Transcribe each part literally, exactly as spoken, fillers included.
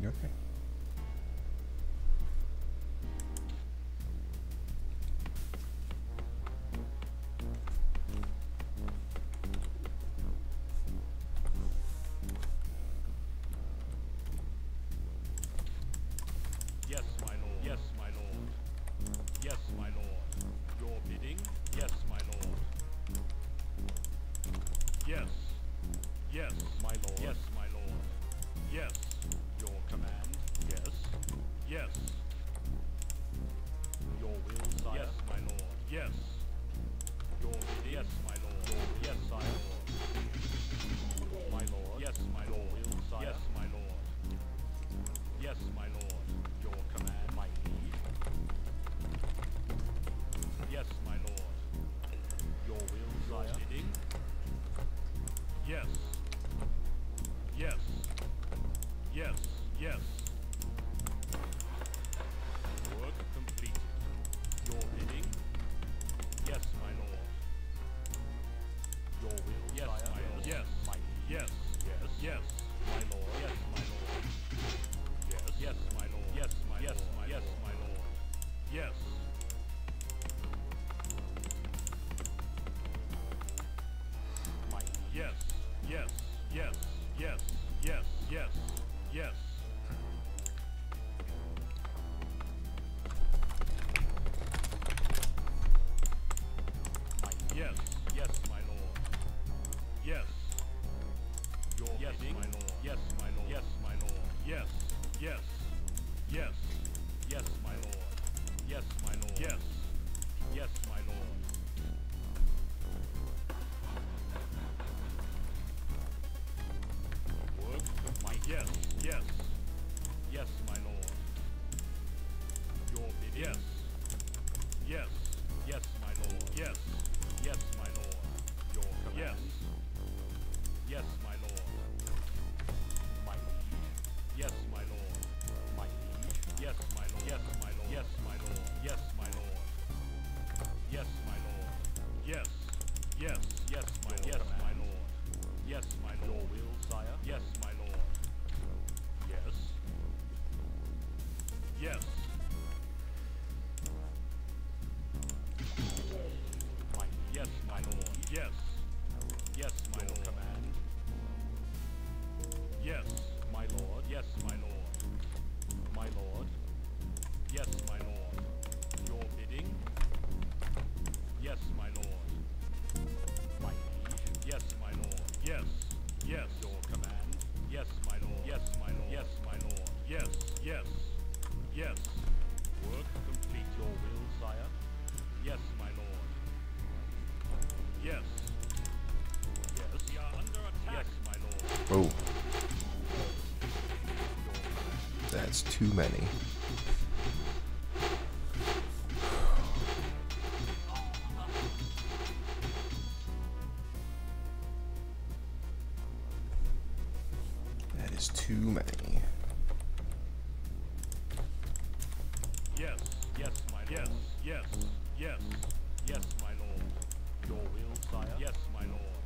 Okay. Yes, my lord. Yes, my lord. Yes, my lord. Your bidding? Yes, my lord. Yes. Yes, my lord. Yes, my lord. Yes. Your command? Yes. Yes. Your will, sire? Yes, my lord. Yes. Your bidding? Yes, my lord. Your will, yes, sire. My lord. Yes, my lord. Your will, sire? Yes, my lord. Yes, my lord. Your command, my liege. Yes, my lord. Your will, sire? Bidding? Yes. Yes. Yes. Yes. Work completed. Your bidding? Yes, my lord. Your will, yes, sire? My lord. Yes. My yes. Yes. Yes. My lord. Yes, my lord. Yes. Yes, my lord. Yes, my yes, lord. My yes, lord. My lord. Yes. My yes. Yes. Yes. Yes. Yes. Yes. Yes. My yes. Yes, my lord. Yes. Your yes, bidding? My lord. Yes, my lord. Yes, my lord. Yes. Yes. Yes. Yes, my lord. Yes, my lord. Yes. Yes, my lord. Work my yes. Yes. Yes, my lord. Your bid. Yes. Yes. Yes, my lord. Yes. Yes, my lord. Your command. Yes. Yes, my lord. My liege. Yes, my lord. My liege. Yes, my lord. Yes, my lord. Yes, my lord. Yes, my lord. Yes, my lord. Yes. Yes. Yes, my lord. Yes, my lord. Yes, my lord. Your will, sire. Yes, my lord. Yes. Yes. My yes, my lord. Yes. Yes, my lord. Command. Yes, my lord. Yes, my lord. My lord. Yes, my lord. Your bidding. Yes, my lord. My liege. Yes, my lord. Yes. Yes. Your command. Yes, my lord. Yes, my lord. Yes, my lord. Yes. Yes. Yes. Work complete. Your will, sire. Yes, my lord. Yes. Yes. We are under attack. Yes, my lord. Oh. That's too many. That is too many. Yes, yes, my yes, yes, yes, yes, my lord. Your will, sire. Yes, my lord.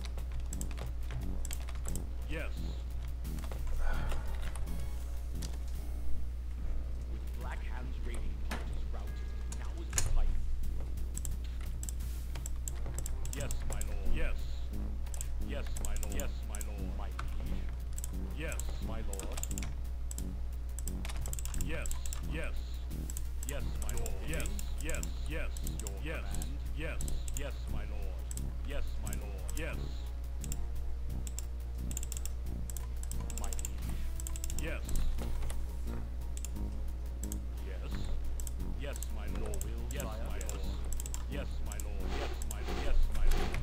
Yes. With Black Hand's raiding parties routed, now is the time. Yes, my lord. Yes. Yes, my lord. Yes, my lord. My liege. Yes, my lord. Yes, yes. Yes, my lord. Yes, yes, yes. Your yes, command. Yes, yes, my lord. Yes, my lord. Yes. My liege. Yes. Yes. Yes, my lord. Will, yes, my lord. Yes, my lord. Yes, my yes, my lord.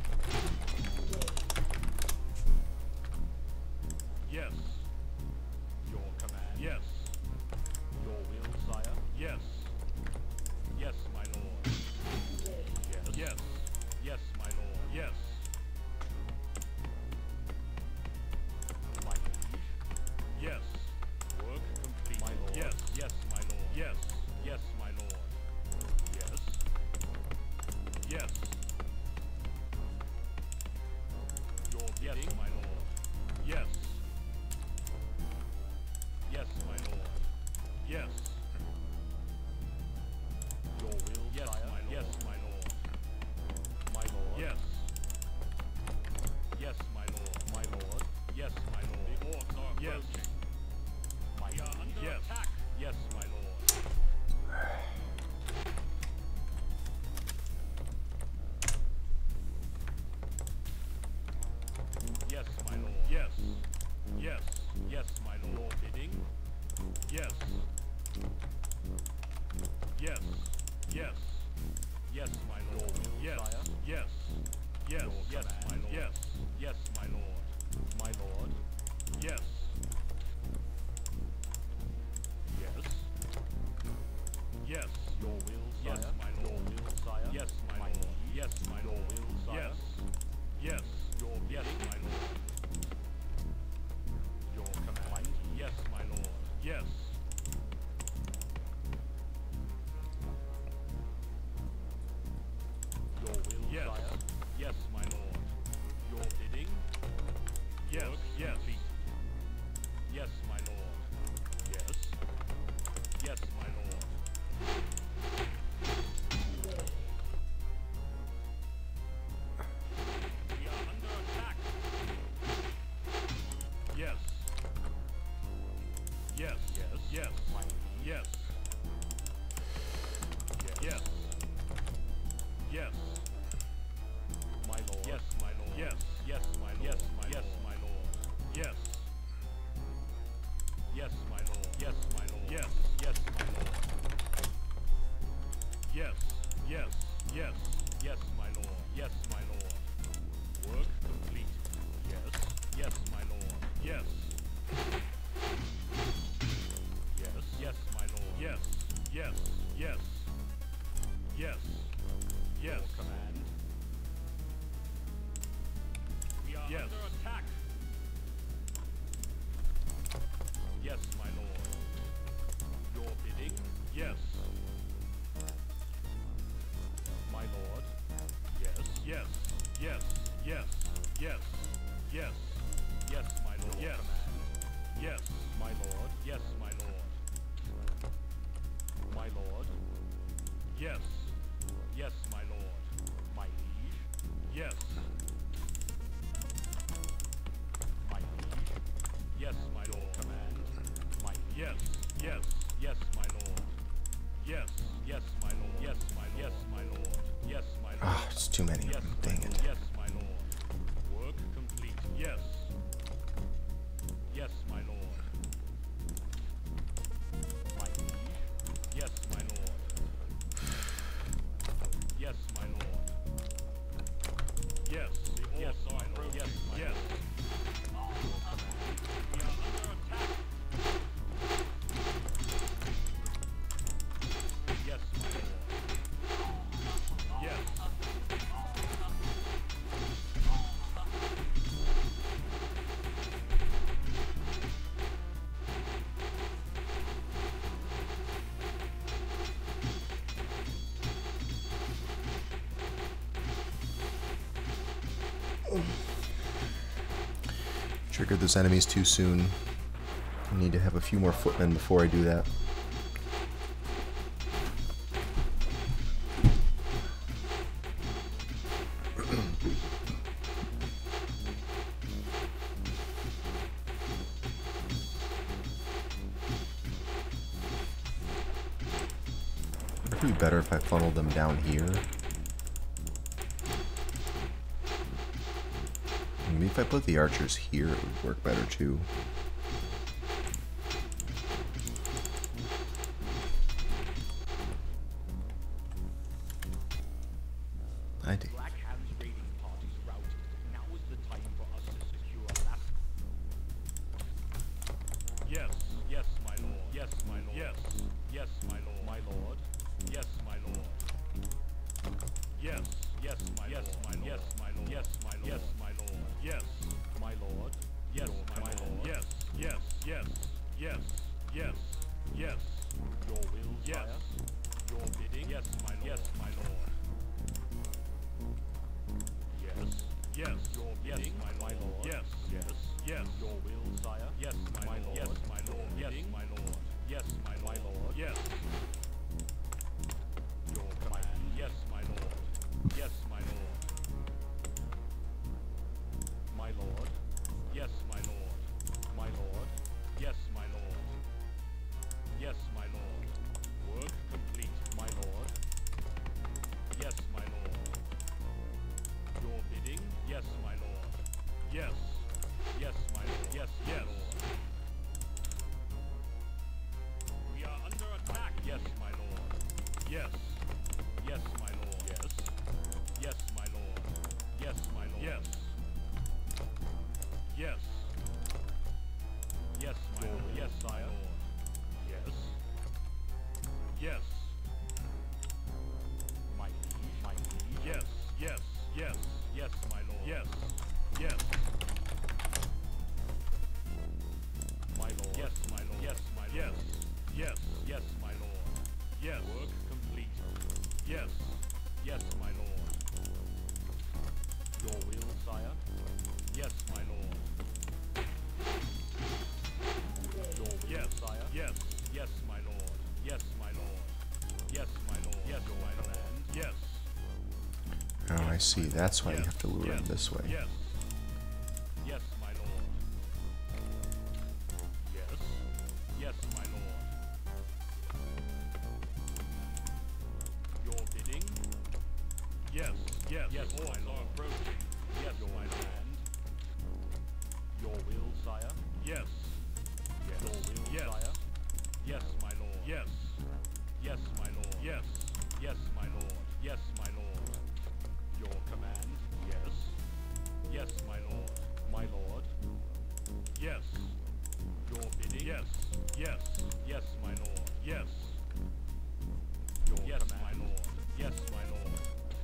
Yes. Your command. Yes. Your will, sire. Yes. Yes, my lord. Yes. Yes. Yes, my lord. Yes. Yes. My we are under yes. attack. Yes, my lord. Yes, my lord. Yes. Yes. Yes, my lord. Your bidding. Yes. Yes. Yes. Yes, my lord. Yes. Sire. Yes. Yes. Your yes, my lord. Yes. Yes, my lord. My lord. Yes. Yes. Yes. Your will, sire. Yes, my lord. Your will, sire. Yes, my, my lord. Yes, my lord. Your will, sire. Yes. Yes. Your yes, my lord. Your command. Yes, my lord. Yes. Your will, yes. Sire. Yes, my lord. Your bidding. Yes. Work yes. Complete. Yes, my lord. Yes. Yes, my lord. We are under attack. Yes. Yes. Yes. Yes. My yes. Yes. Yes. Yes. My lord. Yes, my lord. Yes. Yes, my lord. Yes, my yes, my lord. Yes. Yes, my lord. Yes, my lord. Yes. Yes, my lord. Yes. Yes. Yes. Yes, my lord. Yes, my lord. Work complete. Yes. Yes, my lord. Yes. Yes. Yes, my lord. Yes. Yes. Yes. Yes. Yes. Your command. We are yes. under attack. Yes, my lord. Your bidding. Yes. My lord. Yes. Yes. Yes. Yes. Yes. Yes. Yes, my lord. Your yes. Command. Yes. My lord. Yes, my lord. My lord. Yes. Yes, my lord. My liege. Yes. My liege. Yes, my lord. Your command. My yes. Yes. Yes, my lord. Yes. Yes, my lord. Yes, my lord. Yes, my lord. Yes, my lord. Ah, it's too many. Yes, dang it. Yes, my lord. Work complete. Yes. Yes, my lord. My liege. Yes, my lord. Yes, my lord. Yes. Yes, my lord. Yes, my yes. Lord. We are under attack. Yes, my lord. Yes. Triggered those enemies too soon. I need to have a few more footmen before I do that. Would it be better if I funneled them down here? Maybe if I put the archers here, it would work better too. I do. Black Hand's raiding parties routed. Now is the time for us to secure last. Yes, yes, my lord. Yes, my lord. Yes, yes, my lord. My lord. Yes, my lord. Yes, yes, my yes, my lord. Yes, my lord. Yes, my lord. Yes, my lord. Yes, my lord. Yes, my lord. Yes, yes, yes, yes, yes, yes. Your will, yes. Your bidding, yes, my lord. Yes, my lord. Yes, yes, your bidding, yes, my lord. Yes, yes, yes. Your will, sire. Yes, my, my lord. Yes, my lord. Yes, my lord. Yes, my lord. Yes. Your command. Yes, my lord. Yes, my lord. My lord. Yes, yes. We are under attack. Yes, my lord. Yes. Yes, my lord. Yes. Yes, my lord. Yes, my lord. Yes. Yes. Yes, my lord. Yes, sire. Yes. Yes. My liege. My liege. Yes. Yes. Yes. Yes, my lord. Yes. Yes. My lord. Yes, my lord. Yes, my lord. Yes. Yes. Yes, my lord. Yes. Work complete. Yes. Yes, my lord. Your will, sire. Yes, my lord. Your will, yes, sire. Yes. Yes, my lord. Yes, my lord. Yes, my lord. Yes, my lord. Yes. Oh, I see. That's why you have to lure yes, him this way. Yes. Yes, my lord. Yes. Yes, my lord. Your bidding? Yes. Yes. Yes, my lord. Approaching. Yes, your my land. Your will, sire. Yes. Yes. Your will, yes, sire. Yes, my lord. Yes. Yes, my lord. Yes. Yes, my lord. Yes, my lord. Your command. Yes. Yes, my lord. My lord. Yes. Your bidding. Yes. Yes. Yes, my lord. Yes. Your yes, command. My lord. Yes, my lord.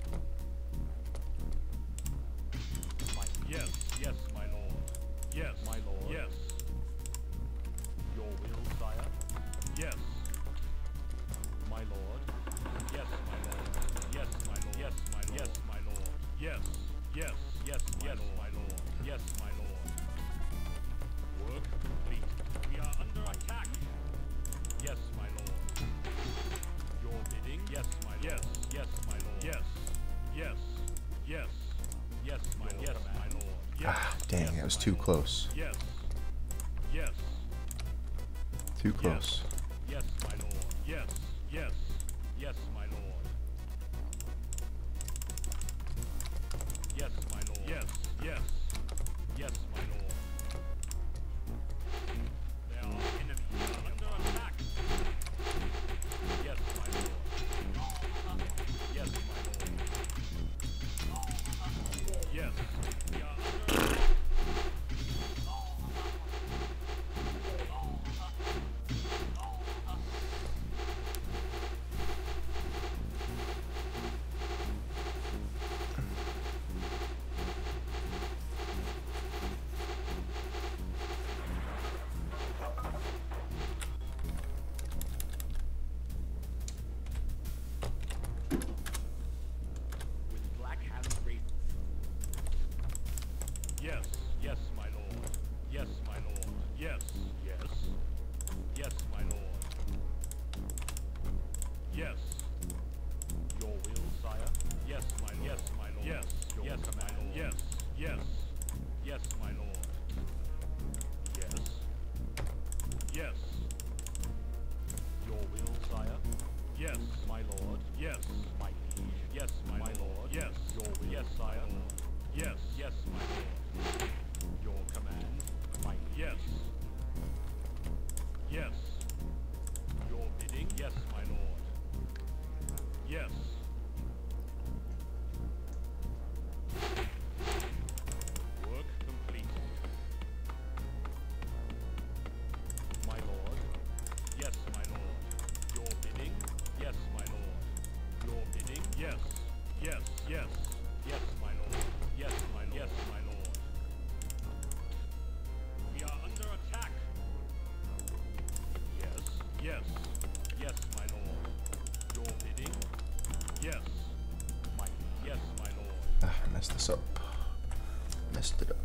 My yes. Yes, my lord. Yes, my lord. Yes. Your will, sire. Yes. My lord. Yes, my lord. Yes, my lord. Yes, my lord. Yes, my lord. Yes. Yes. Yes, yes, my lord. Yes, my lord. Work complete. We are under attack. Yes, my lord. Your bidding. Yes, my lord. Yes. Yes, my lord. Yes. Yes. Yes. Yes, my lord. Yes, my lord. Yes. Ah, dang, yes, that was my too lord. close. Yes. Yes. Too close. Yes. Yes, my lord. Yes. Yes. Yes, my lord. Yes, my lord. Yes. Yes. Yes, my lord. There are enemies under attack. Yes, my lord. Yes, my lord. Yes. We are under attack. With black hands raised. Yes, yes, my lord. Yes, my lord. Yes, yes. Yes, my lord. Yes. Your will, sire. Yes, my lord. Yes, my lord. Yes, your yes, command. My lord. Yes, yes. Yes, my lord. Yes. Yes. Your will, sire. Yes, my lord. Yes, my liege. Yes, my, my lord. Yes, your will. Yes, sire. Yes, yes, my lord. Your command, my liege. Yes. Yes. Your bidding. Yes, my lord. Yes. Work complete. My lord. Yes, my lord. Your bidding. Yes, my lord. Your bidding. Yes. Yes. Yes. Yes, my lord. Yes, my lord. Yes, my lord. We are under attack. Yes. Yes. Yes, my lord. Your bidding. Yes. My yes, my lord. Ah, I messed this up. Messed it up.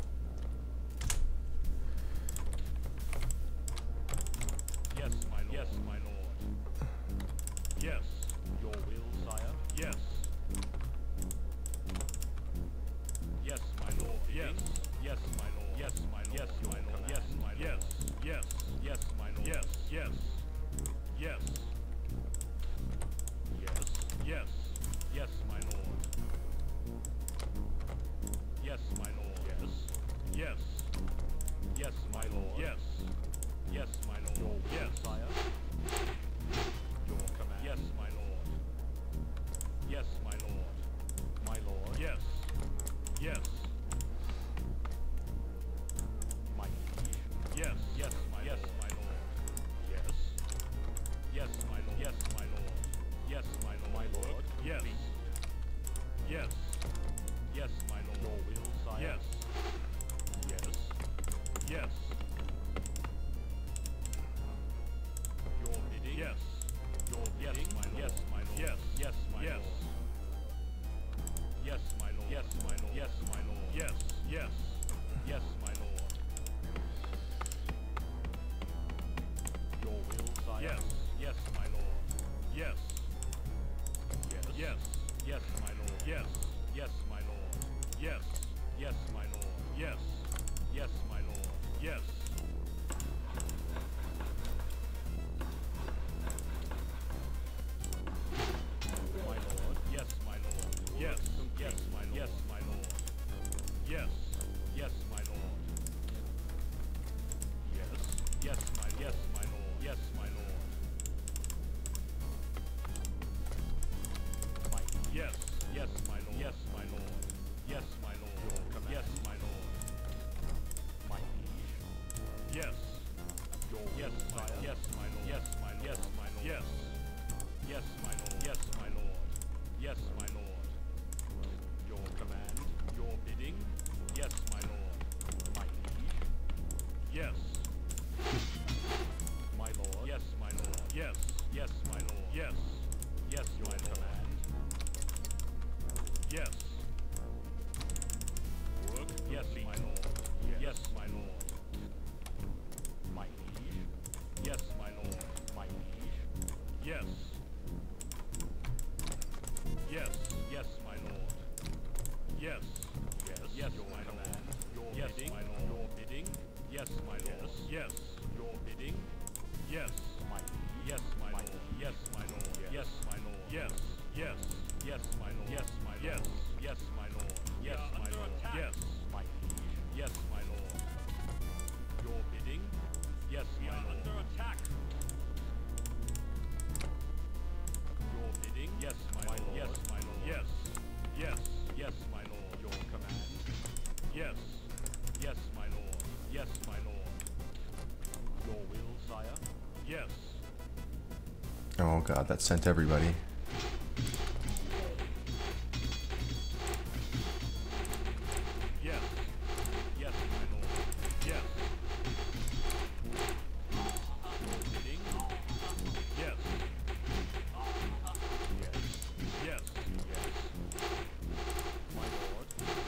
Yes, my lord. Yes, my lord. Yes. Your will, sire. Yes. Yes, my lord. Yes. Yes, my lord. Yes, my lord. Yes, my lord. Yes, my lord. Yes. Yes. Yes, my lord. Yes. Yes. Yes. Yes. Yes. Yes, my lord. Yes, my lord. Yes. Yes. Yes, my lord. Yes. Yes, my lord. Your will, yes, sire. Your command. Yes, my lord. Yes, my lord. My lord. Yes. Yes. My liege. Yes. Yes, my yes, lord. my lord. Yes. Yes, my lord. Yes, my lord. Yes, my lord. My lord. Yes. Yes. Yes, my lord. Your will, sire. Yes. Yes. Yes. Your bidding. Yes. Your bidding. Yes, my lord. Yes, my lord. Yes. Yes, my yes. lord. Yes, my lord. Yes, my lord. Yes, my lord. Yes. Yes. Yes, my lord. Your will, sire. Yes. Yes, my lord. Yes. Yes. Yes. Yes, my lord. Yes. Yes, my lord. Yes. Yes, my lord. Yes. Yes, my lord. Yes. My lord. Yes, my lord. Yes. Yes, my lord. Yes, my lord. Yes. Yes, my lord. Yes. Yes, my yes, my lord. Yes, my lord. My yes. Yes, my lord. Yes, my lord. Yes, my lord. Your command. Yes, my lord. My liege. Yes. Your yes, my yes, my lord. Yes, my yes, my lord. Yes. Yes, my lord. Yes, my lord. Yes, my lord. Your command. Your bidding. Yes, my lord. My liege. Yes. My lord. Yes, my lord. Yes. Yes, my lord. Yes. Yes, your command. Yes. Work. Yes, my lord. Yes. Yes, my lord. My liege. Yes, my lord. My liege. Yes. Yes. Yes, my lord. Yes. Yes. Yes, your my command. Your yes, bidding. My lord. Your bidding. Yes, my lord. Yes. Your bidding. Yes. My yes, my lord. Yes, my lord. Yes, my lord. Yes. Yes. Yes, my lord. Yes, my yes. Yes, my lord. Yes, my lord. Yes, my liege. Yes, my lord. Your bidding. Yes, my lord. Under attack. Your bidding. Yes, my lord. Yes, my lord. Yes. Yes. Yes, my lord. Your command. Yes. Yes, my lord. Yes, my lord. Your will, sire. Yes. Oh god, that sent everybody. Yes. Yes, my lord. Yes. Bidding. Yes. Yes. Yes. Yes. My lord.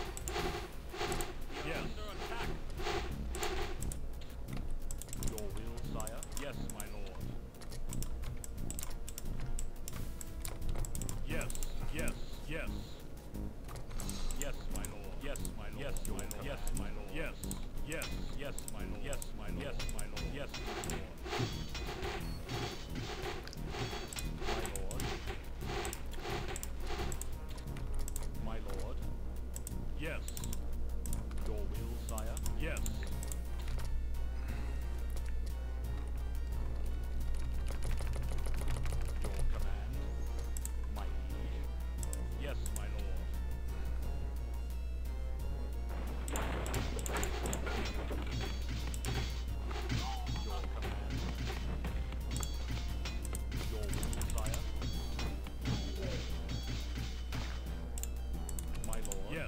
Yes. Under attack. Your will, sire. Yes, my lord. Yes. Yes. Yes. Yes, my lord. Yes, my lord. Yes, my lord. Yes, my lord. Yes. Yes. Yes, my lord. Yes, my lord. Yes, my lord. Yes, my lord. My lord. My lord. Yes. Your will, sire. Yes. Your command. My liege. Yes, my lord. Your command. Your will, sire. My lord. Yes.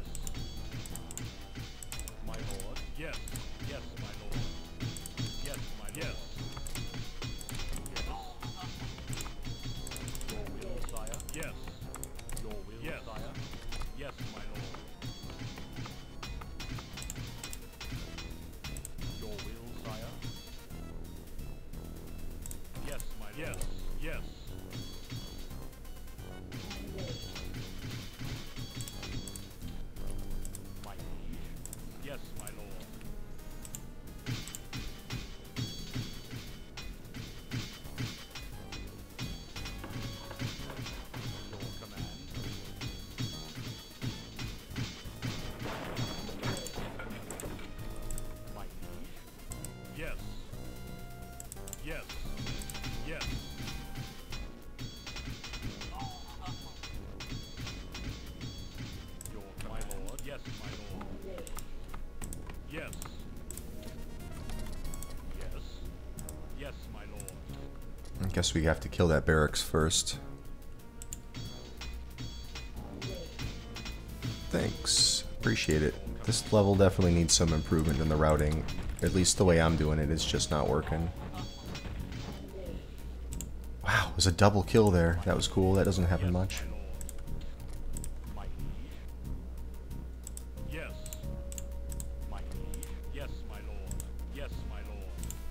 My lord. Yes. Yes, my lord. Yes, my lord. Yes. Yes. Your will, sire. Yes. Your will, yes, sire. Yes, my lord. Your will, sire. Yes, my lord. Yes. Yes. My liege. Yes, my lord. Yes. Yes. Yes. Your my lord. Yes, my lord. Yes. Yes. Yes, my lord. I guess we have to kill that barracks first. Thanks. Appreciate it. This level definitely needs some improvement in the routing. At least the way I'm doing it is just not working. Wow, it was a double kill there. That was cool. That doesn't happen much. My liege. Yes. My liege. Yes, my lord. Yes, my lord.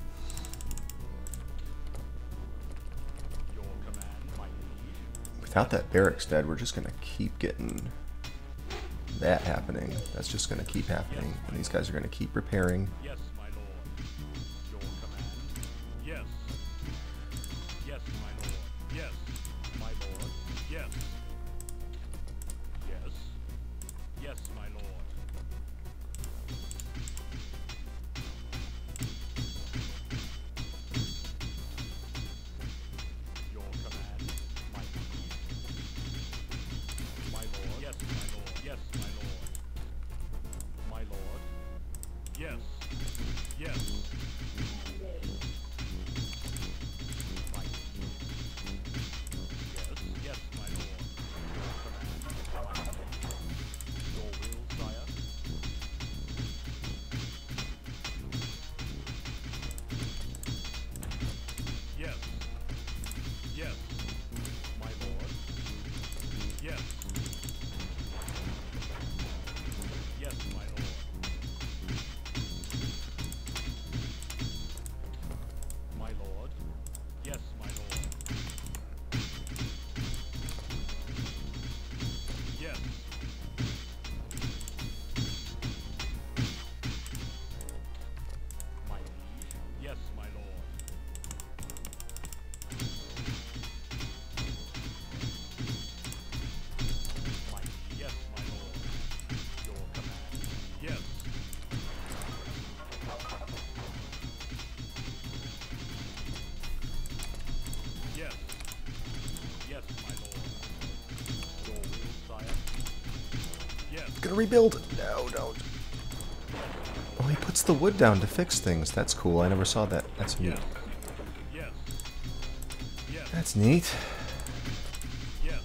Your command, my liege. Without that barracks dead, we're just gonna keep getting that happening. That's just gonna keep happening. And these guys are gonna keep repairing. Yes, my lord. Your command. Yes. Yes, my lord. Yes. My lord. Yes. Yes. Yes, my lord. Your command, my liege. My lord. Yes, my lord. Yes, my lord. My lord. Yes. Yes. My liege. Yes. Yes, my lord. Your command. Your will, sire. Yes. Yes. My lord. Yes. Yes, my lord. My lord. Yes, my lord. Yes. My liege. Yes, my lord. My yes, my lord. Your command. Yes. Yes. Yes, my lord. Your will, sire. Yes. Gonna rebuild. No, don't. Oh, he puts the wood down to fix things. That's cool. I never saw that. That's neat. Yes. Yes. Yes. That's neat. Yes.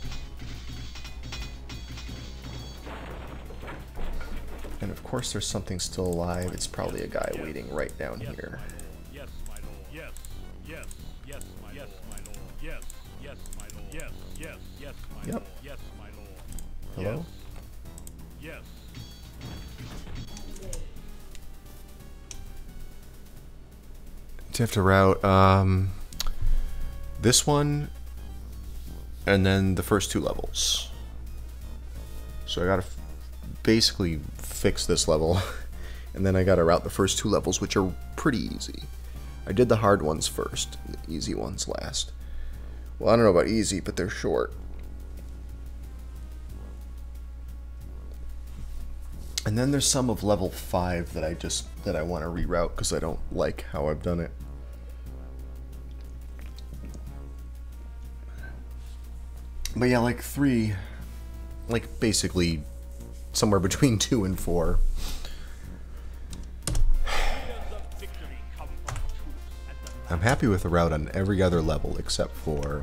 And of course there's something still alive. It's probably a guy Yes. waiting right down Yes, here. my lord. Yes, my lord. Yes. Yes. Yes, my yes, my lord. Yes. Yes, my lord. Yes. Yes. Yes, my Yep. lord. Yes, my lord. Hello? Yes. To have to route um, this one and then the first two levels. So I gotta f basically fix this level and then I gotta route the first two levels, which are pretty easy. I did the hard ones first, and the easy ones last. Well, I don't know about easy, but they're short. And then there's some of level five that I just that I want to reroute because I don't like how I've done it. But yeah, like three, like basically somewhere between two and four. I'm happy with the route on every other level except for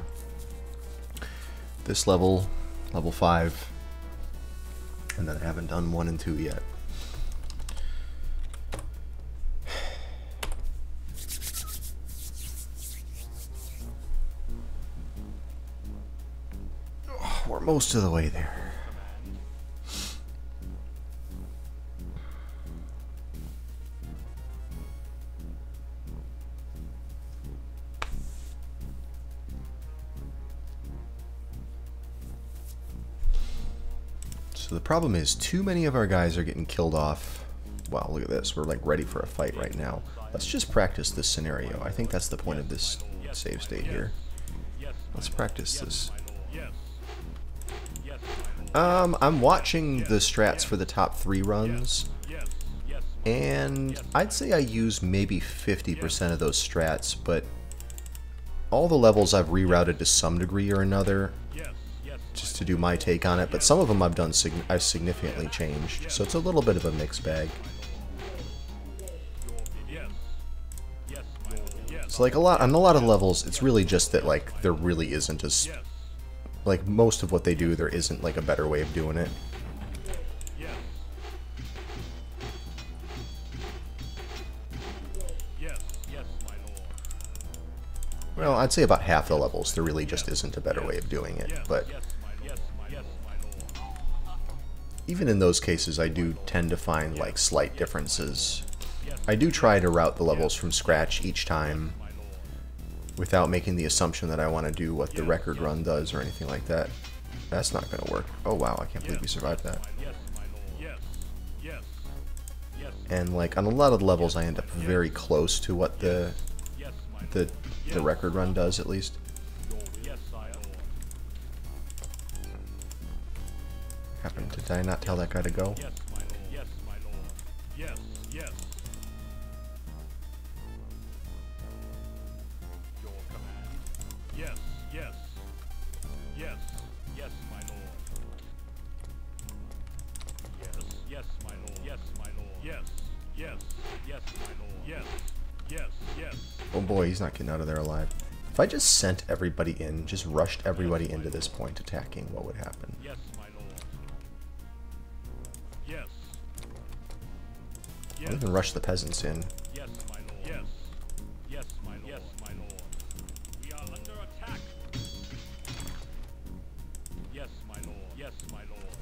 this level, level five, and then I haven't done one and two yet. Oh, we're most of the way there. So the problem is too many of our guys are getting killed off. Wow, look at this. We're like ready for a fight right now. Let's just practice this scenario. I think that's the point of this save state here. Let's practice this. Um, I'm watching the strats for the top three runs. And I'd say I use maybe fifty percent of those strats, but all the levels I've rerouted to some degree or another, Yes, yes, just to do my take on it, but some of them I've done sig I've significantly changed, so it's a little bit of a mixed bag. yes, yes, my lord. Yes, So like a lot on a lot of levels, it's really just that like there really isn't a s- yes, like most of what they do, there isn't like a better way of doing it. yes. Yes, yes, my lord. Well, I'd say about half the levels there really just isn't a better way of doing it, Yes, but yes, my lord. Yes, my yes, my lord. even in those cases I do tend to find like slight differences. Yes, I do try to route the levels from scratch each time my lord. without making the assumption that I want to do what the record run does or anything like that. That's not going to work. Oh wow, I can't believe we survived that. Yes, my lord. Yes, yes, yes, And like on a lot of the levels I end up very close to what the yes, my lord. the the record run does at least. Your will. Yes, sire. Happened did I not tell that guy to go? Yes, my lord. Yes, my lord. Yes, yes. Your command. Yes, yes. Yes, yes, my lord. Yes, yes, my lord. Yes, my lord. Yes, yes, yes, my lord. Yes, yes, yes. Oh boy, he's not getting out of there alive. If I just sent everybody in, just rushed everybody into this point attacking, what would happen? Yes, my lord. Yes. I'll Yes. even rush the peasants in. Yes, my lord. Yes. Yes, my lord. Yes, my lord. We are under attack. Yes, my lord. Yes, my lord.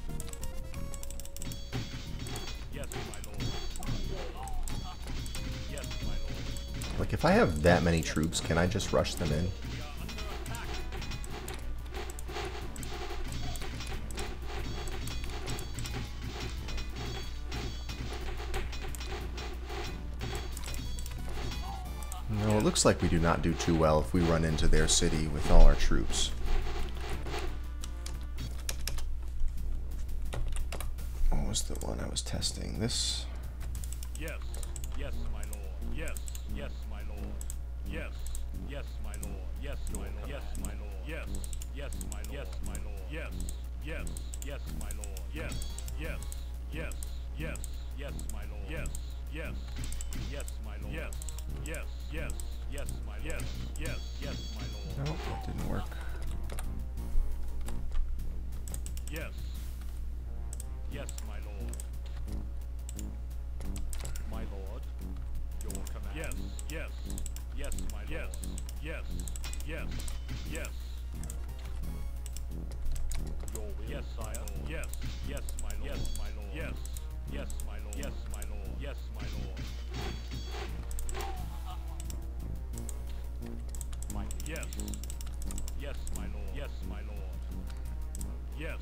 Yes, my lord. Yes, my lord. Like if I have that many troops, can I just rush them in? We are under attack. No, it looks like we do not do too well if we run into their city with all our troops. What was the one I was testing? This? Yes. Yes, my lord. Yes. Yes, my lord. Yes. Yes, my lord. Yes, my lord. Yes, my lord. Yes. Yes, my lord. Yes, my lord. Yes. Yes. Yes, my lord. Yes. Yes. Yes. Yes. Yes, my lord. Yes. Yes. Yes, my lord. Yes. Yes. Yes. Yes, my lord. Yes. Yes. Yes, my lord. No, that didn't work. Yes. Yes, my lord. My lord. Your command. Yes. Yes. Yes, my lord. Yes. Yes. Yes. Yes. Your will. Yes, sire. Yes. Yes, my lord. Yes, my lord. Yes. Yes, my lord. Yes, my lord. Yes, my lord. My yes. Yes, my lord. Yes, my lord. Yes.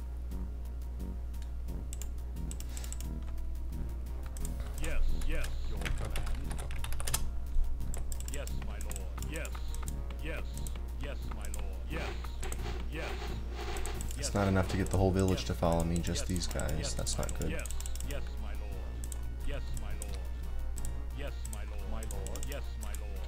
Yes, yes, your command. Yes, my lord. Yes. Yes. Yes, my lord. Yes. Yes. It's not enough to get the whole village to follow me, just these guys. That's not good. Yes. Yes, my lord. Yes, my lord. Yes, my lord. My lord. Yes, my lord.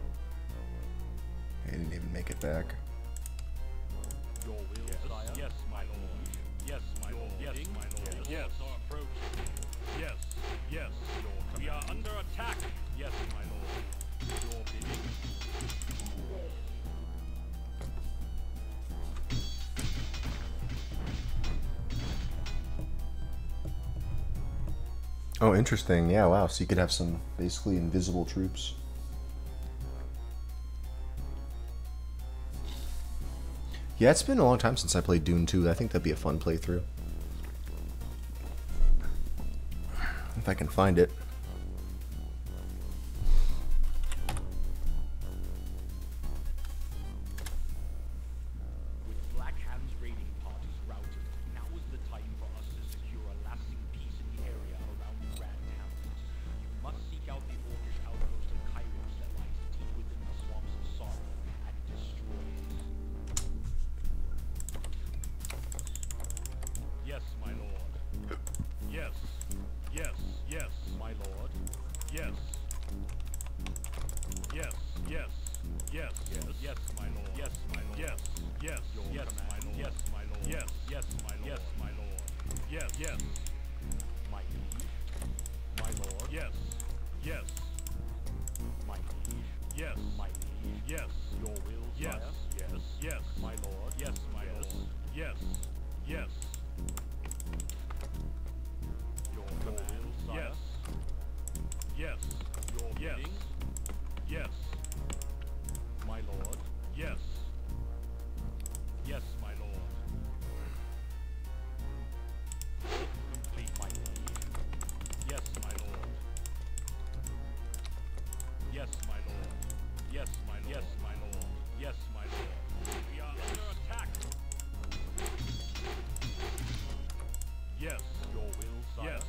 He didn't even make it back. Your will, sire. Yes, my lord. Yes, my lord. Yes, my lord. Yes. Are approaching. Yes. Yes. Your we are under attack. Yes, my lord. Your bidding. Oh, interesting. Yeah, wow. So you could have some basically invisible troops. Yeah, it's been a long time since I played Dune two. I think that'd be a fun playthrough. If I can find it. With Black Hand's raiding parties routed, now is the time for us to secure a lasting peace in the area around Grand Hamlet. You must seek out the orcish outpost of Kairos that lies deep within the swamps of sorrow and destroy it. Yes, my lord. Yes. Yes. Yes, my Yes, yes, yes, yes, yes, my lord. Yes, my lord. Yes, yes, your yes, my lord. Yes, my lord. Yes, yes, my lord. Yes, my lord. Yes, yes, my liege. My lord. Yes, yes, my liege. Yes, my liege. Yes, your will, yes, sire. Yes, yes, my lord. Yes, my lord. Yes, yes. Your command, sire. Yes, your bidding. Yes, my lord. Yes, yes, my lord. Complete, my liege. Yes, my lord. Yes, my lord. Yes, my lord. Yes, my lord. Yes, my lord. We are under attack. Yes, your will, sire. Yes.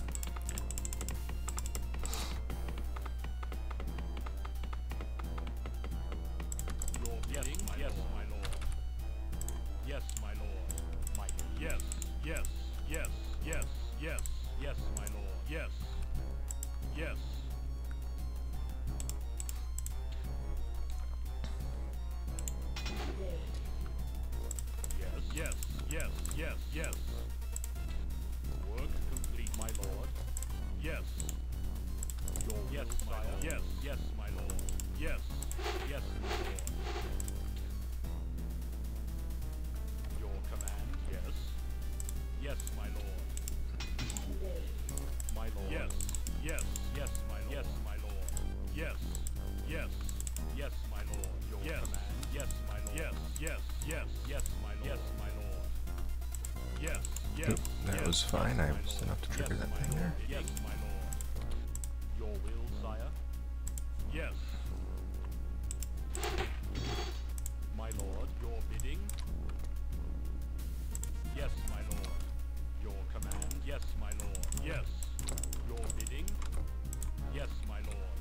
Your bidding, yes, my yes, lord. My lord. Yes, my lord. My yes, yes, yes, yes, yes, yes, my lord. Yes, yes. Yes, yes, yes, yes, yes. Work complete, my lord. Yes. Your yes, my lord. Yes, yes, my lord. Yes, yes, my lord. Your command, yes. Yes, my lord. My lord. Yes, yes, yes, my lord. Yes, my lord. Yes, yes, yes, my lord. Your yes. Command, yes, my lord. Yes, yes, yes, yes, my lord. Yes, my lord. Yes, yes. Oop, that yes, was fine. Yes, I was enough to trigger yes, that my thing lord. there. Yes, my lord. Your will, sire. Yes. My lord, your bidding. Yes, my lord. Your command. Yes, my lord. Yes. Your bidding. Yes, my lord.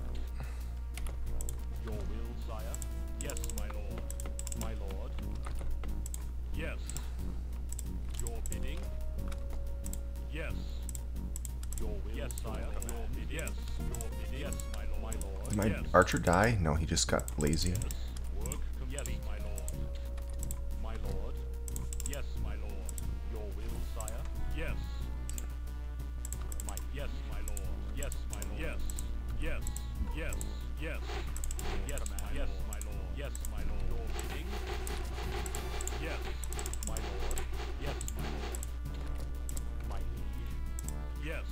Your will, sire. Yes, my lord. My lord. Yes. Your bidding. Yes. Your will, yes, sire. Your bidding. Yes. Your bidding. Yes, my lord. My lord. Did my yes. archer die? No, he just got lazy. Yes. Work complete, my lord. My lord. Yes, my lord. Your will, sire. Yes. My yes, my lord. Yes, my lord. Yes. Yes. Yes. Yes. Yes, my yes, my lord. Yes, my lord. Your bidding. Yes. My lord. Yes, my lord. My liege. Yes.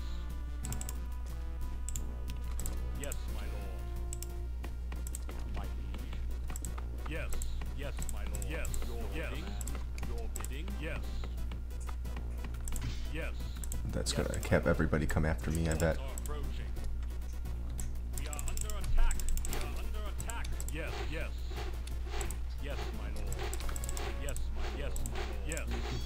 Yes, my lord. My liege. Yes. Yes, my lord. Yes. Your yes. bidding. Your bidding. Yes. Yes. That's yes, gonna have everybody come after me, I bet. We are under attack. We are under attack. Yes, yes. Yes, my lord. Yes, my yes, my lord. Yes.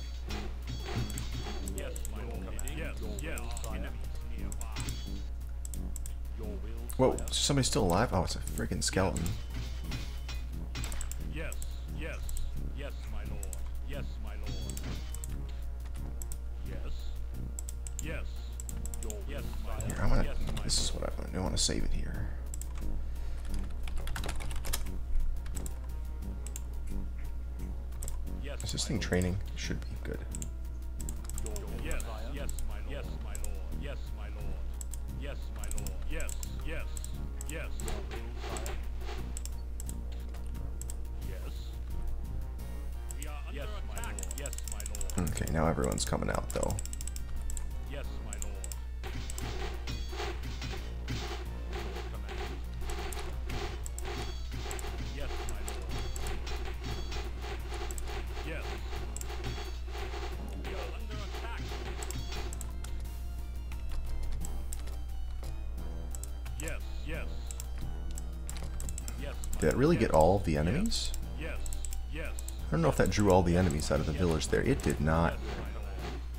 Yes, my lord. Yes, yes. Enemies nearby. Your will. Whoa, is somebody still alive? Oh, it's a freaking skeleton. Yes, yes, yes, my lord. Yes, my lord. Yes, yes. Your yes, my lord. Here, I wanna, yes, my this is what I want to do. I want to save it here. yes, Is this my thing lord. training? It should be good. Your yes, yes, my lord. Yes, my lord. Yes, my lord. Yes, my lord. Yes, yes, yes. Your will, sire. Yes. We are under yes, attack. My lord. Yes, my lord. Okay, now everyone's coming out though. Yes, my lord. Your command. Yes, my lord. Yes. We are under attack. Yes, yes. Yes. my Did it lord. really Yes. get all of the enemies? Yes, yes. I don't know if that drew all the enemies out of the village there. It did not. Yes, my lord.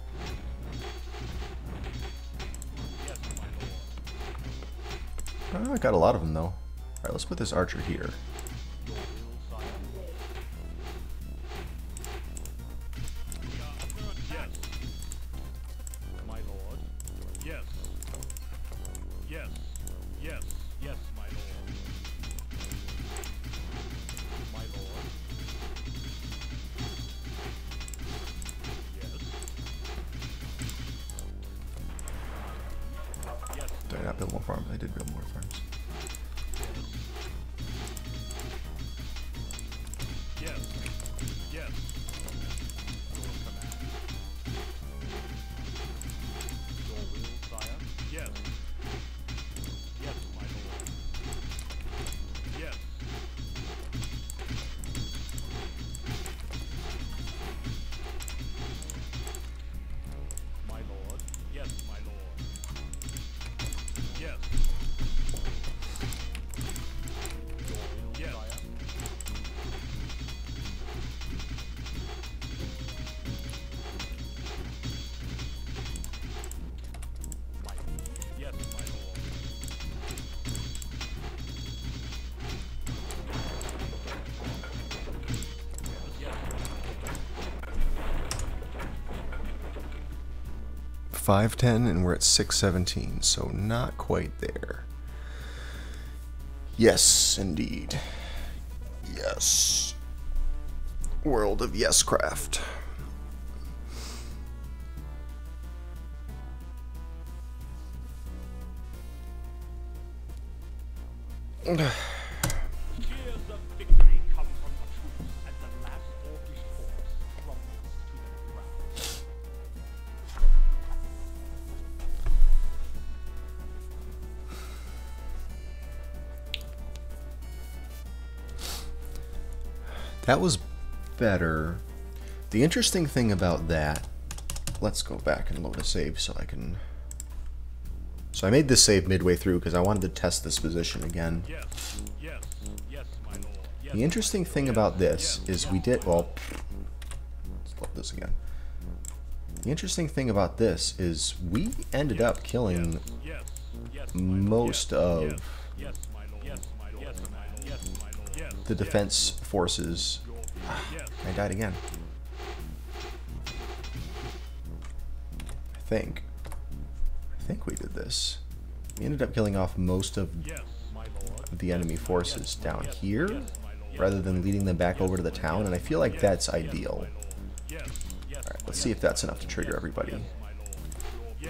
Yes, my lord. Oh, I got a lot of them though. Alright, let's put this archer here. Your will, sire. We are under attack. Yes. My lord. Yes. Yes. Yes. Yes, my lord. I did build more farms. Yes. Yes. Your command. Your will, sire. Yes. Yes, my lord. Yes. My lord. Yes, my lord. Yes. Your will, yes. Sire. My yes, my lord. Yes, five ten and we're at six seventeen, so not quite there. Yes, indeed. Yes. World of Yescraft. Cheers of victory come from the troops as the last Orcish force crumbles to the ground. That was better. The interesting thing about that, let's go back and load a save so I can... So I made this save midway through because I wanted to test this position again. yes, yes, yes, my lord. Yes, The interesting thing about this is we did, well, let's load this again. The interesting thing about this is we ended up killing yes, yes, my lord. most Yes, of yes, yes, my lord. Yes, my lord. Yes, my lord. Yes, my lord. Yes, the defense forces. yes, I died again. I think. I think we did this. We ended up killing off most of yes, my lord. the enemy forces down Yes, here, yes, my lord. rather than leading them back over to the town, and I feel like that's ideal. Yes, yes, Alright, let's see if that's enough to trigger everybody. my lord. Yes.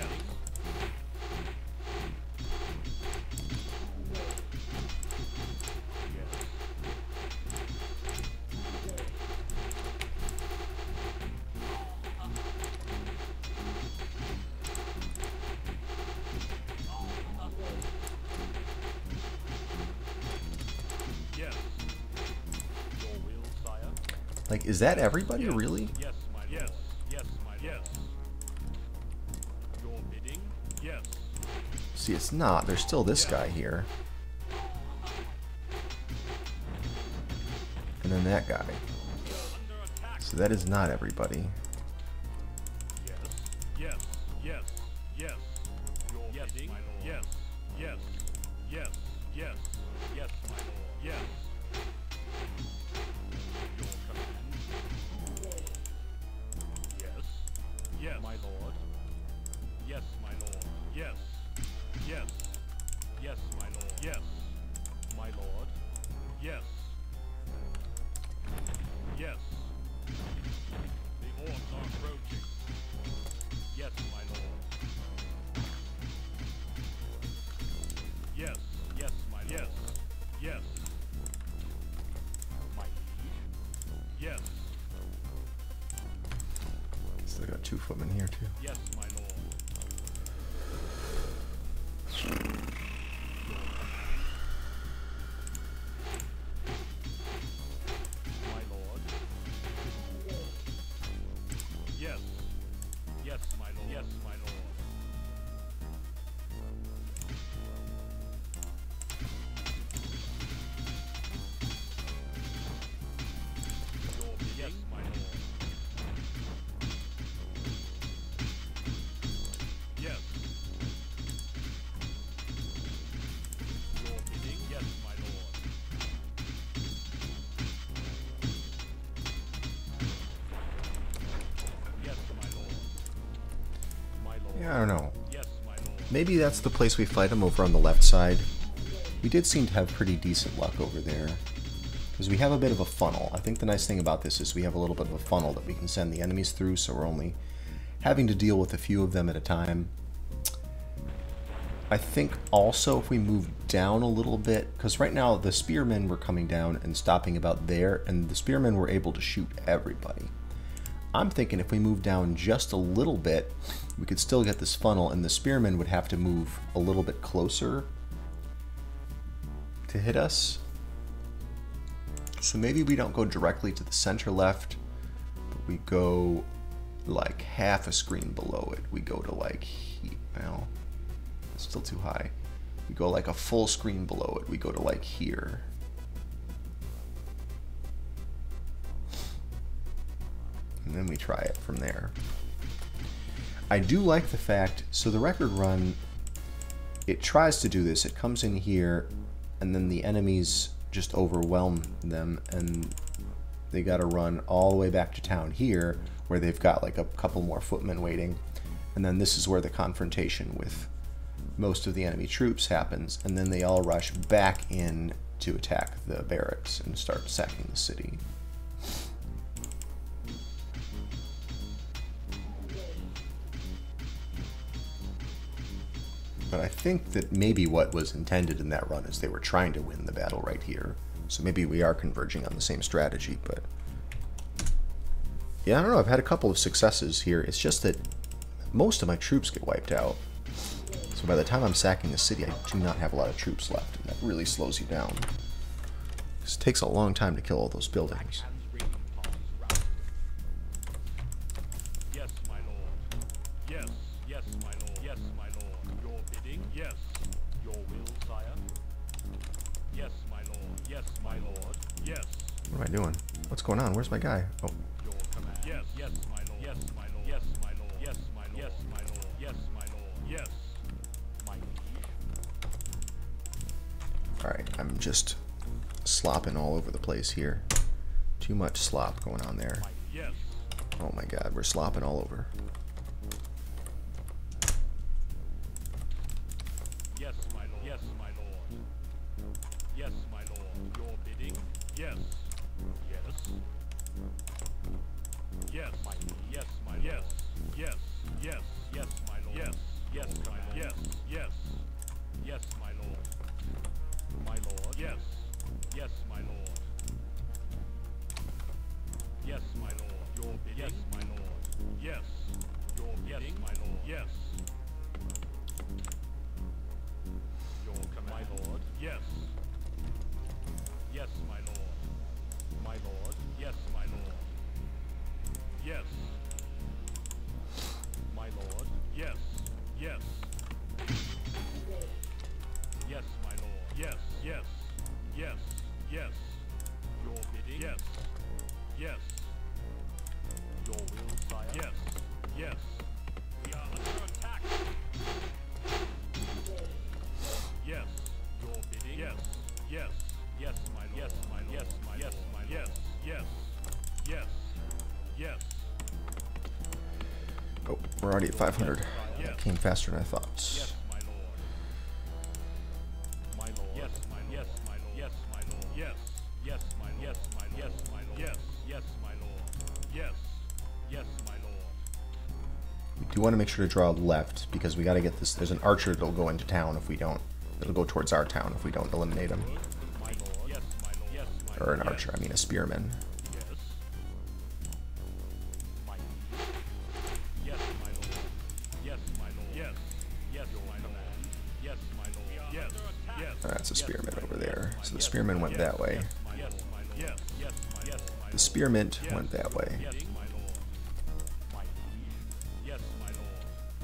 Yes. Your will, sire. Like, is that everybody, really? Yes, my yes, yes, my yes. Your bidding? Yes. See, it's not. There's still this guy here. And then that guy. Under attack. So that is not everybody. Yes, yes, yes, yes. Your yes, bidding? My lord. Yes, yes, yes, yes, yes, my lord. Yes. Your command. Yes, yes, my lord. Yes, my lord. Yes, yes, yes, my lord. Yes, my lord. Yes. Yes. The orcs are approaching. Yes, my lord. Yes, yes, my lord. Yes, yes. My liege. Yes, Still got two footmen here, too. yes, my lord. My lord. Yes. Yes, my lord. Yes, my lord. Your bidding? Yes, my lord. Yes. Your bidding? Yes, my lord. Yes, my lord. My lord. Yeah, I don't know. Yes, my lord. Maybe that's the place we fight them, over on the left side. We did seem to have pretty decent luck over there. Because we have a bit of a funnel. I think the nice thing about this is we have a little bit of a funnel that we can send the enemies through, so we're only having to deal with a few of them at a time. I think also if we move down a little bit, because right now the spearmen were coming down and stopping about there, and the spearmen were able to shoot everybody. I'm thinking if we move down just a little bit, we could still get this funnel, and the spearmen would have to move a little bit closer to hit us. So maybe we don't go directly to the center left, but we go like half a screen below it. We go to like, he well, it's still too high. We go like a full screen below it. We go to like here. And then we try it from there. I do like the fact, so the record run, it tries to do this. It comes in here, and then the enemies just overwhelm them, and they got to run all the way back to town here, where they've got like a couple more footmen waiting. And then this is where the confrontation with most of the enemy troops happens, and then they all rush back in to attack the barracks and start sacking the city. But I think that maybe what was intended in that run is they were trying to win the battle right here. So maybe we are converging on the same strategy, but... yeah, I don't know, I've had a couple of successes here. It's just that most of my troops get wiped out. So by the time I'm sacking the city, I do not have a lot of troops left, and that really slows you down. It takes a long time to kill all those buildings. Yes, my lord. Yes, yes, my lord. Yes, my lord. Your bidding? Yes. Your will, sire? Yes, my lord. Yes, my lord. Yes. What am I doing? What's going on? Where's my guy? Oh. Your command. Yes, yes, my lord. Yes, my lord. Yes, my lord. Yes, my lord. Yes, my lord. Yes, my lord. Yes. My liege. Alright, I'm just slopping all over the place here. Too much slop going on there. Yes. Oh my god, we're slopping all over. Yes, my lord. Yes, my lord. Yes, my lord. Your bidding? Yes. Yes. Yes. My yes, my lord. Yes. Yes. Yes. Yes, my lord. Yes. Yes, my lord. Yes. Yes. Yes, my lord. My lord. Yes. Yes, my lord. Yes, my lord. Your bidding? Yes, my lord. Yes. Your bidding? Yes, my lord. Yes. Your command, my lord. Yes. Yes, my lord. My lord. Yes, my lord. Yes. My lord. Yes. Yes. Yes, my lord. Yes. Yes. Yes. Yes. Your bidding? Yes. Yes. Your will, sire? Yes. Yes. We are under attack. Yes. Your bidding? Yes. Yes. Yes, my lord. Yes, my lord. Yes, my yes, my yes. Yes. Yes. Yes. Oh, we're already at five hundred. Yes. That came faster than I thought. Yes, my lord. My lord. Yes, my yes, my lord. Yes, my lord. Yes. Yes, my yes, my yes, my lord. Yes. Yes, my lord. Yes. Yes, my lord. We do want to make sure to draw left, because we got to get this. There's an archer that'll go into town if we don't. It'll go towards our town if we don't eliminate him. My lord. Yes, my lord. Yes, my Or an lord. archer, I mean a spearman. Yes. My yes, my lord. Yes, my lord. Yes. Yes, my lord. Yes, my lord. Yes. Yes. Oh, that's a spearman over there. So the spearman went that way. Yes, my lord. Yes. Yes, my yes, my The spearmint went that way. Yes, my lord. My liege. Yes, my lord.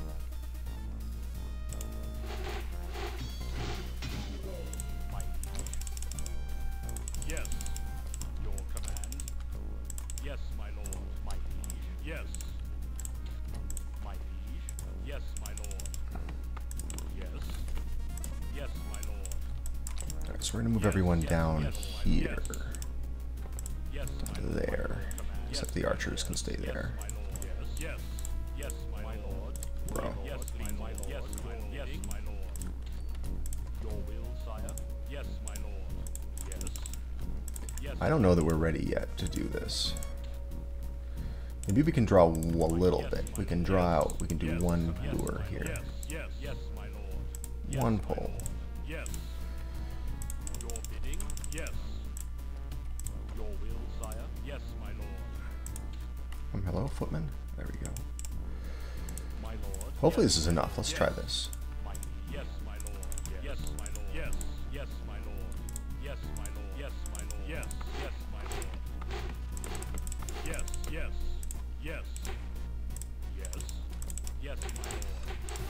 My liege. Yes. Your command. Yes, my lord. My liege. Yes. My liege. Yes, my lord. Yes. Yes, my lord. Alright, so we're gonna move everyone down here. Yes, my lord. There. Except the archers can stay there. My lord. Yes. Yes, my lord. Bro. Yes, my lord. Yes, my lord. Yes, my lord. Your will, sire. Yes, my lord. Yes. Yes. I don't know that we're ready yet to do this. Maybe we can draw a little bit. We can draw out. We can do one lure here. Yes, yes, yes, my lord. One pull. Yes. Your bidding? Yes. Your will, sire? Yes, my lord. Um, hello, footman. There we go. My lord. Hopefully yes. this is enough. Let's Yes. try this. My, yes, my lord. Yes, my lord. Yes, yes, my lord. Yes, my lord. Yes, my lord. Yes, yes, my lord. Yes, yes, yes. Yes, yes, my lord.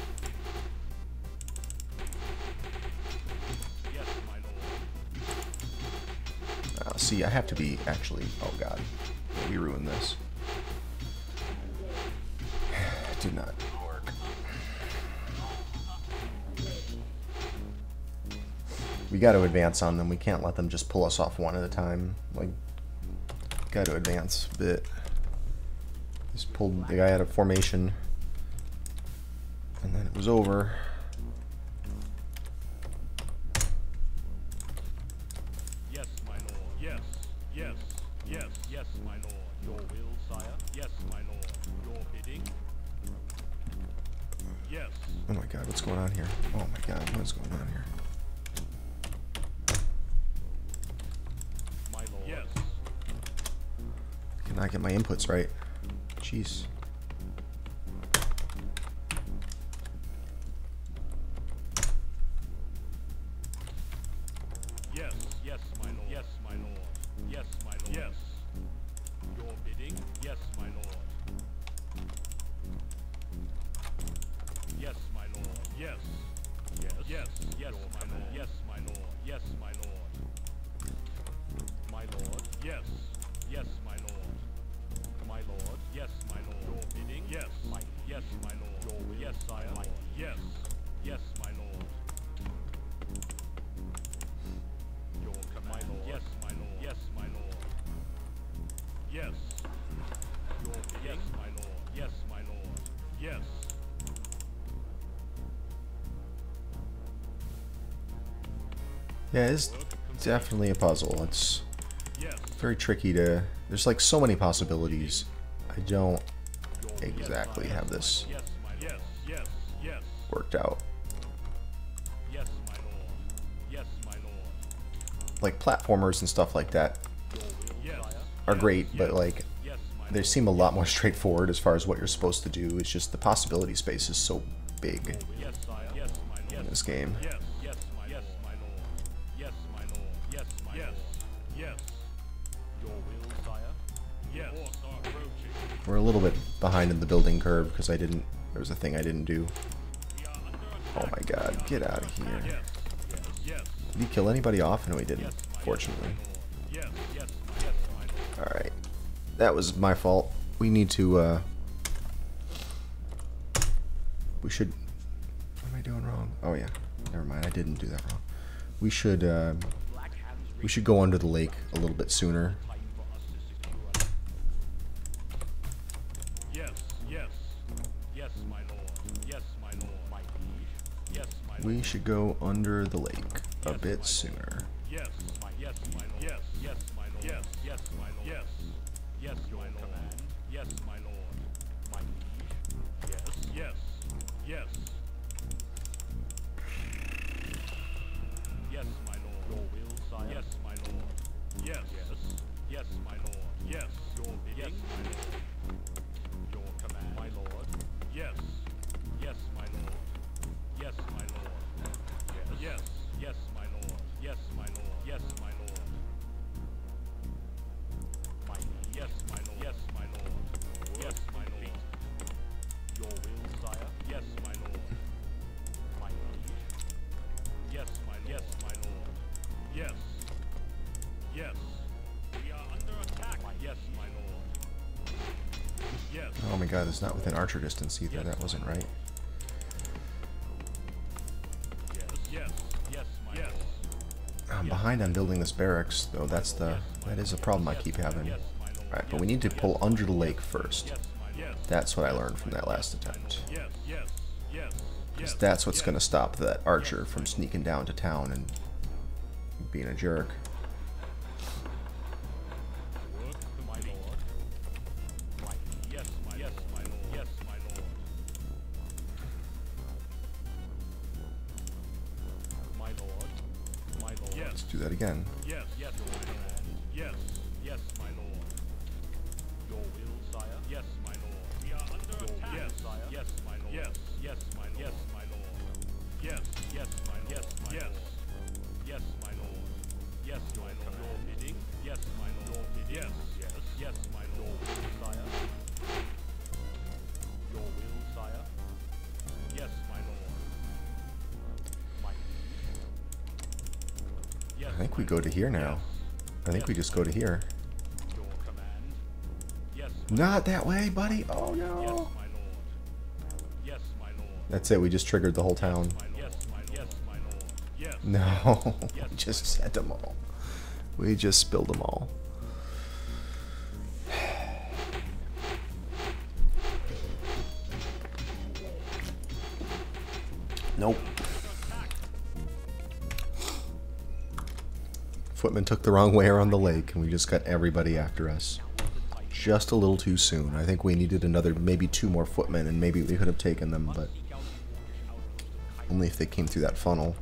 Yes, my lord. Uh, see, I have to be actually. Oh god, we ruined this. Did not work. We got to advance on them. We can't let them just pull us off one at a time. Like, got to advance a bit. Just pulled the guy out of formation, and then it was over. Yes, my lord. Yes, yes, yes, yes, my lord. Your will, sire? Yes, my lord. Your bidding? Yes. Oh my god, what's going on here? Oh my god, what's going on here? My lord. Yes. Cannot get my inputs right. Jeez. Yes, yes, my lord. Yes, my lord. Yes, my lord. Yes. Your bidding? Yes, my lord. Yes, my lord. Yes. Yes. Yes. Yes, my lord. Yes, my lord. Yes, my lord. My lord. Yes. Yes, my lord. My lord. Yes, my lord. Your bidding? Yes. My yes, my lord. Your will? Yes, sire. My yes. Yes, my lord. Your command. My lord. Yes, my lord. Yes, my lord. Yes. Your bidding? Yes, my lord. Yes, my lord. Yes. Yeah, it's definitely a puzzle. It's Yes. very tricky to... There's like so many possibilities. I don't exactly have this Yes, my yes, yes, yes. worked out. Yes, my lord. Yes, my lord. Like platformers and stuff like that Yes. are great, but like Yes, my they seem a lot more straightforward as far as what you're supposed to do. It's just the possibility space is so big yes, sire. Yes, my lord. in this game. Yes, yes, my yes, my lord. Yes, my lord. Yes, my yes. lord. Yes. Your will, sire? Yes. Force are approaching. We're a little bit behind in the building curve because I didn't... There was a thing I didn't do. We are under attack. Oh my god, get out of here. Yes. Yes. Yes. Did he kill anybody off? No, he didn't, fortunately. Yes. Yes. Yes, my lord. Alright. That was my fault. We need to, uh... We should... What am I doing wrong? Oh, yeah. Never mind, I didn't do that wrong. We should, uh... Black Hands We should go under the lake a little bit sooner. time for us to secure a Yes. Yes. Yes, my lord. Yes, my lord. My liege. Yes, my lord. We should go under the lake a bit sooner. Yes, my yes, my lord. Yes, yes, my lord. Yes, yes, my lord. Yes, yes, my lord. Command. Yes, my lord. My liege. Yes, yes, yes. Yes, my lord. Your will, sire. Yes, my lord. Yes, yes, yes, my lord. Yes, your bidding. Yes, my lord. Your command, my lord. Yes, yes, my lord. Yes, my lord. Yes, yes, my lord. Yes, my lord. Yes, my lord. My yes, my lord. Yes, my lord. Yes, my lord. Your will, sire. Yes, my lord. My liege. Yes, my yes, my lord. Yes. Yes. We are under attack. My yes, my lord. Yes. Oh my god, it's not within archer distance either. That wasn't right. Yes. Yes. Yes, my yes. I'm behind on building this barracks, though. That's the... That is a problem I keep having. Yes, my lord. Alright, but we need to pull under the lake first. Yes, my yes. That's what I learned from that last attempt. Yes. Yes. Yes. Because Yes. that's what's going to stop that archer from sneaking down to town and being a jerk. Work, my lord. My yes, my yes, my lord. Yes, my lord. Yes. Do that again. Yes. Yes, your command. Yes. Yes, my lord. Your will, sire. Yes, my lord. We are under attack. Yes, sire. Yes, my lord. Yes. Yes, my lord. Yes, my lord. Yes. Yes, my lord. Yes, my lord. Yes, my lord. Yes, my lord. Your bidding. Yes, my lord. Your bidding. Yes. Yes. Yes, my lord. Your will, sire. Your will, sire. Yes, my lord. My Yes, I think we my go to lord. here now. Yes. I think we just go to here. Your command. Yes. Not that way, buddy. Oh Yes, no. my lord. Yes, my lord. That's it. We just triggered the whole town. My lord. Yes, my lord. Yes, my lord. Yes. No. Yes, We just sent them all. We just spilled them all. Nope. Footman took the wrong way around the lake, and we just got everybody after us. Just a little too soon. I think we needed another, maybe two more footmen, and maybe we could have taken them, but only if they came through that funnel.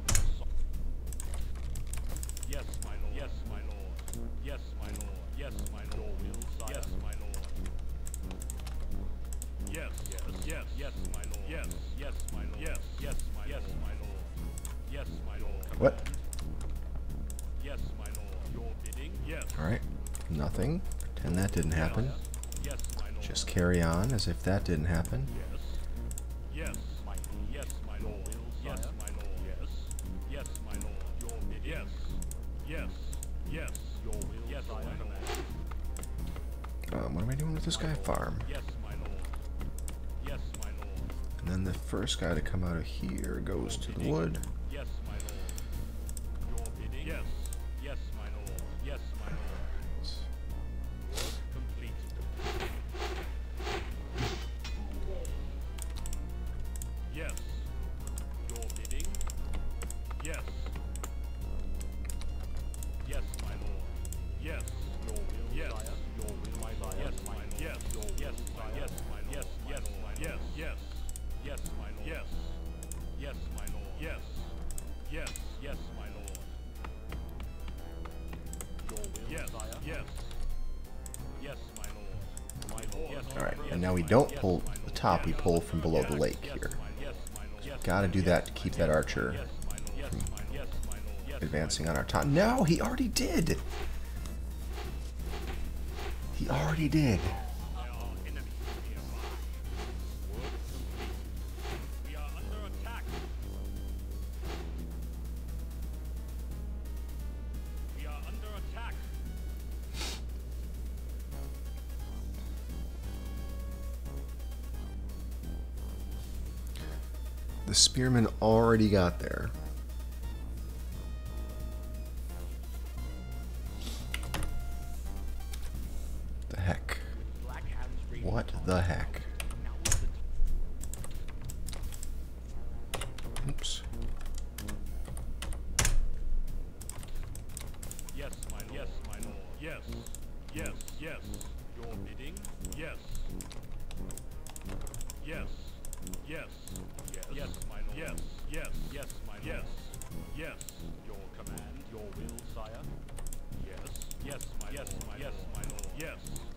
Yes, my lord. Yes, my lord. Yes, my lord. Yes, my lord. Your will, sire. Yes, my lord. Yes, yes, yes, yes, my lord. Yes, yes, my lord. Yes, yes, my yes, my lord. Yes, my lord. What? Yes, my lord. Your bidding. Yes. Alright. Nothing. Pretend that didn't happen. Yes, my lord. Just carry on as if that didn't happen. Yes. Yes, my yes, my lord. Yes, my lord. Yes. Yes, my lord. Your bidding. Yes. Yes. Yes. Your will. Yes, my command. Um, what am I doing with this guy? Farm. Yes, my lord. Yes, my lord. And then the first guy to come out of here goes to the wood. Yes, my lord. Your bidding. Yes. Yes, my lord. Yes, my lord. Work completed. Yes. Your bidding. Yes. Yes, my lord. Yes. Your will, yes. Sire. Your will, my lord. Yes, my lord. Yes. Your yes, my yes, my yes, yes, my yes, yes. Yes, my lord. Yes. Yes, my lord. Yes. Yes, yes, my lord. Your will, yes, sire. Yes. Yes, my lord. My lord. Yes, Alright, yes, and now we my don't lord. pull Yes, my the lord. top, we Yes, pull from below the yes, lake yes, here. my- yes, my lord. Yes, Gotta my do lord. that to keep that archer Yes, my lord. Yes, my- yes, my lord. Yes, my advancing on our top. No, he already did! He already did. There are enemies nearby. Work complete. We are under attack. We are under attack. The spearmen already got there. The heck? Black Hands raiding What parties the heck? now is the Oops. Yes, my lord. Yes, my lord. Yes. Yes, yes. Your bidding? Yes. Yes. Yes. Yes. Yes, my lord. Yes. Yes. Yes, my lord. Yes. Yes. Your command, your will, sire. Yes. Yes, my yes, my yes, my lord. Yes.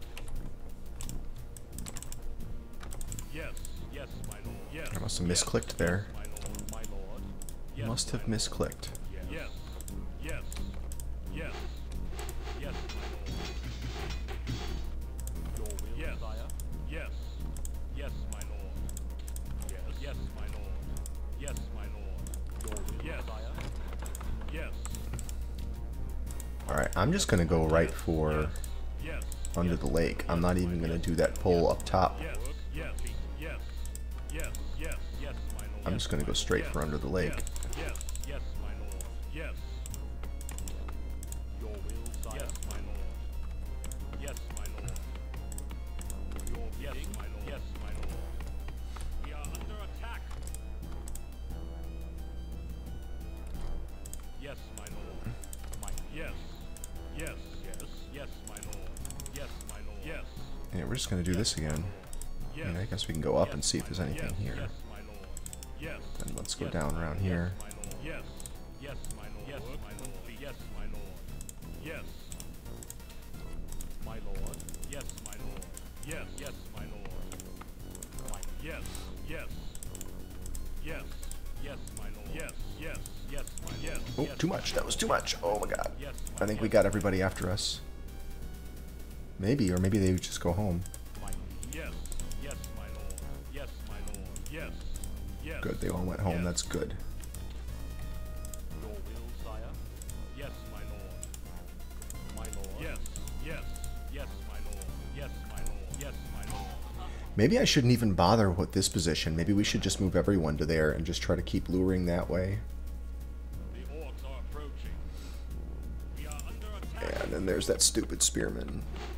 Yes. Yes, my lord. Yes. I must have Yes. misclicked there. My lord. My lord. Yes, Must have my lord. misclicked. Yes. Yes. Yes. Yes. Yes, my lord. Your will, yes. Sire. Yes. Yes, my lord. Yes. Yes, my lord. Yes, my lord. Your will, yes. Sire. Yes. Alright, I'm just gonna go right for Yes. under the lake. I'm not even gonna do that pull up top. Yes. Yes. Yes. Yes. Yes. Yes, my lord. I'm just gonna go straight for under the lake. Yes. Yes, my lord. Yes. Your will, sire. Yes, my lord. Yes, my lord. Your yes, my lord. Yes, my lord. We are under attack. Yes, my lord. My yes. Yes. Yes. Yes, my lord. Yes, my lord. Yes. Yeah, we're just gonna do this again. I Yes. mean, I guess we can go up and see if there's anything Yes. here. Yes, my lord. Yes. Then let's go Yes, down my around lord. here. Yes, my lord. Yes. Yes, my lord. Yes, my lord. Yes, my lord. Yes. My lord. Yes, my lord. Yes, yes, my lord. My yes, yes. Yes, yes, my lord. Yes, yes, yes, my yes. Oh, yes, too much. That was too much. Oh my god. Yes, my I think we yes. got everybody after us. Maybe, or maybe they would just go home. My yes, yes, my lord. Yes, my lord. Yes, yes. Good, they all went home. Yes. That's good. Your will, sire. Yes, my lord. My lord. Yes, yes, yes, my lord. Yes, my lord. Yes, my lord. Maybe I shouldn't even bother with this position. Maybe we should just move everyone to there and just try to keep luring that way. The orcs are approaching. We are under attack. And then there's that stupid spearman.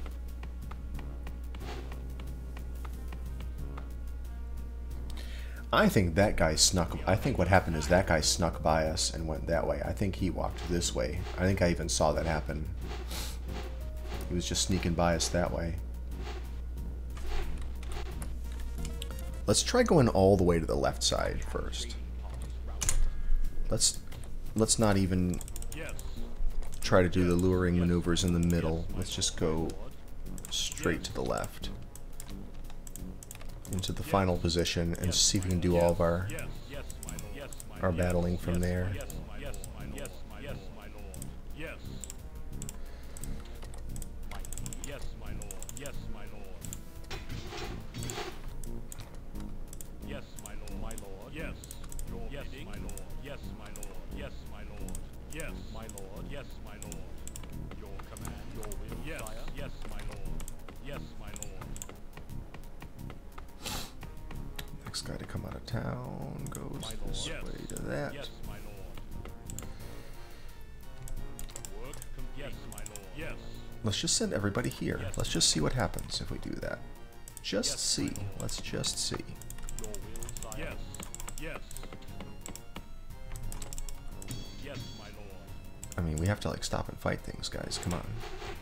I think that guy snuck. I think what happened is that guy snuck by us and went that way. I think he walked this way. I think I even saw that happen. He was just sneaking by us that way. Let's try going all the way to the left side first. Let's let's not even Yes. try to do the luring maneuvers in the middle. Let's just go straight to the left into the final position and see if we can do all of our Yes, yes, my lord. Yes, my our yes, battling from yes, there. Yes, my yes, my yes, my yes, my lord. Yes. My yes, my lord. Yes, my lord. Yes, my lord. My lord. Yes. Your yes, bidding. My lord. Yes, my lord. Yes, my lord. Yes, my lord. Yes, my lord. Your command. Your will. Yes. Sire. Yes, my lord. Yes, my lord. Next guy to come out of town goes My lord. this Yes. way to that. Yes, my lord. Work complete. Yes, my lord. Yes. Let's just send everybody here. Let's just see what happens if we do that. Just Yes, see. my lord. Let's just see. Your will, sire. Yes. Yes. Yes, my lord. I mean, we have to like stop and fight things, guys. Come on.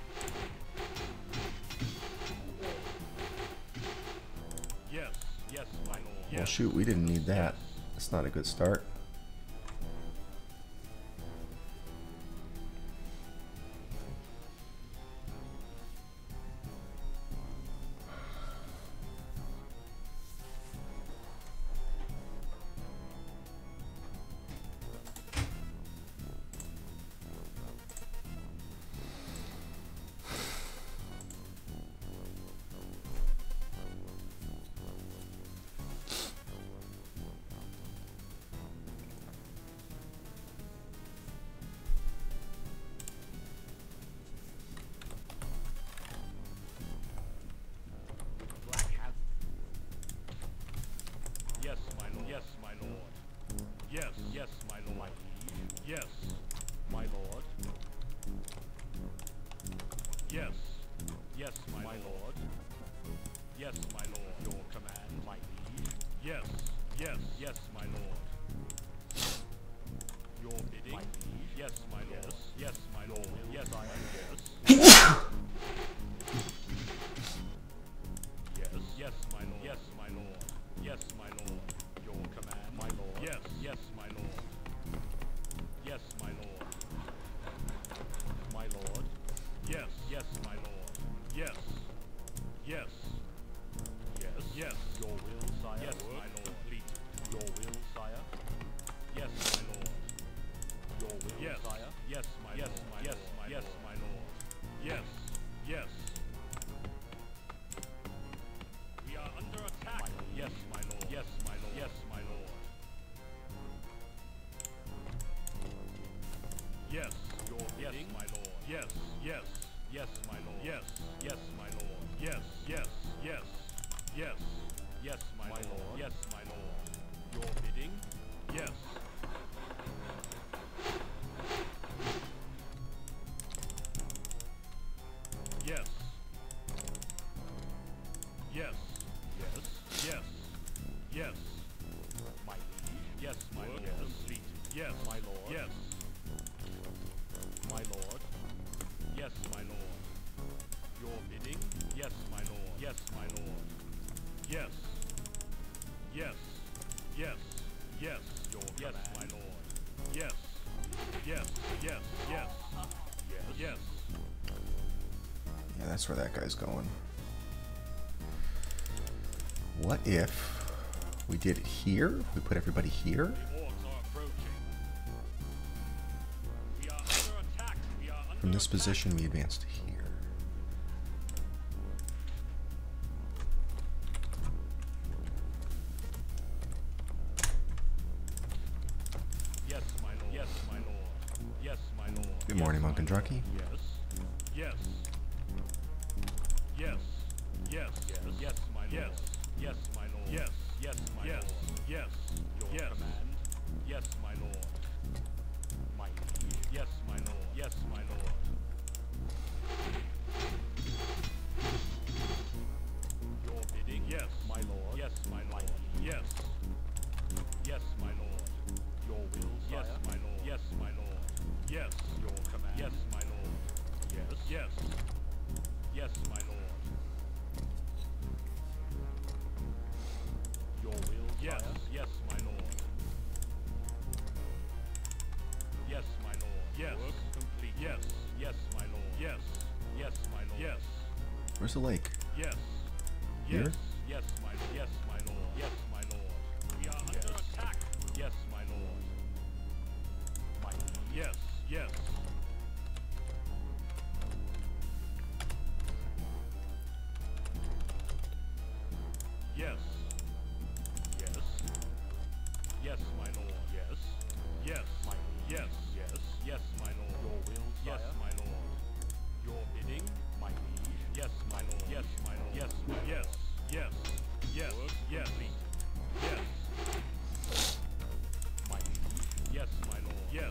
Yes. Yes, my lord. Well, Yes. shoot, we didn't need that. That's not a good start. Black Hand. Yes, my lord. Yes, my lord. Yes. Yes, my lord. My liege. Yes. My lord. Yes. Yes, my, my lord. Yes, my lord. Your command, my liege. Yes. Yes. Yes, my lord. Your bidding. My liege. Yes, my lord. Yes, my lord. Yes, I am. Yes. Yes. Yes, my lord. Yes, my lord. Yes, my lord. Your command, my lord. Yes. Yes, my lord. Yes, my lord. My lord. Yes. Yes, my lord. Yes. Yes. Yes. Yes. Your will, sire. Yes, my lord. Complete. Your will, sire. Yes, my lord. Your will, yes. Sire. Yes, my yes, lord. My yes, my yes, my lord. Yes. Yes. We are under attack. My, yes, my lord. Yes, my lord. Yes, my lord. Yes, your bidding, my lord. Yes, yes, yes, my lord. Yes, yes, my lord. Yes, yes, yes, yes, yes, my, my lord. lord. Yes, my lord. Your bidding. Yes. Yes. Yes. Yes. Yes. Yes. My liege. Yes, my Work lord. Complete. Yes, my lord. Yes. My lord. Yes, my lord. Your bidding. Yes, my lord. Yes, my lord. Yes. Yes. Yes. Yes. Your yes, Yes, yes, yes, yes. Yeah, that's where that guy's going. What if we did it here? We put everybody here? The orcs are approaching. We are under attack. We are under From this attack. position, we advance to here. Yes, my lord. Yes, my lord. Yes, my lord. Good morning, Yes, Monk and my lord. Drucky. Yes. Yes. Yes. Yes. Yes. Yes, my lord. Yes. Yes, my lord. Yes. Yes, my Yes. lord. Yes. Your Yes. command. Yes, my lord. My liege. Yes, my lord. Yes, my lord. Your bidding. Yes, my lord. Yes, my lord. Yes. Yes, my lord. Your will, yes, sire. my lord. Yes, my lord. Yes, your command. Yes, my lord. Yes. Yes. Yes, my lord. Your will, yes. sire. Yes, my lord. Yes, my lord. Yes. Work complete. Yes. Yes, my lord. Yes. Yes, my lord. Yes. Where's the lake? Yes. Here? Yes. Yes, my yes, my lord. Yes, my lord. We are under attack. Yes, my lord. My yes, yes. Yes. Yes. Yes, my lord. Yes. Yes. My yes. Yes. Yes, my lord. Your will, yes, sire. my lord. Your bidding, my liege. Yes, my lord. Yes, my lord. Yes, my yes. Yes. Yes. Yes. Yes. My liege. Yes, my lord. Yes.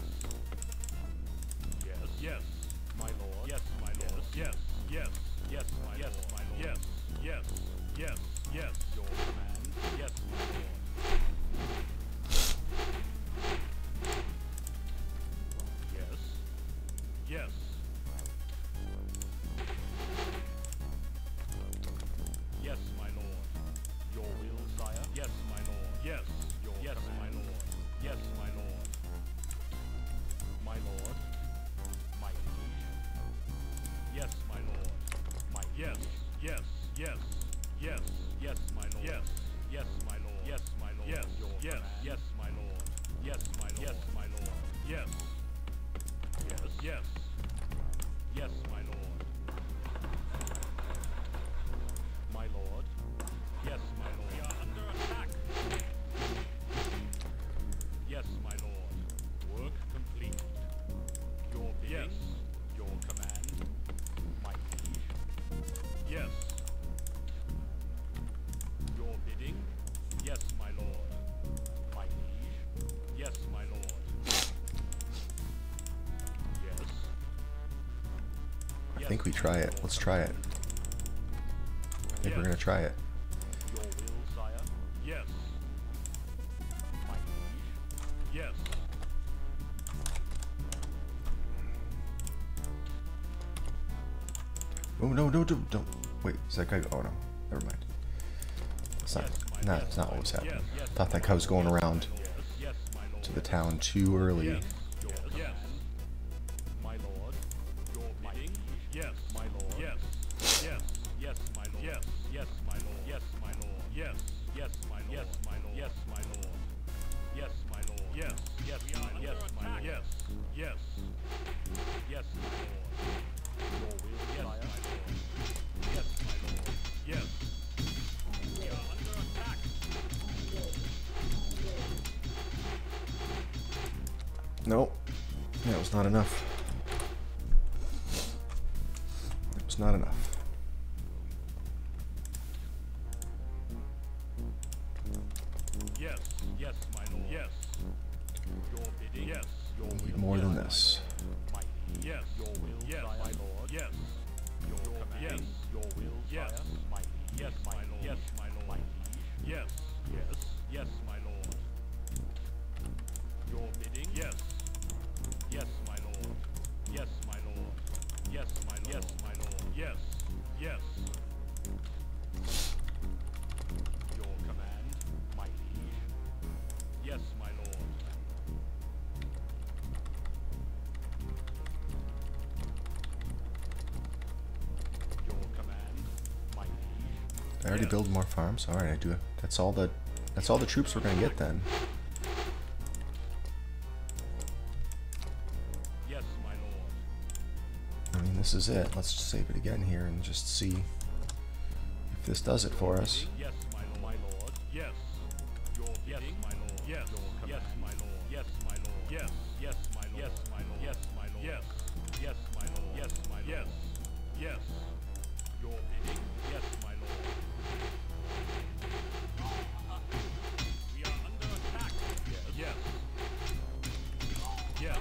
Yes. Yes. My lord. Yes, my lord. Yes. Yes. Yes, my yes, lord. My lord. Yes. Yes. Yes. Yes. Your command. Yes, my lord. Yes. Yes. Yes, my lord. Your will, sire. Yes, my lord. Yes. Your yes, my lord. Yes, my lord. My lord. My liege. Yes, my lord. My yes. Yes. Yes. Yes. Yes, my lord. Yes. Yes, my lord. Yes, my lord. Yes. Your yes. Yes, my lord. Yes, my lord. Yes, my lord. Yes. Yes. Yes. Yes, my lord. My lord. Yes, my lord. We are under attack. Yes, my lord. Work complete. Your bidding. Yes. Your command. My liege. Yes. Your bidding. Yes, my lord. My liege. Yes, my lord. Yes. I think we try it. Let's try it. I think we're gonna try it. Your will, sire. Yes. My liege. Yes. Oh no, no, don't, don't. Wait, is that guy? Oh no, never mind. It's not. No, it's not what was happening. I thought that guy was going around Yes, my lord. to the town too early. Yes. Your yes. My lord. Your bidding. Yes, my lord. Yes. Yes. Yes, my lord. Yes. Yes, my lord. Yes, my lord. Yes. Yes, my lord. Yes, my lord. Yes, my lord. Yes, my lord. Yes. Yes, my lord. Yes, my lord. Yes. Yes. Yes, my lord. Your will, yes, my lord. Yes, my lord. Yes. We are under attack. Nope. That was not enough. That was not enough. Yes. Yes, my lord. Yes. Your bidding. Yes. Your We need will. more than yes, this. my liege. Yes. Your will, yes, my lord. Yes. Your command. Yes. Your will, yes. My liege. Yes, my lord. Yes, my lord. My liege. Yes. Yes. Yes, my lord. Your bidding. Yes. Yes, my lord. Yes, my lord. Yes, my lord. Yes, my lord. Yes. Yes. Your command, my liege. Yes, my lord. I already Yes. build more farms. All right, I do. That's all the. That's all the troops we're gonna get then. Yes, my lord. I mean, this is it. Let's just save it again here and just see if this does it for us. Yes, my lord. My lord. Yes. Your yes, my lord. Yes. Your yes, my lord. Yes, my lord. Yes. Yes, my lord. Yes, my lord. Yes, my lord. Yes. Yes, my lord. Yes, my lord. Yes. Yes. Your bidding. Yes, my lord. We are under attack. Yes. Yes. Yes.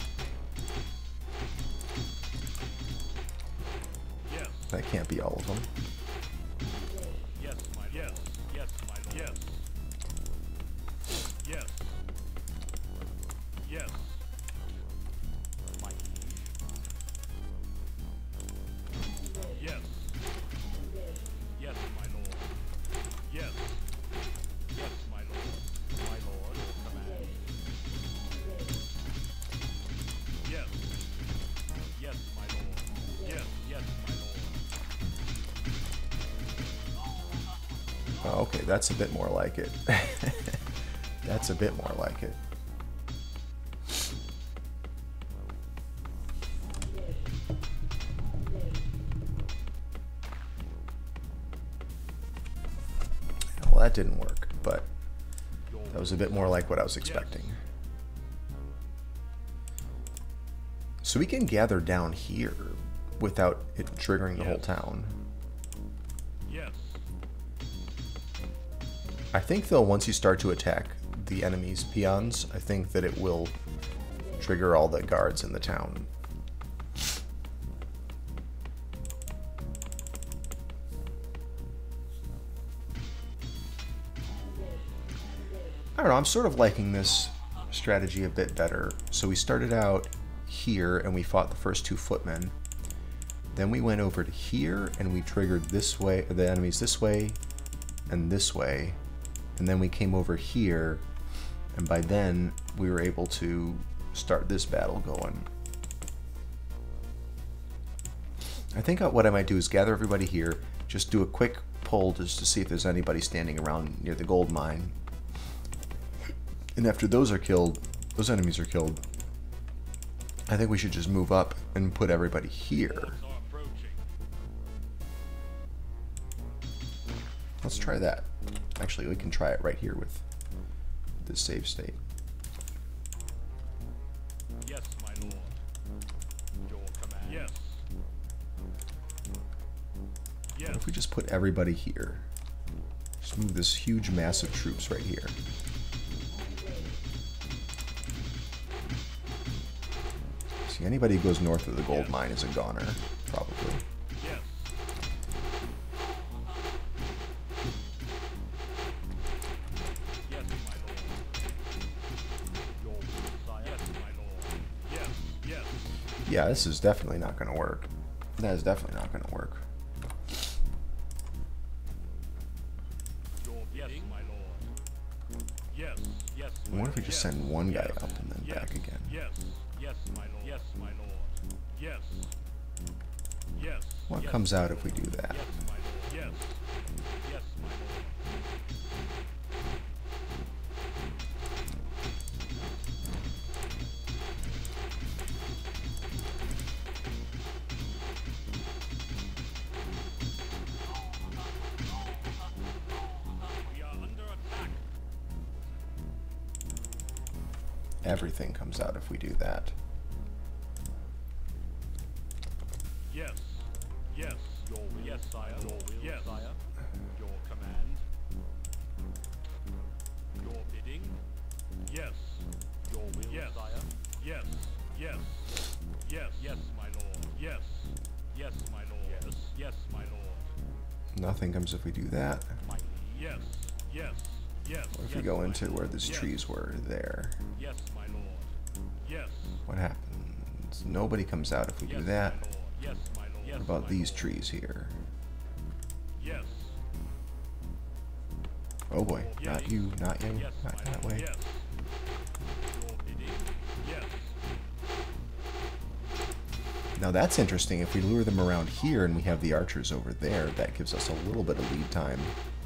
Yes. That can't be all of them. Yes, my yes, yes, my lord. Yes. Yes. Yes. My liege. Yes. Yes, my lord. Yes. Yes, my lord. My lord, command. Yes. Yes, my lord. Yes, yes, my lord. Oh, okay, that's a bit more like it. That's a bit more like it. Well, that didn't work, but that was a bit more like what I was expecting. So we can gather down here without it triggering the whole town. Yes. I think, though, once you start to attack the enemy's peons, I think that it will trigger all the guards in the town. I don't know, I'm sort of liking this strategy a bit better. So we started out here and we fought the first two footmen. Then we went over to here and we triggered this way, the enemies this way and this way. And then we came over here, and by then we were able to start this battle going. I think what I might do is gather everybody here, just do a quick pull just to see if there's anybody standing around near the gold mine. And after those are killed, those enemies are killed, I think we should just move up and put everybody here. Hordes are approaching. Let's try that. Actually, we can try it right here with this save state. Yes, my lord. Your command. Yes. Yes. What if we just put everybody here? Just move this huge mass of troops right here. See, anybody who goes north of the gold mine is a goner, probably. Yes. Yes, my lord. Your desire. Yes, my lord. Yes, yes. Yeah, this is definitely not going to work. That is definitely not going to work. Your yes, my lord. Yes, yes. I wonder if we just send one guy up and then yes, back again. Yes, yes, my lord. Yes, my lord. Yes. Yes. What yes, comes out if we do that? Yes, my lord. Yes. Yes, my lord. We are under attack. Everything comes out if we do that. Yes. Yes. Your will, yes, sire. Your will, yes. Sire. Your command. Your bidding. Yes. Your will, yes. Sire. Yes. Yes. Yes. Yes, my lord. Yes. Yes, my lord. Yes. Yes, my lord. Nothing comes if we do that. My yes. Yes. Yes. What if yes, we go my into lord. where these yes. trees were there? Yes, my lord. Yes. What happens? Nobody comes out if we Yes, do that. my lord. Yes, my lord. Yes, What about my these lord. trees here? Yes. Oh boy, Yes. not you, not you, Yes, not my that lord. way. Yes. Your bidding. Yes. Now that's interesting. If we lure them around here and we have the archers over there, that gives us a little bit of lead time.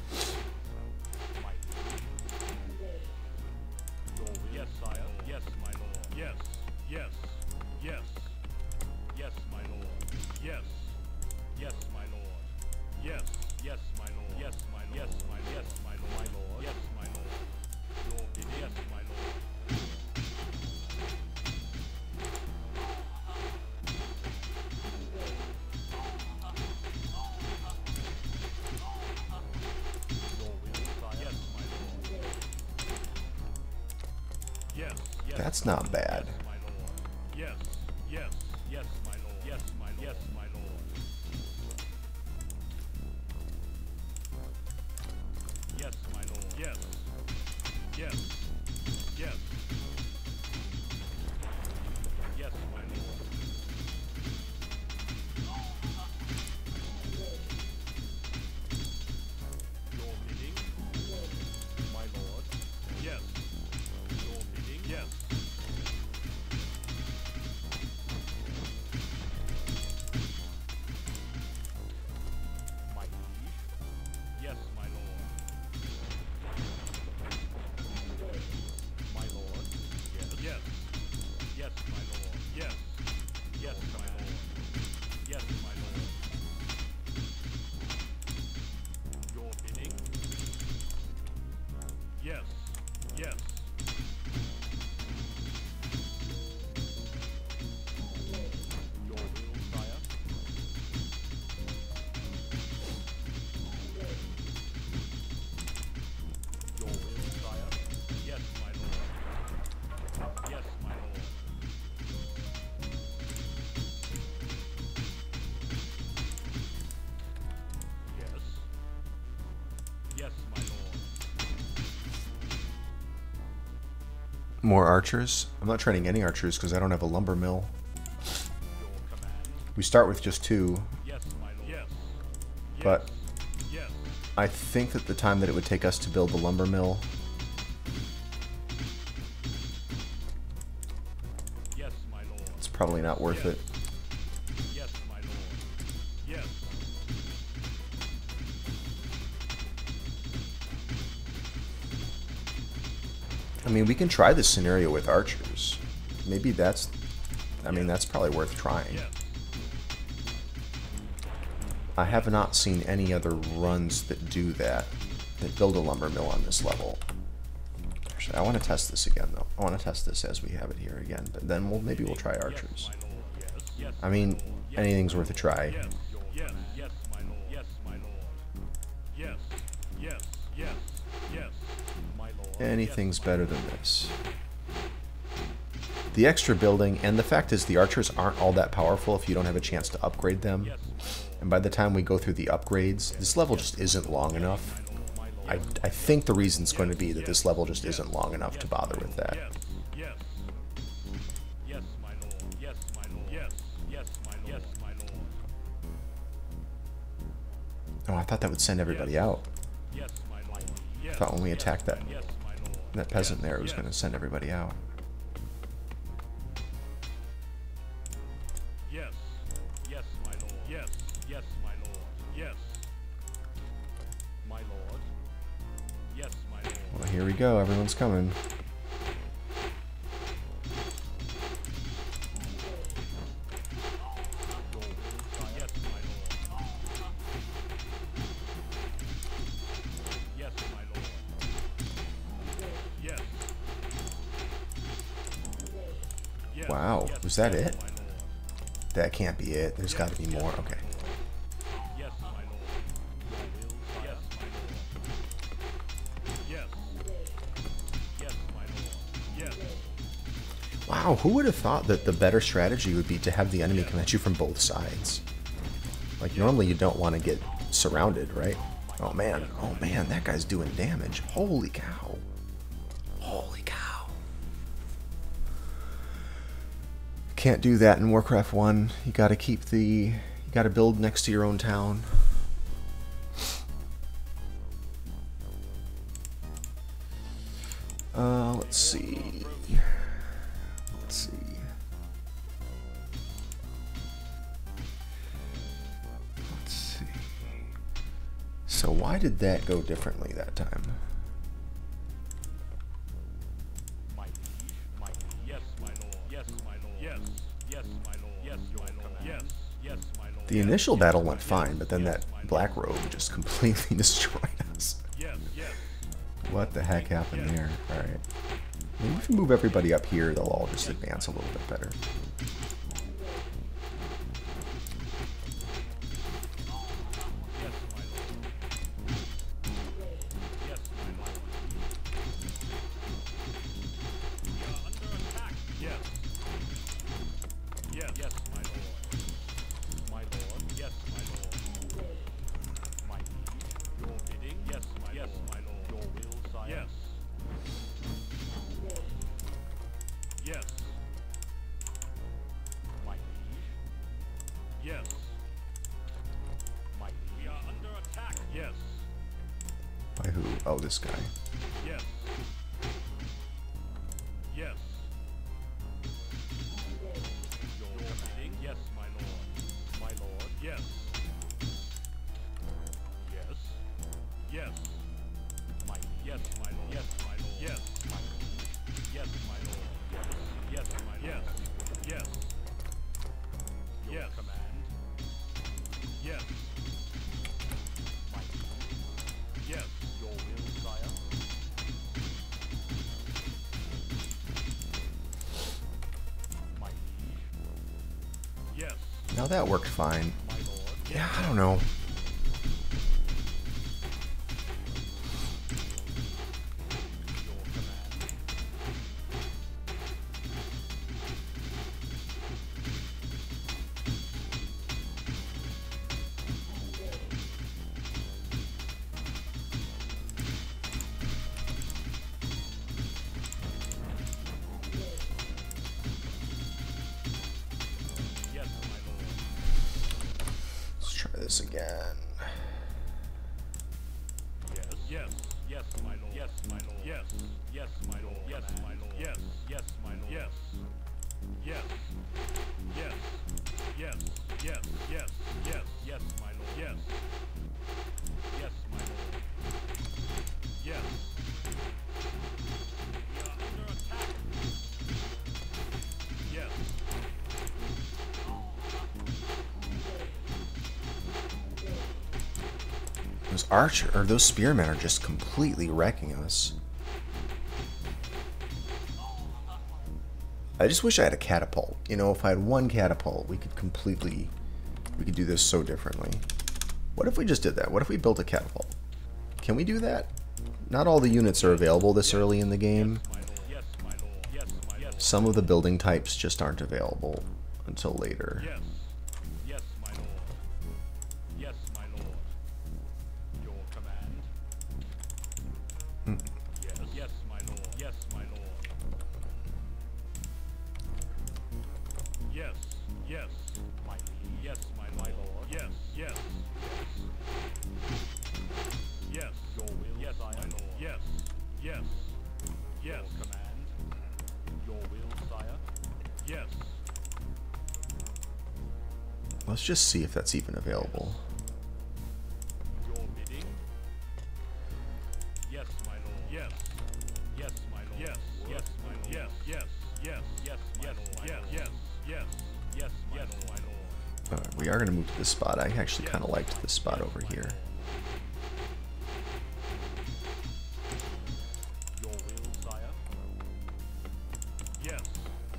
Yes, sire. Yes, my lord. Yes, yes, yes, yes, my lord. Yes, yes, my lord. Yes, yes, my lord. Yes, my yes, my yes, my lord. My lord. Yes, my lord. Your bid- yes, my lord. Your will, sire. Yes, my lord. Yes, yes. That's not bad. Yes, my lord. Yes, yes, yes, my lord. Yes, my yes, my lord. Yes, my lord. Yes, yes, yes, yes, my lord. Your bidding, my lord. Yes. Your bidding, yes. My liege, yes, my lord. My lord, yes. Yes. Yes, my lord. Yes. Yes, my lord. Yes, my lord. Your bidding? Yes. Yes. Your will, sire? Your will, sire? Yes, my lord. Yes, my lord. Yes. Yes, my lord. More archers? I'm not training any archers because I don't have a lumber mill. Your command? We start with just two, Yes, my lord. Yes. but Yes. I think that the time that it would take us to build the lumber mill, Yes, my lord. it's probably not worth Yes. it. Yes, my lord. Yes. I mean, we can try this scenario with archers. Maybe that's, I mean, that's probably worth trying. Yes. I have not seen any other runs that do that, that build a lumber mill on this level. Actually, I want to test this again, though. I want to test this as we have it here again, but then we'll maybe we'll try archers. My lord. Yes. Yes. I mean, anything's worth a try. Yes. Yes. Yes, my lord. Yes, my lord. Yes. Yes. Yes. Yes. My lord. Anything's better than this. The extra building, and the fact is the archers aren't all that powerful if you don't have a chance to upgrade them. Yes, my lord. And by the time we go through the upgrades, this level just isn't long enough. My lord. I, I think the reason's going to be that this level just isn't long enough to bother with that. Yes. Yes. Yes, my lord. Yes, my lord. Yes. Yes, my lord. Yes, my lord. Oh, I thought that would send everybody out. Yes, my lord. Yes. I thought when we attacked that, Yes, my lord. that peasant there, it was Yes. going to send everybody out. Yes. Yes, my lord. Yes. Yes, my lord. Yes. My lord. Yes, my lord. Well, here we go. Everyone's coming. Your will, sire. Yes, my lord. Yes, my lord. Yes. Yes. Wow, Yes, was that yes, it? my lord. That can't be it. There's got to be more. Okay. Yes, my lord. Your will, sire. Yes, my lord. Yes. Yes, my lord. Yes. Wow, who would have thought that the better strategy would be to have the enemy come at you from both sides? Like, normally you don't want to get surrounded, right? Oh, man. Oh, man, that guy's doing damage. Holy cow. Holy cow. Can't do that in Warcraft one. You gotta keep the... You gotta build next to your own town. Uh, let's see. Let's see. So why did that go differently that time? My liege, my liege. Yes, my lord. Yes, my lord. Yes, yes, my lord. Yes, your command. Yes, yes, my lord. The initial battle went fine, but then that black robe just completely destroyed us. Yes, yes. What the heck happened there? Alright. Maybe if we move everybody up here, they'll all just advance a little bit better. Yes, my lord. Yes, my lord. We are under attack. Yes. Yes, yes, my lord. My lord. Yes, my lord. My liege. Your bidding. Yes, my yes, lord. My lord. Your will, sire. Yes. Yes. My liege. Yes. My liege. We are under attack. Yes. By who? Oh, this guy. Yes. Yes. Your bidding? Yes, my lord. My lord. Yes. Yes. Yes. My yes, my lord. Yes, my lord. Yes. My yes, my lord. Yes. Yes, my lord. Yes. Yes. Your yes. Command. Yes. My yes. Your will, sire. My liege. Yes. Now that worked fine. My lord. Yeah, I don't know. Your command. Yes, my lord. Let's try this again. Yes. Yes. Yes, my lord. Yes, my lord. Yes. Yes, my lord. Yes, my lord. Yes. Yes, my lord. Yes. Yes. Yes. Yes. Yes. Yes. Yes. Yes, my lord. Yes. Yes, my lord. Yes. We are under attack. Yes. Those archer or those spearmen are just completely wrecking us. I just wish I had a catapult. You know, if I had one catapult, we could completely, we could do this so differently. What if we just did that? What if we built a catapult? Can we do that? Not all the units are available this early in the game. My lord. Yes, my lord. Yes, my lord. Some of the building types just aren't available until later. Yes. Yes, my lord. Yes, my lord. Your command. Mm. Yes. Yes, my lord. Yes, my lord. Yes. Yes. My liege. Yes, my my lord. Yes. Yes. Yes. Your will. Yes, my lord. Yes. Yes. Yes. Your command. Your will, sire. Yes. Let's just see if that's even available. Your bidding? Yes, my lord. Yes. Yes, my lord. Yes. Yes, my lord. Yes. Yes. Yes. Yes. Yes. Yes. Yes. Yes. Yes, my lord. My lord. Uh, we are going to move to this spot. I actually kind of liked this spot over here. Your will, sire. Yes.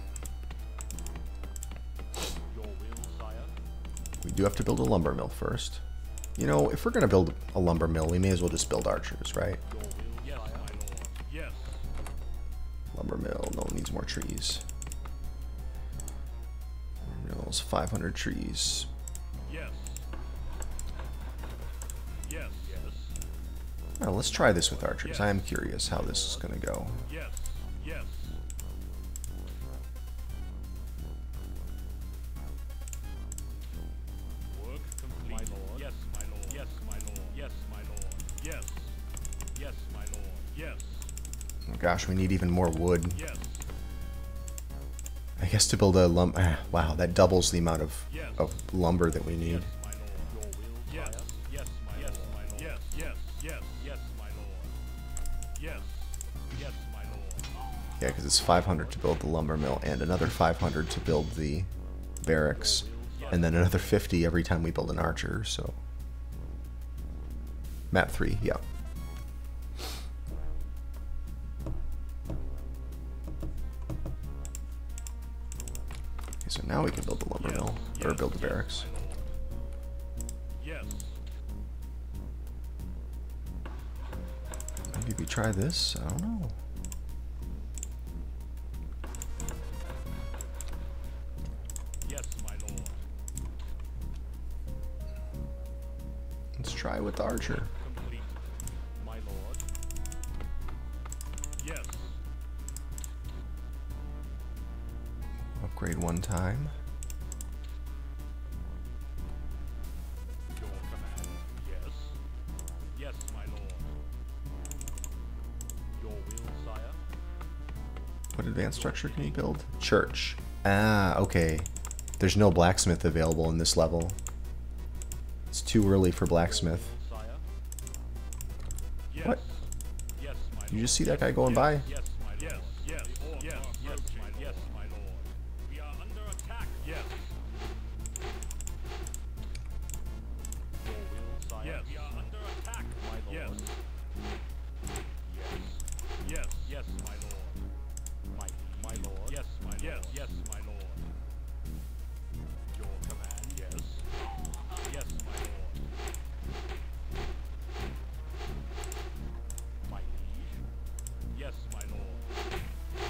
Your will, sire. We do have to build a lumber mill first. You know, if we're going to build a lumber mill, we may as well just build archers, right? Your will, yes, my lord. Yes. Lumber mill, no, it needs more trees. Lumber mill's five hundred trees. Yes. Yes. Yes. Now, let's try this with archers. I am curious how this is going to go. Yes. Yes. Work complete. My lord. Yes, my lord. Yes, my lord. Yes, my lord. Yes. Yes, my lord. Yes. Oh gosh, we need even more wood. Yes. I guess to build a lum- ah, wow, that doubles the amount of, Yes. of lumber that we need. Yes, my lord. Your will, yes. Yes, my yes, my lord. Yes. Yes. Yes, my lord. Yeah, because it's five hundred to build the lumber mill and another five hundred to build the barracks, and then another fifty every time we build an archer. So map three, yeah. Okay, so now we can build the lumber mill or build the barracks. Yes. Maybe we try this. I don't know. Yes, my lord. Let's try with the archer. Complete. My lord. Yes. Upgrade one time. Your command. Yes. Yes, my lord. Your will, sire. What advanced structure can you build? Church. Ah, okay. There's no blacksmith available in this level. It's too early for blacksmith. Sire. Yes. What? Yes, my lord. You just see that guy going by? Yes, my lord. Yes, yes, yes, yes, my, yes, my lord. We are under attack. Yes. Your will, sire. Yes. We are under attack, my lord. Yes. Yes. Yes, yes, my lord. My, my lord. Yes, my lord. Yes, yes, my lord. Your command. Yes. Yes, my lord. My liege. Yes, my lord.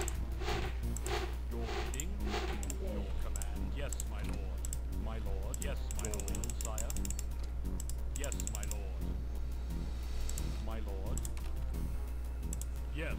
Your bidding. Your command. Yes, my lord. My lord. Yes, my lord. Sire. Yes, my lord. My lord. Yes.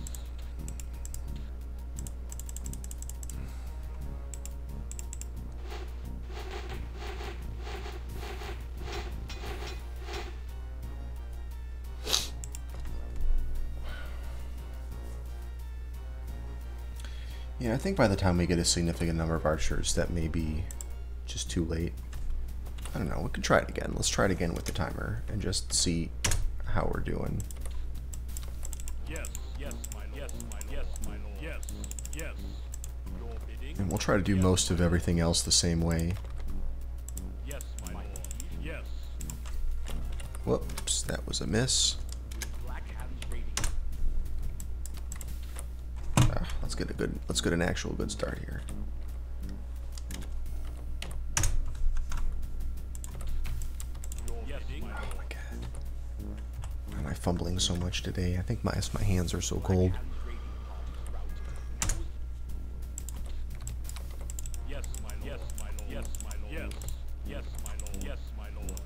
Yeah, I think by the time we get a significant number of archers, that may be just too late. I don't know, we could try it again. Let's try it again with the timer and just see how we're doing. Yes. Yes, my lord. Yes, my lord. Yes, my lord. Yes. Yes. Your bidding. And we'll try to do most of everything else the same way. Yes, my lord. Yes. Whoops, that was a miss. Black Hands raiding. Ah, let's get a good, let's get an actual good start here. Your yes, bidding. My Oh lord. my god. Why am I fumbling so much today? I think my, my hands are so cold. Hands raiding parties routed. Yes, my lord. Yes, my lord. Yes, my lord. Yes. Yes, my lord. Yes, my lord.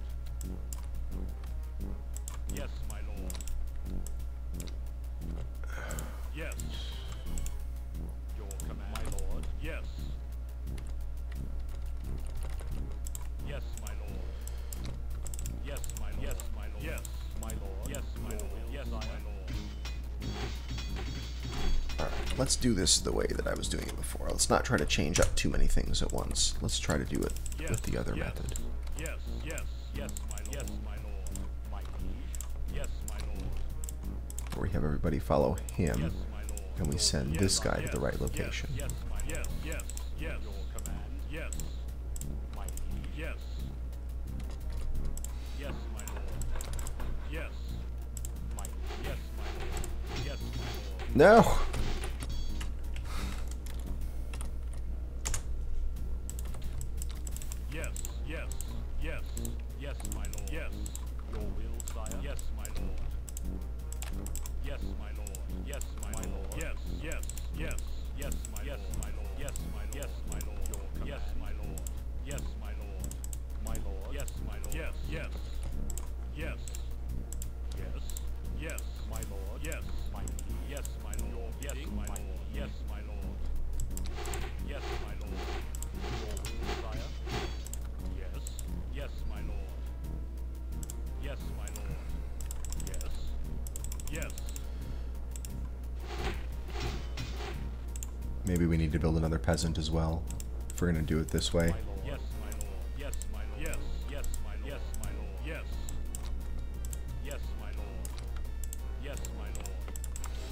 Yes, my lord. Yes. Your command, my lord. Yes. Yes, my lord. Yes, my lord. Yes, my lord. Yes, my lord. Yes, my lord. Yes, my lord. Alright, let's do this the way that I was doing it before. Let's not try to change up too many things at once. Let's try to do it Yes, with the other yes, method. Yes, yes, yes, my lord. Yes, my lord. My liege. Yes, my lord. Where we have everybody follow him, Yes, my lord. and we send Yes, this guy yes, to the right yes, location. Yes, my yes, yes, yes. Your command. Yes. My liege. Yes. Yes, my lord. Yes. My yes, my lord. Yes, my lord. No! Yes, yes, yes, yes, my lord. Yes. Your will, sire. Yes, my lord. Yes, my lord. Yes, my, lord. Yes, yes, yes, yes, my yes, my lord. Yes, my lord. Yes, my lord. Your yes, my lord. Yes, my lord. My lord. Yes, my lord. Yes, yes, yes, yes, yes, my lord. Yes, my yes, my lord. Yes, my lord. Yes, my lord. Yes, my lord. Your will, sire. Yes. Yes, my lord. Yes, my lord. Yes. Yes. Maybe we need to build another peasant as well, if we're going to do it this way. My lord. Yes, my lord. Yes, my lord. Yes. Yes, my lord. Yes, my lord. Yes. Yes, my lord. Yes, my lord.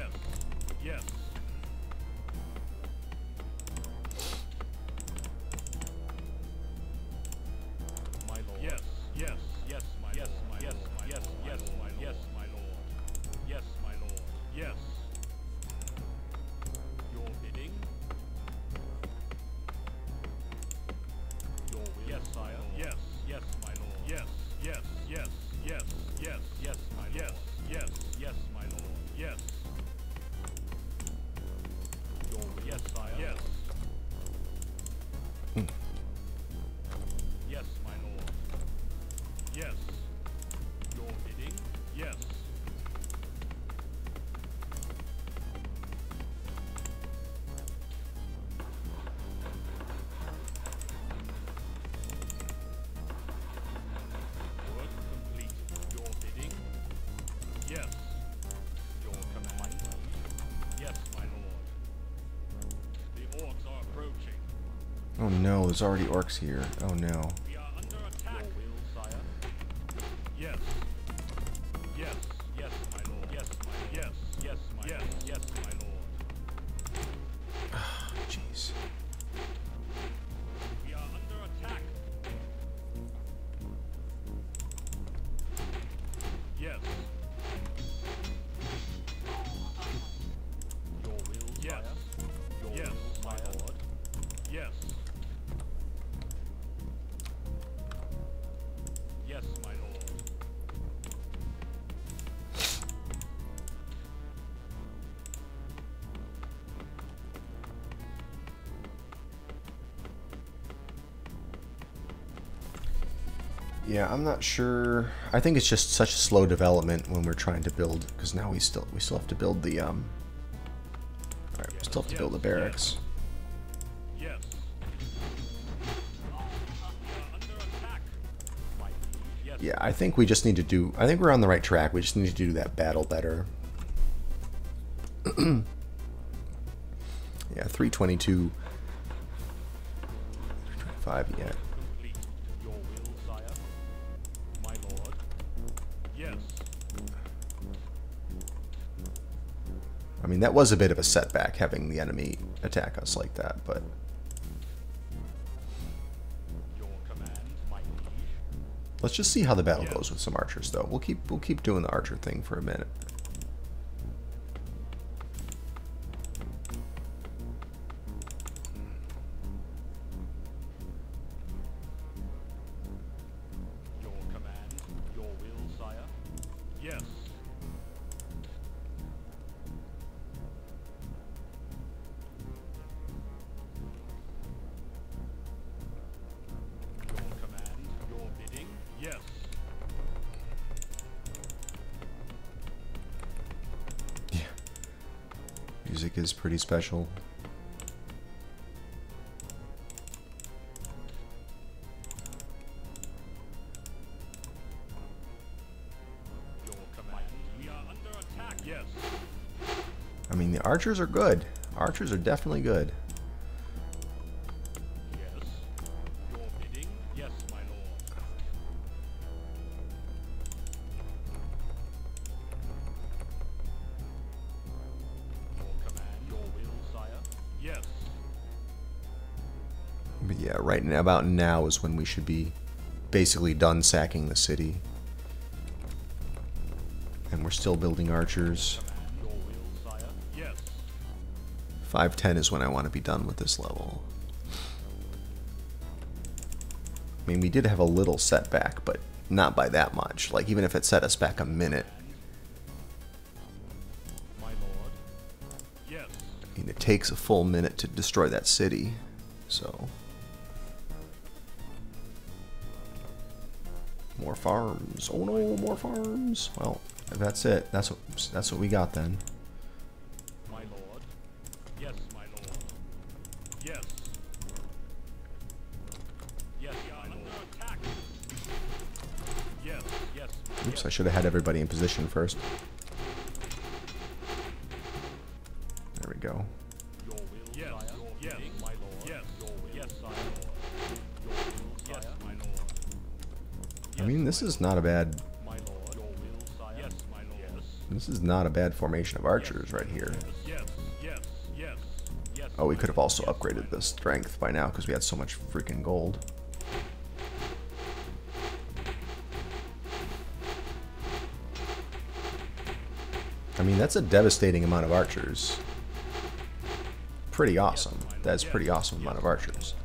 Yes. Yes. My lord. Yes. Yes. Yes, my yes, my yes, my yes, yes, my yes, my lord. Yes, my lord. Yes. Your bidding. Your will. Yes, sire. Yes. Yes, my lord. Yes. Yes. Yes. Yes. Yes. Yes, my yes. Yes. Yes, my lord. Yes. Your will. Yes, sire. Yes. Yes, my lord. Yes. Your bidding? Yes. Work complete. Your bidding? Yes. Your command? Yes, my lord. The orcs are approaching. Oh no, there's already orcs here. Oh no. We are under attack. Your will, sire? Yes. Yes. Yes, my lord. Yes, my yes. Yes, my yes. Yes, my lord. Jeez. We are under attack. Yes. Your will, yes. Sire? Your yes, will, my lord. Yes. Yes, my lord. Yeah, I'm not sure. I think it's just such a slow development when we're trying to build, because now we still we still have to build the um. All right, we still have to build the barracks. Yes. We are under attack. My liege. Yes. Yeah, I think we just need to do. I think we're on the right track. We just need to do that battle better. Yeah, three twenty-two. three twenty-five, yeah. Complete. Your will, sire. My lord. Yes. I mean, that was a bit of a setback having the enemy attack us like that, but Your command, my liege. let's just see how the battle Yes. goes with some archers, though. We'll keep we'll keep doing the archer thing for a minute. Your command, your will, sire. Yes. Your command, your bidding. Yes. Yeah, music is pretty special. Your command. We are under attack. Yes. I mean, the archers are good. Archers are definitely good. Yes. Your bidding. Yes, my lord. Your command, your will, sire. Yes. But yeah, right now, about now is when we should be basically done sacking the city. And we're still building archers. Command, your will, sire. Yes. five ten is when I want to be done with this level. I mean, we did have a little setback, but not by that much. Like, even if it set us back a minute, My lord. Yes. I mean, it takes a full minute to destroy that city. So, more farms. Oh no, more farms. Well, that's it. That's what that's what we got then. My lord. Yes, my lord. Yes. Yes, we are under attack. Yes, yes. Oops, I should have had everybody in position first. There we go. Your will, yes, sire. Your yes, bidding, my lord. Yes, your will, yes, sire. Your will, yes, my lord. I mean, this is not a bad. My lord. Your will, sire. Yes, my lord. Yes. This is not a bad formation of archers right here. Yes, yes, yes, yes. Oh, we could have also upgraded the strength by now because we had so much freaking gold. I mean, that's a devastating amount of archers. Pretty awesome. That's pretty awesome amount of archers.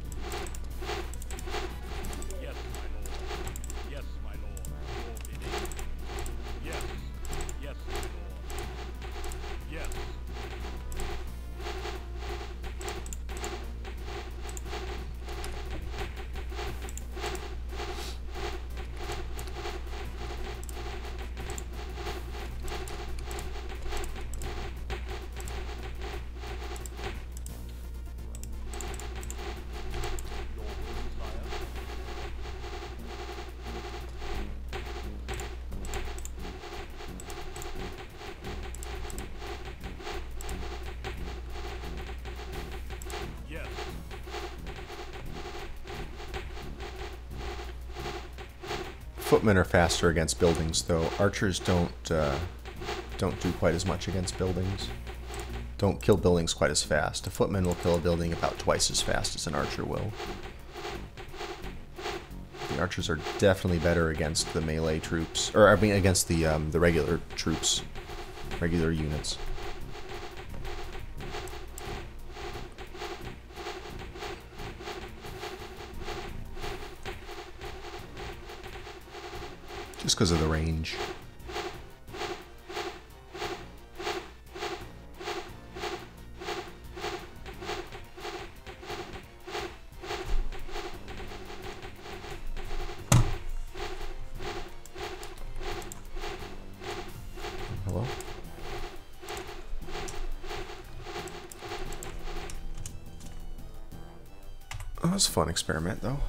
Yes, my lord. Yes, my lord. Your bidding. Yes, yes, my lord. Yes. Your will, sire. Yes. Footmen are faster against buildings, though. Archers don't uh, don't do quite as much against buildings. Don't kill buildings quite as fast. A footman will kill a building about twice as fast as an archer will. The archers are definitely better against the melee troops, or I mean against the um, the regular troops, regular units. Just because of the range. Hello? That was a fun experiment, though.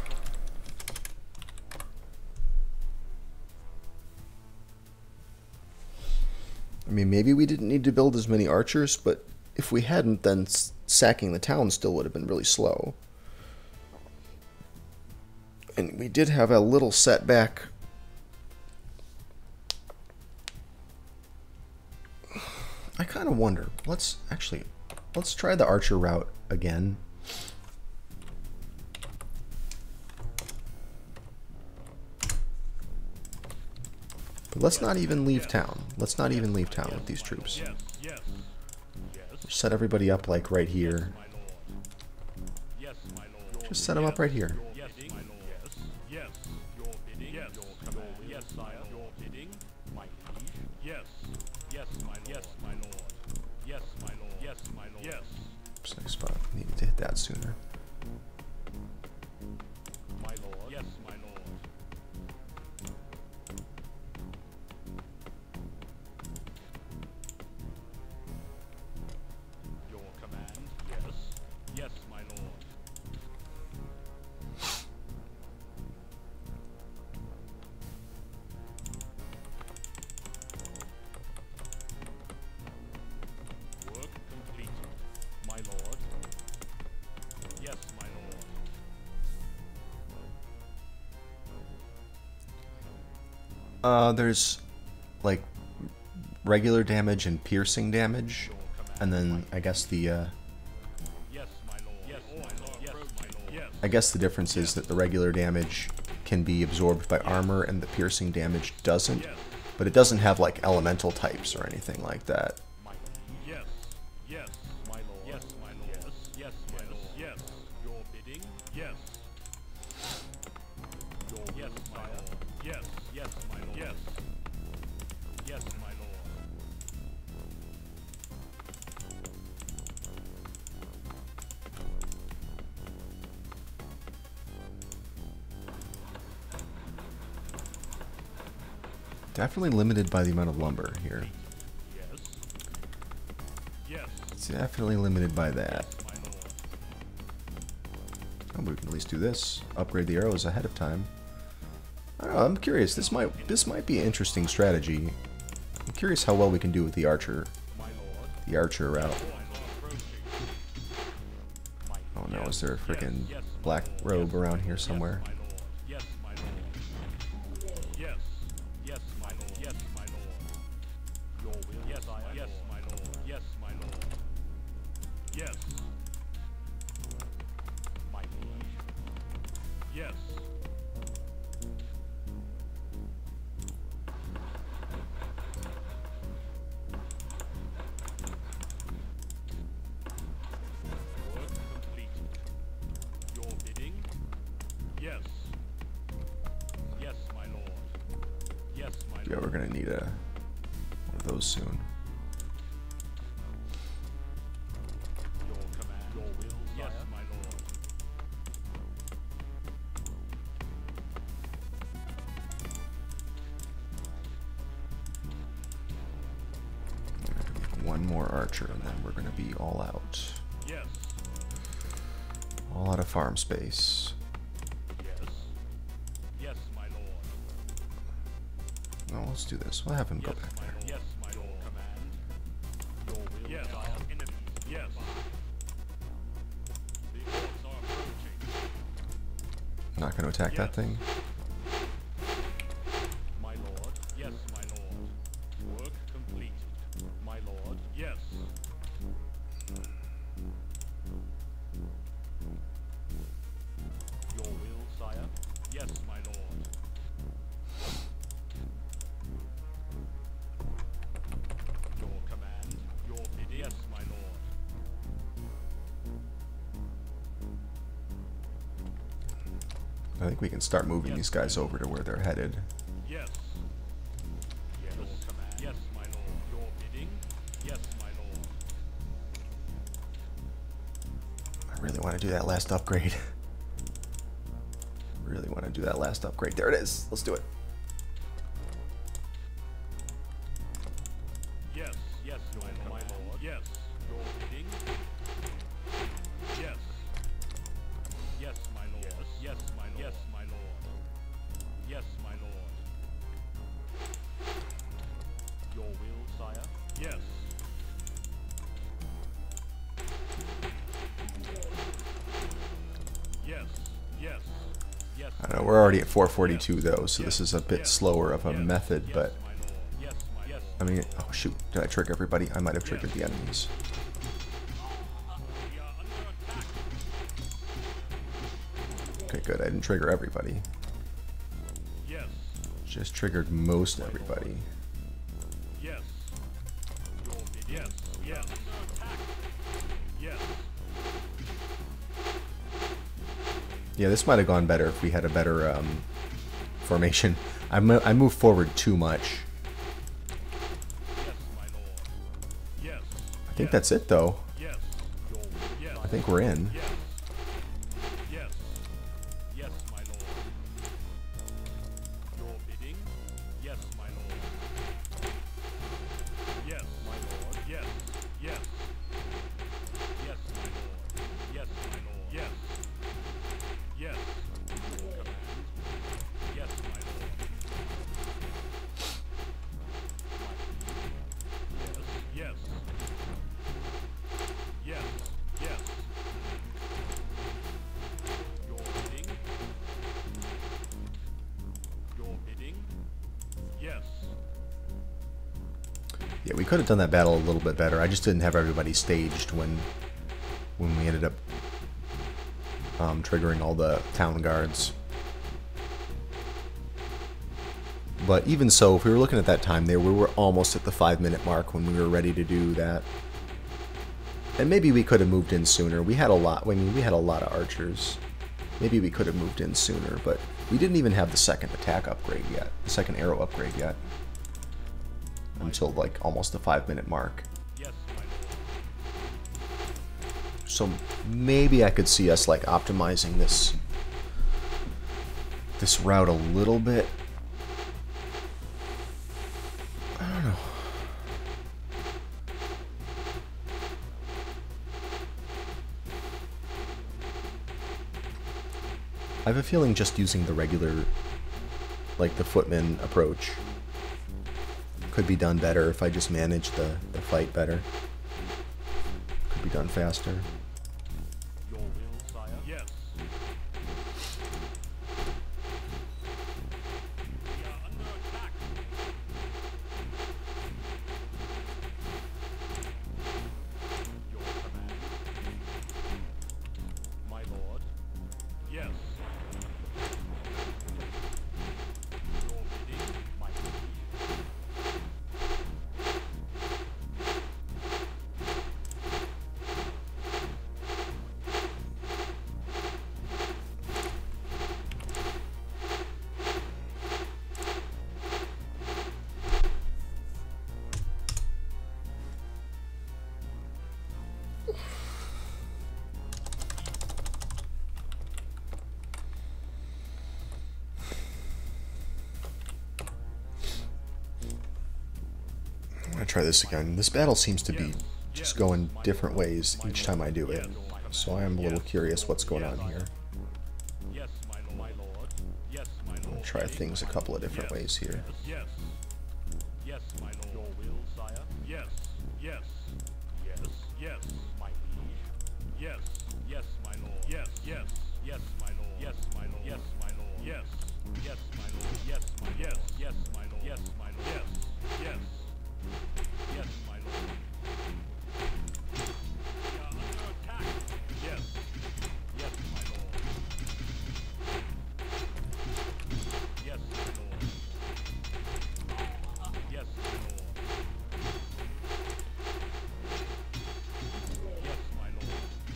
I mean, maybe we didn't need to build as many archers, but if we hadn't, then s- sacking the town still would have been really slow. And we did have a little setback. I kind of wonder. Let's actually, let's try the archer route again. But let's not even leave town. Let's not even leave town with these troops. Yes, yes. Yes, Set everybody up like right here. my lord. Yes, my lord. Just set them up right here. Yes, my lord. Yes, yes. Your bidding. Yes, your command. Yes, sire. Your bidding. My liege. Yes, yes, my lord. Yes, my lord. Yes, my lord. Yes, my lord. Yes. Oops, next spot. Needed to hit that sooner. My lord. Yes, my lord. Your command. Yes. Yes, my lord. Work completed. My lord. Yes, my lord. Uh, there's like regular damage and piercing damage, and then I guess the uh, Yes, my lord. Yes, my lord. Yes, my lord. Yes. I guess the difference is that the regular damage can be absorbed by armor and the piercing damage doesn't, but it doesn't have like elemental types or anything like that. My yes, yes, my lord. Yes, my lord. Yes, yes, my lord. Yes, your bidding. Yes. Your yes, my lord. Yes, yes, my lord. Yes, yes, my lord. Definitely limited by the amount of lumber here. Yes. Yes, It's definitely limited by that. my lord. Oh, we can at least do this. Upgrade the arrows ahead of time. I don't know, I'm curious. This might this might be an interesting strategy. I'm curious how well we can do with the archer, My lord. the archer route. My lord approaching. My Oh no, yes, is there a yes, freaking yes, my black lord. robe Yes, around here yes, somewhere? my lord. Yes, my lord. Yes. Yes, my lord. Yes, my lord. we're gonna need a one of those soon. Your command. Your will, Yes, sire. my lord. One more archer, and then we're gonna be all out. Yes. All out of farm space. Yes. Yes, my lord. No, let's do this. We'll have him go Yes, back my there. lord. Yes, my Your lord. command. Your will, Yes. sire. Enemy. Yes. The orcs are approaching. Not gonna attack that Yes. thing. My lord. Yes, my lord. Work complete. My lord. Yes. Your will, sire. Yes, my lord. Your command. Your bidding. Yes, my lord. I think we can start moving Yes, these guys my over to where they're headed. Yes. Yes. Your command. Yes, my lord. Your bidding. Yes, my lord. I really want to do that last upgrade. Really want to do that last upgrade. There it is. Let's do it. Yes. Yes, my lord. My lord. Yes. Your bidding. Yes. Yes, my lord. Yes, my lord. Yes, my lord. Yes, my lord. Your will, sire. Yes. Yes. Yes. Yes. I know we're already at four forty-two though, so this is a bit Yes. slower of a Yes. method, Yes, but my lord. Yes, my yes. I mean, oh shoot, did I trigger everybody? I might have triggered the enemies. We are under attack. Okay, good. I didn't trigger everybody. Yes. Just triggered most everybody. Yes. Your bid. Yes. Yes. Under attack. Yes. Yeah, this might have gone better if we had a better um, formation. I, mo I moved forward too much. Yes, my lord. Yes. I think that's it though. Yes. Your yes. I think we're in. Yes. Yes. Yes, my lord. Your bidding? Yes, my lord. Yes, my lord. Yes. Yes. Yes, my lord. Yes, my lord. Yes. Yes. Your command. Yes, my lord. Yes. Yes. Yes. Your bidding? Your bidding? Yes. Yeah, we could have done that battle a little bit better. I just didn't have everybody staged when when we ended up um, triggering all the town guards. But even so, if we were looking at that time there, we were almost at the five minute mark when we were ready to do that. And maybe we could have moved in sooner. We had a lot, I mean, we had a lot of archers. Maybe we could have moved in sooner, but we didn't even have the second attack upgrade yet, the second arrow upgrade yet. Until like almost the five minute mark. Yes, my lord. So maybe I could see us like optimizing this this route a little bit. I don't know. I have a feeling just using the regular, like the footman approach could be done better if I just manage the, the fight better. Could be done faster. Your will, sire. Yes. We are under attack. Your command. My lord. Yes. Your bidding? My liege. try this again. This battle seems to be just going different ways each time I do it. So I am a little curious what's going on here. Yes, my lord. My lord. Yes, my lord. I'll try things a couple of different ways here. Yes. Yes, my lord. Your will, sire. Yes. Yes. Yes. Yes, my liege. Yes. Yes, my lord. Yes. Yes. Yes, my lord. Yes, my lord. Yes, my lord. Yes. Yes, my lord. Yes, my yes. Yes, my lord. Yes, my lord. Yes. Yes. Yes, my lord. We are under attack. Yes. Yes, my lord. Yes, my lord. Yes, my lord. Yes, my lord.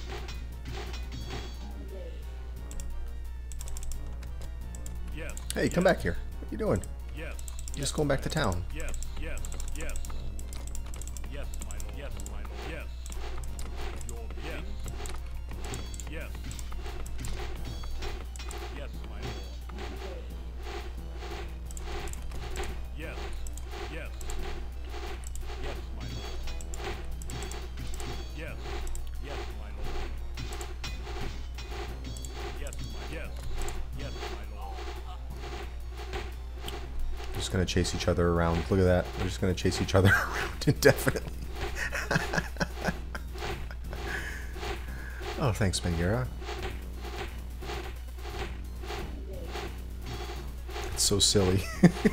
Yes. Hey, come back here. What are you doing? Yes. Just going back to town. Yes. Yes. Yes. Yes, my lord. Yes, my lord. Yes. Your yes. Yes. Yes, my lord. Yes. Yes. Yes, my lord. Yes. Yes, my lord. Yes, my yes. Yes, my lord. Just gonna chase each other around. Look at that. We're just gonna chase each other around indefinitely. Oh, thanks, Mangera. It's so silly.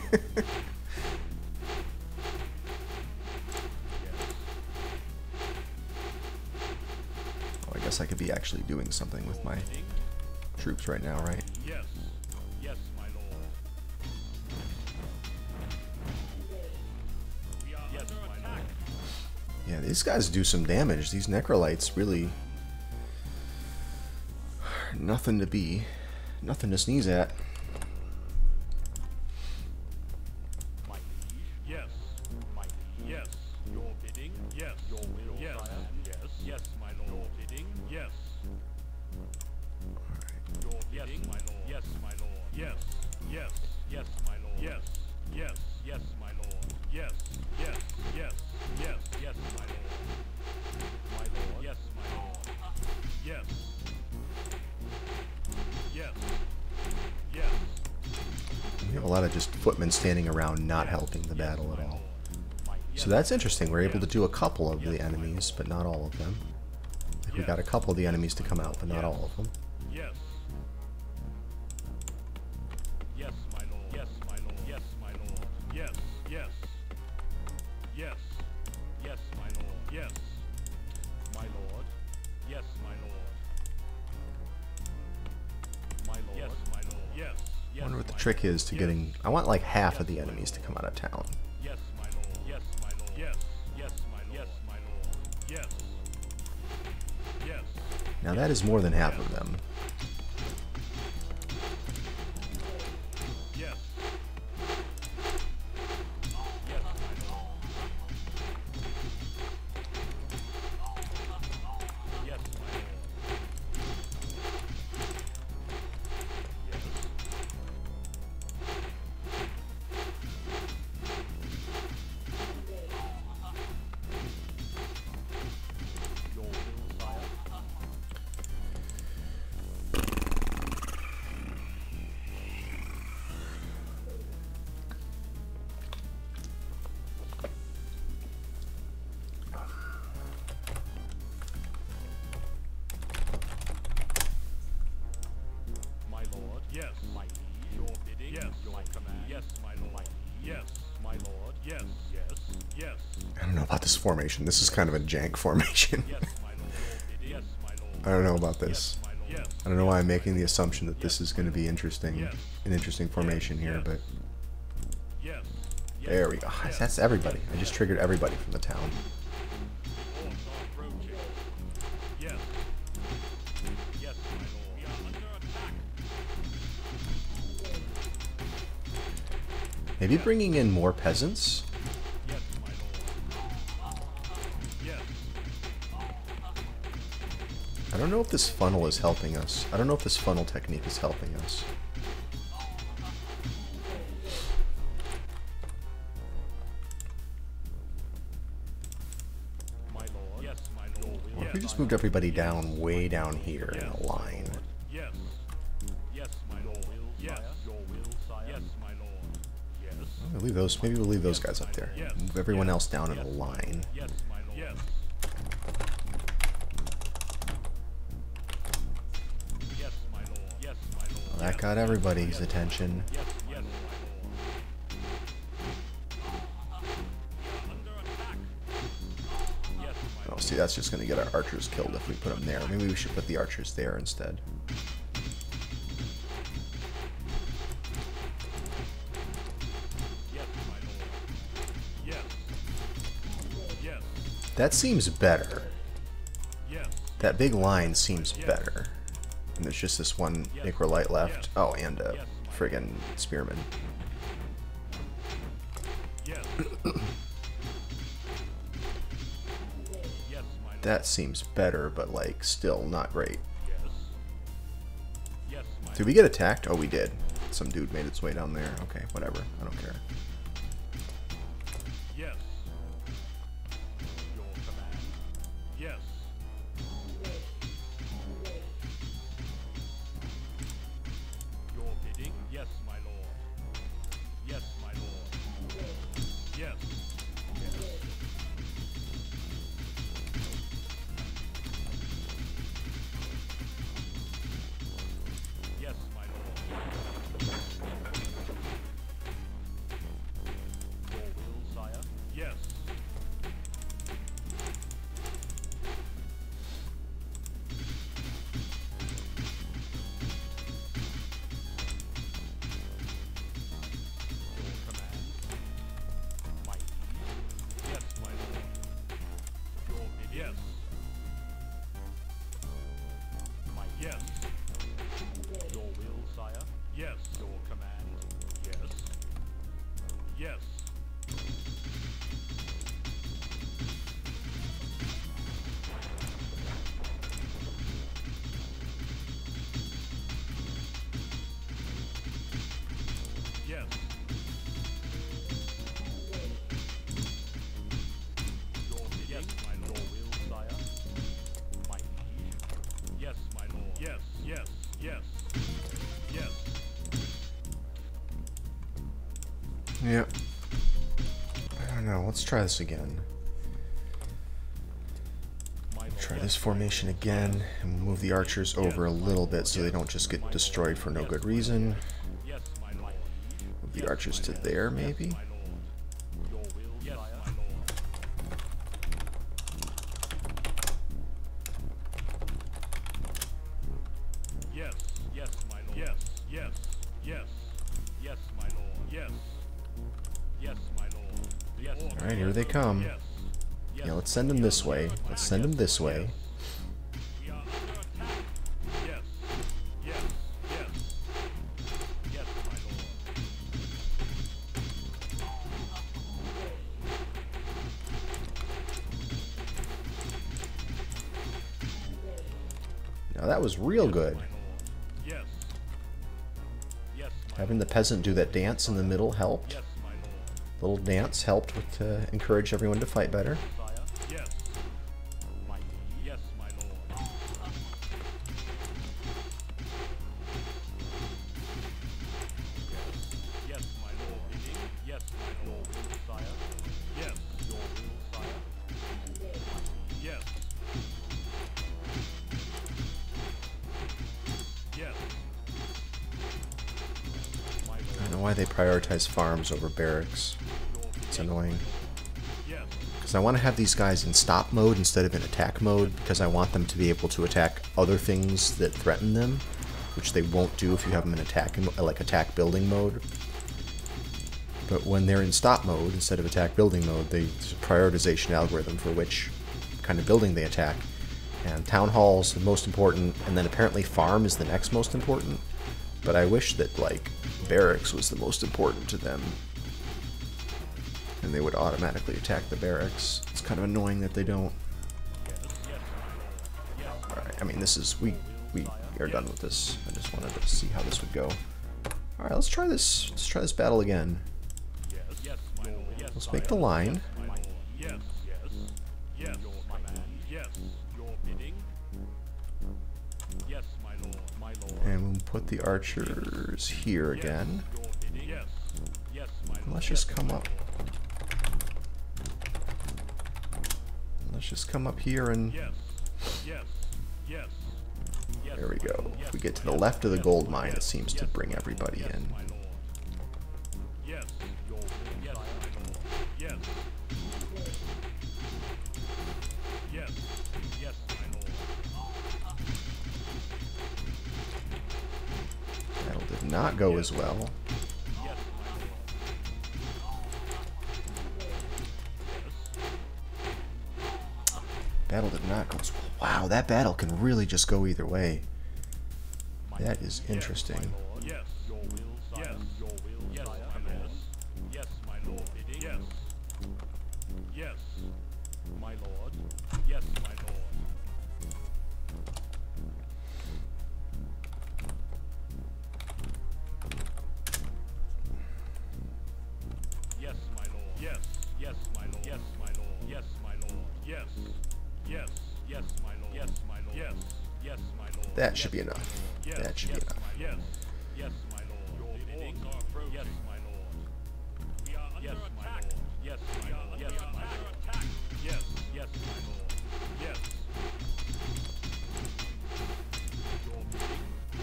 Oh, I guess I could be actually doing something with my troops right now, right? Yes. Yes, my lord. We are yes, under attack. Yeah, these guys do some damage. These Necrolites really... Nothing to be... Nothing to sneeze at. My liege. Yes. My liege. Yes. Your bidding. Yes. Your will. Yes. Yes. Yes, my lord. Your bidding. Yes. Your bidding. Yes, my lord. Yes, my lord. Yes. Yes. Yes, my lord. Yes. Yes. Yes, my lord. Yes. Yes. Yes. Yes. Yes, my lord. My lord. Yes, my lord. Yes. Yes. Yes. We have a lot of just footmen standing around not helping the battle at all. So that's interesting. We're able to do a couple of the enemies, but not all of them. Like we got a couple of the enemies to come out, but not all of them. Yes. Yes, my lord. Yes, my lord. Yes, my lord. Yes. Yes. Yes. Yes, my lord. Yes. My lord. Yes, my lord. My lord. Yes, my lord. Yes. I wonder what the trick is to getting... I want like half of the enemies to come out of town. Yes, my lord. Yes, my lord. Yes. Yes, my lord. Yes, my lord. Yes. Yes. Now that is more than half of them. Yes. Yes, my lord. Yes, my lord. Yes. Your will, sire. My lord. Yes. My liege. Your bidding. Yes. Your command. Yes, my lord. My liege. Yes. My lord. Yes. Yes. Yes. I don't know about this formation. This is kind of a jank formation. Yes, my lord. Your bidding. Yes, my lord. I don't know about this. My lord. Yes. I don't know why I'm making the assumption that this is going to be interesting, an interesting formation here, but Yes. Yes. there we go. That's everybody. I just triggered everybody from the town. Force are approaching. Yes. Yes, my lord. We are under attack. Maybe bringing in more peasants? Yes, my lord. Yes. I don't know if this funnel is helping us. I don't know if this funnel technique is helping us. if we just moved everybody down way down here in a line. Yes. Yes, my lord. Yes, your will, sire. Yes, my lord. Yes. We'll leave those. Maybe we'll leave those guys up there. Move everyone else down in a line. Yes, my lord. Yes. Yes, my lord. Yes, my lord. Well, that got everybody's attention. Yes, yes, my lord. Under attack. Yes, my Oh, see, that's just going to get our archers killed if we put them there. Maybe we should put the archers there instead. yes, my lord. Yes. Yes. That seems better. Yes. That big line seems better. And there's just this one Necrolite left. Oh, and a friggin' Spearman. Yes. Yes, my lord. That seems better, but like still not great. Yes. Yes, my Did we get attacked? Oh, we did. Some dude made its way down there. Okay, whatever. I don't care. Yes. Your command. Yes. Your bidding. Yes, my lord. Yes, my lord. Yes. Yes. Yes, my lord. Your will, sire. Yes. Your command. My liege. Yes, my lord. Your bid. Yes. My yes. Your will, sire. Yes. Your command. Yes. Yes. Yes. Your bid. Yes, my lord. Your will, sire. My liege. Yes, my lord. Yes, yes, yes. Yes. Yeah. I don't know. Let's try this again. My lord. Try this formation again, and we'll move the archers over a little bit so they don't just get destroyed for no good reason. Yes, my lord. Move the archers to there, maybe? My lord. Your will, yes, my lord. Yes, yes, my lord. Yes, yes, yes, yes, my lord. Yes, yes, my lord. Yes. Alright, here they come. Yes. Yes. Yeah, let's send them this way. Let's send them this way. We are under attack. Yes, yes, yes, yes, my lord. Now that was real good. My lord. Yes. Yes, my Having the peasant do that dance in the middle helped. yes, my lord. Little dance helped with to encourage everyone to fight better. Sire. Yes. My yes, my lord. Yes, my lord. Bidding. Yes, my lord. Sire. Yes, your will, sire. Yes. Yes. My I lord. don't know why they prioritize farms over barracks. Your It's annoying. yes. Because I want to have these guys in stop mode instead of in attack mode, because I want them to be able to attack other things that threaten them, which they won't do if you have them in attack, like attack building mode. But when they're in stop mode instead of attack building mode, they there's a prioritization algorithm for which kind of building they attack. And town hall is the most important, and then apparently farm is the next most important. But I wish that like barracks was the most important to them, and they would automatically attack the barracks. It's kind of annoying that they don't. Alright, I mean, this is, we, we are done with this. I just wanted to see how this would go. Alright, let's try this, let's try this battle again. Yes, yes, my lord. Let's make the line. My lord. Yes, yes, yes, my man. Yes, your lord. My lord. And we'll put the archers here again. Your bidding. Yes. Yes, my lord. Let's just Yes, come my up. lord. Let's just come up here and Yes. Yes. Yes. Yes. there we my go. lord. If Yes, we get to my the lord. left of the Yes, gold my mine, it lord. seems to Yes, bring my lord. everybody Yes, in. my lord. Yes. Your will. Yes, my lord. Yes. Yes. Yes, my lord. Battle did not go as well. Yes, my lord. Yes. Battle did not go as well. Wow, that battle can really just go either way. That is interesting. Yes. Your will, sire. Yes. Your will, yes, my lord. Yes, my lord. Bidding. Yes. Yes. My lord. Yes, my lord. Yes, my lord. Yes. Yes, my lord. Yes, my lord. Yes, my lord. Yes. Yes. Yes, my lord. Yes, my lord. Yes. Yes, my lord. That should be enough. Yes. That should be Yes, enough. my- Yes. Yes, my lord. Your bidding. Are approaching. Yes, my lord. We are under yes, attack. My lord. Yes, my lord. Yes, my lord. Attack. Yes. Yes, my lord. Yes. Your bidding.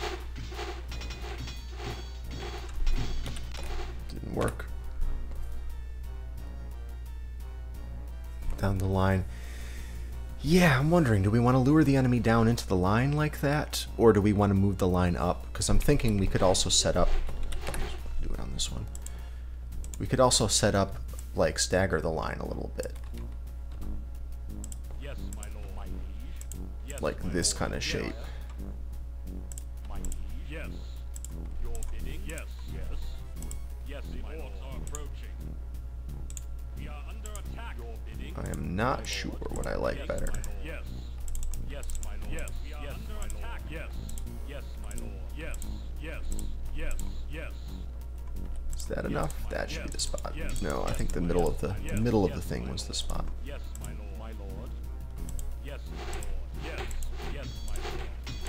Didn't work. Down the line. Yeah, I'm wondering, do we want to lure the enemy down into the line like that? Or do we want to move the line up? Because I'm thinking we could also set up... Do it on this one. We could also set up, like, stagger the line a little bit. Yes, my lord. My liege. Yes, Like my this lord. kind of Yes. shape. My liege. Yes. Your bidding. Yes. Yes. Yes, the my lord. Are approaching. We are under attack. Your bidding. I am not sure what I like Yes, better. my lord. Yes. Yes, my lord. Yes. We are yes, under attack. Yes. Yes, my lord. Yes. Yes. Yes. Yes. Is that enough? That should be the spot. Yes. No, I Yes. think the middle of the, the Yes. middle of the Yes, thing my was the lord. spot. Yes, my lord. My lord. Yes, my lord. Yes. Yes, my lord.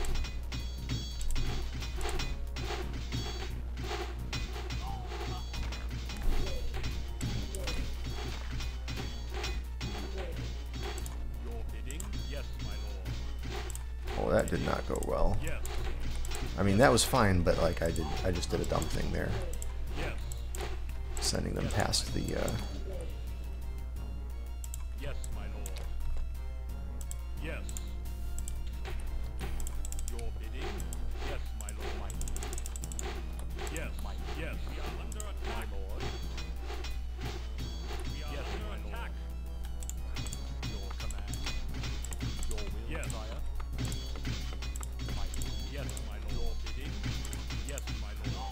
Your bidding? Yes, my lord. Oh, that did not go well. Yes. I mean, that was fine, but like I did, I just did a dumb thing there, Yes. sending them past the. Uh, Yes, my lord. Yes. Your bidding? Yes, my lord. My yes, my yes. We are under attack, my lord. We are yes, under attack. Your command. Your will, yes. Sire. My yes, my lord. Your bidding? Yes, my lord.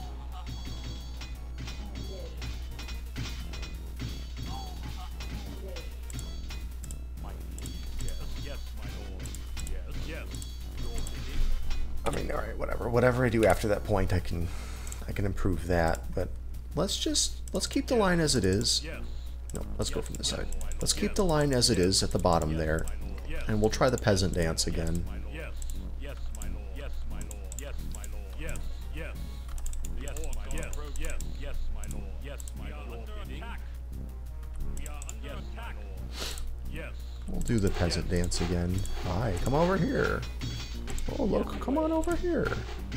My yes, yes, my lord. Yes, yes. Your bidding? I mean, all right, whatever. Whatever I do after that point, I can, I can improve that. But let's just let's keep the line as it is. Yes. No, let's go from this my side. lord, my lord. Let's keep Yes. the line as it is at the bottom there, My lord. Yes. and we'll try the peasant dance again. My lord. Yes. Yes, my lord. Yes, my lord. Yes, my lord. Yes. Yes. Yes, my lord. Yes. Yes. Yes, my lord. Yes, my lord. We are under attack. We are under yes, attack. My lord. Yes. We'll do the peasant dance again. Hi, come over here. Oh, look, come on over here.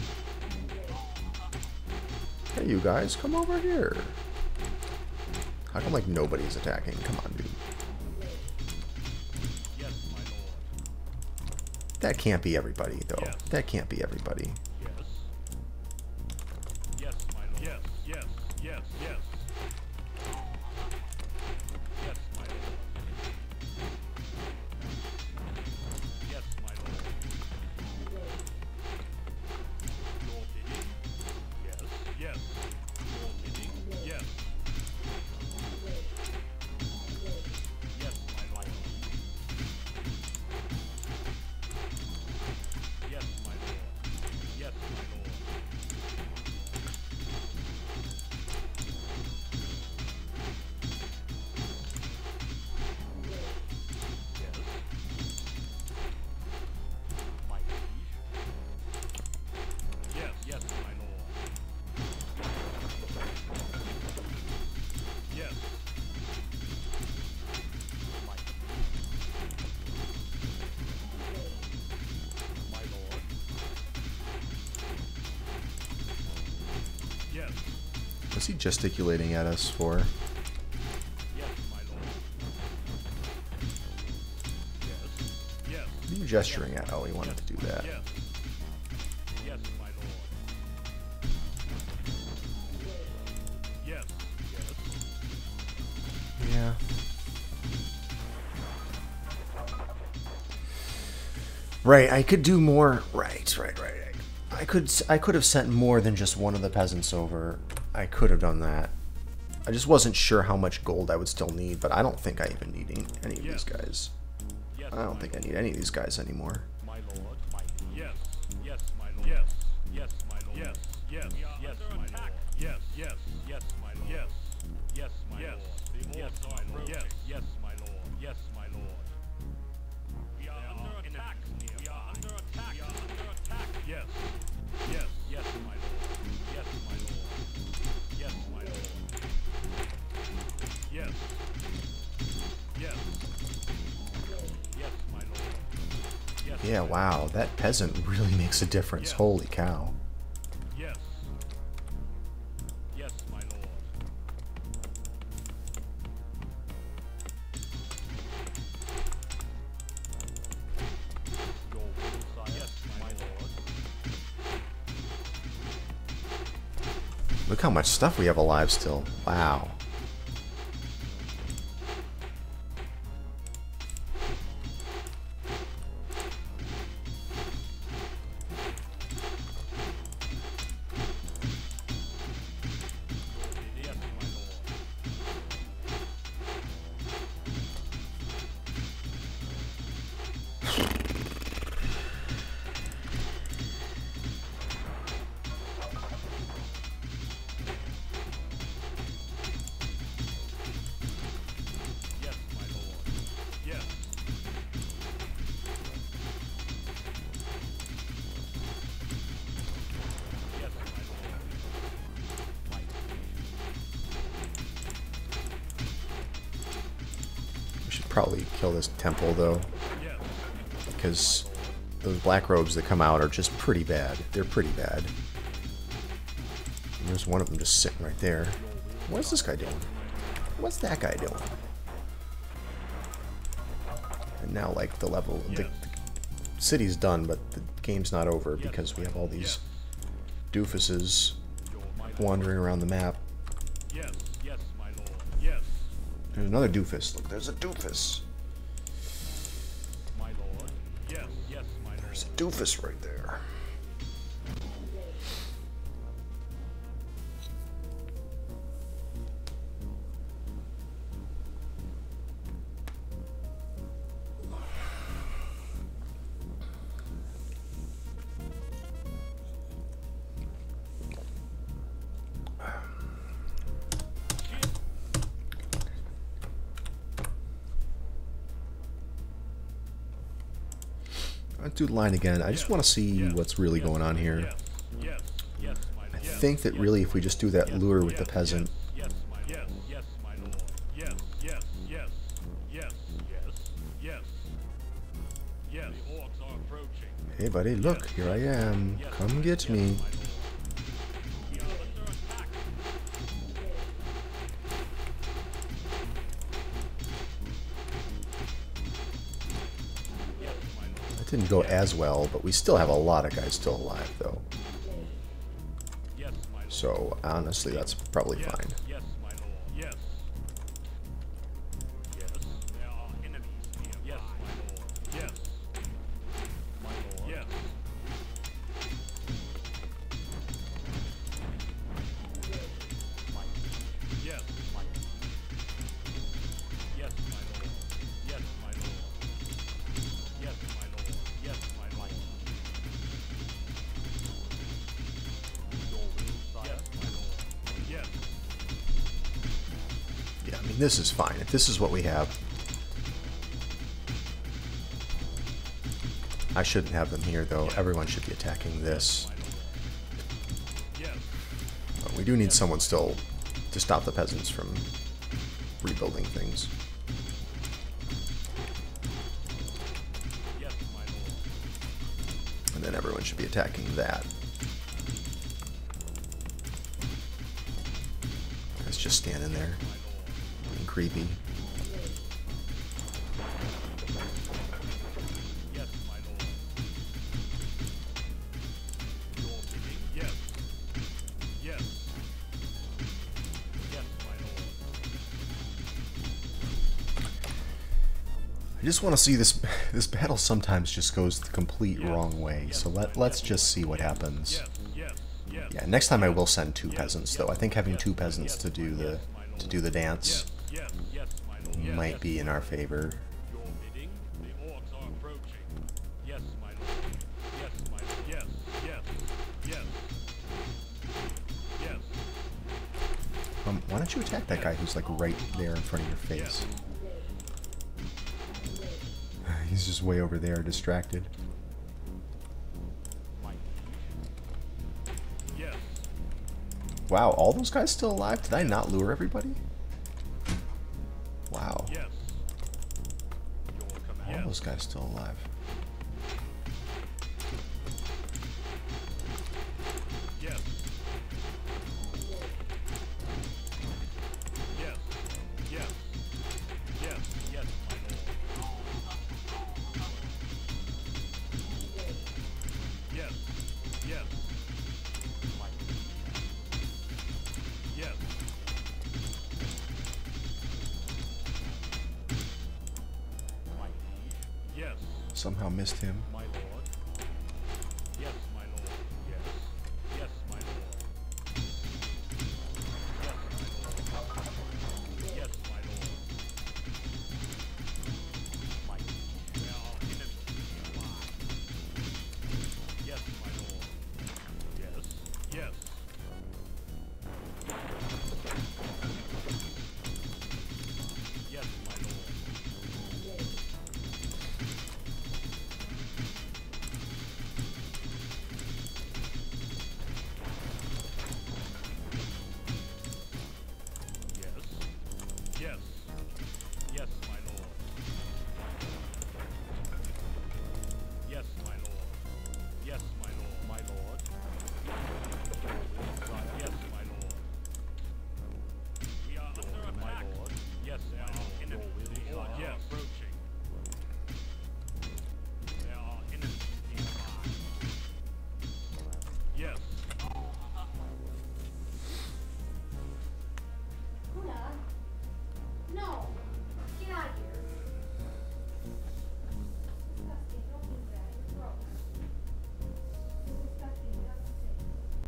Hey, you guys, come over here. How come, like, nobody's attacking? Come on, dude. Yes, my lord. That can't be everybody, though. Yes. That can't be everybody. Yes. Yes, my lord. Yes, yes, yes, yes. Yes, my lord. Yes, my lord. Your bidding? Yes, yes. Your bidding? Yes. Yes, my lord. Yes, my lord. Yes, my lord. What's he gesticulating at us for? Yes, my lord. Yes. Yes. What are you gesturing at? Oh, he wanted to do that. Yes. Yes, my lord. Yes. Yes. Yeah. Right, I could do more. Right, right, right. I could I could have sent more than just one of the peasants over. I could have done that. I just wasn't sure how much gold I would still need, but I don't think I even need any, any of these guys. Yes, I don't my think I lord. need any of these guys anymore. My lord, my yes, yes, my lord, yes, yes, my lord, yes, yes, yes, my lord, yes, yes, yes, my lord, yes, yes, my lord, yes, my lord, yes, yes, my lord, yes, my lord. We are under attack. We are under attack. We are under attack. Yes, yes, yes, my lord, yes, my lord, yes, my lord, yes, yes. Yes, my lord. Yes, Yeah, my wow, that peasant really makes a difference. Holy cow. Yes. Yes, my lord. Your will, sire. Yes, my lord. Look how much stuff we have alive still. Wow. Yes, my lord. Yes, my lord. Yes. Yes, my lord. We should probably kill this temple, though, Yes. because those black robes that come out are just pretty bad. They're pretty bad. And there's one of them just sitting right there. What's this guy doing? What's that guy doing? And now, like, the level... The, the city's done, but the game's not over because we have all these doofuses wandering around the map. Yes, yes, my lord. Yes, There's another doofus. Look, there's a doofus. my lord. Yes, yes, my lord. There's a doofus right there. Let's do the line again. I just want to see what's really going on here. Yes, yes, yes, my lord. I think that really if we just do that lure with the peasant, Yes, my yes, yes, my lord. Yes, yes, yes, yes, yes, yes, yes. The orcs are approaching. hey buddy, look, here I am. Come get me. My lord. We are under attack. Yes, my lord. That didn't go as well, but we still have a lot of guys still alive, though. Yes, my lord. So honestly, that's probably Yes, fine. yes, my lord. Yes. Yes. There are enemies nearby. Yes, my lord. Yes. My lord. Yes. My yes, my yes, my lord. Yes, my lord. Yes, my lord. Yes, my lord. Your will, sire. Yes, my lord. Yes. Yeah, I mean, this is fine. If this is what we have, I shouldn't have them here, though. Everyone should be attacking this. Yes. But we do need someone still to stop the peasants from rebuilding things. Yes, my lord. And then everyone should be attacking that. standing there, being creepy. Yes, my lord. Your bidding? Yes. Yes. Yes, my lord. I just want to see this. This battle sometimes just goes the complete wrong way. So let let's just see what happens. Yes, yes, yes. Yeah, next time I will send two peasants though. I think having two peasants to do the to do the dance Yes, yes, my lord. Yes, might be in our favor. Your bidding? The orcs are approaching. Yes, my lord. Yes, my lord. Yes, yes, yes. Yes. Um, why don't you attack that guy who's like right there in front of your face? He's just way over there, distracted. Yes. Wow, all those guys still alive? Did I not lure everybody? Wow, Yes. Your command. all those guys still alive. Yes. Yes. Yes. Yes. Yes, my lord. Yes. Yes. My Yes. My Yes. Somehow missed him. My lord. Yes, my lord. Yes. Yes, my lord. Yes, my lord. Yes, my lord. My There are enemies nearby. Yes, my lord. Yes. Yes. Yes, my lord. Yes. Yes. Yes, my lord. Yes, my lord. Yes, my lord. My lord. Yes, my lord. We are under attack. Lord. Yes, there are enemies. The orcs are approaching. There are enemies nearby. Yes. Luna? No. Get out of here. Disgusting. Don't do that. It's gross. It's disgusting. You're not safe.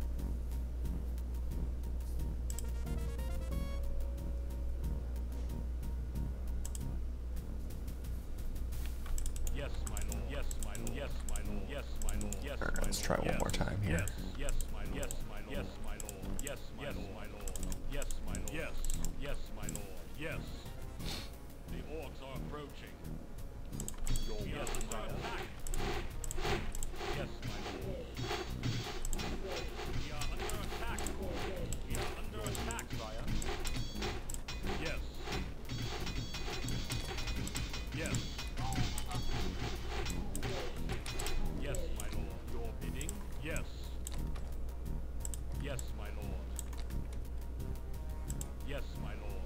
Yes, my lord. Yes, my lord. Yes, my lord. Yes, my lord. Yes, Alright, my let's lord. try one Yes. more time here. Yes, yes, my lord. Yes, my lord. Yes, my lord. Yes, my lord. Yes, my lord. Yes, yes, my lord. Yes. The orcs are approaching. Your yes, under attack. Yes, my lord. We are under attack. We are under attack, sire. Yes. Yes. Yes, my lord. Your bidding? Yes. Yes, my lord. Yes, my lord.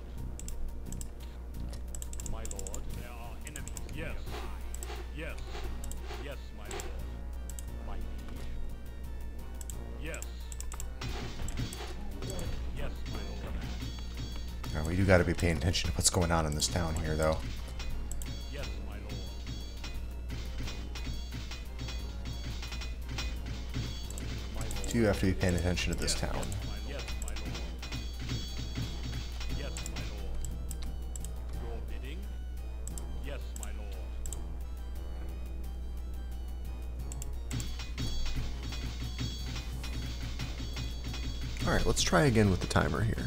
My lord, there are enemies. Yes. Yes. Yes, my lord. My liege. Yes. Yes, my lord. Alright, we do got to be paying attention to what's going on in this town here, though. Yes, my lord. Do have to be paying attention to this town. Yes, my lord. Yes, my lord. Your bidding? Yes, my lord. Alright, let's try again with the timer here.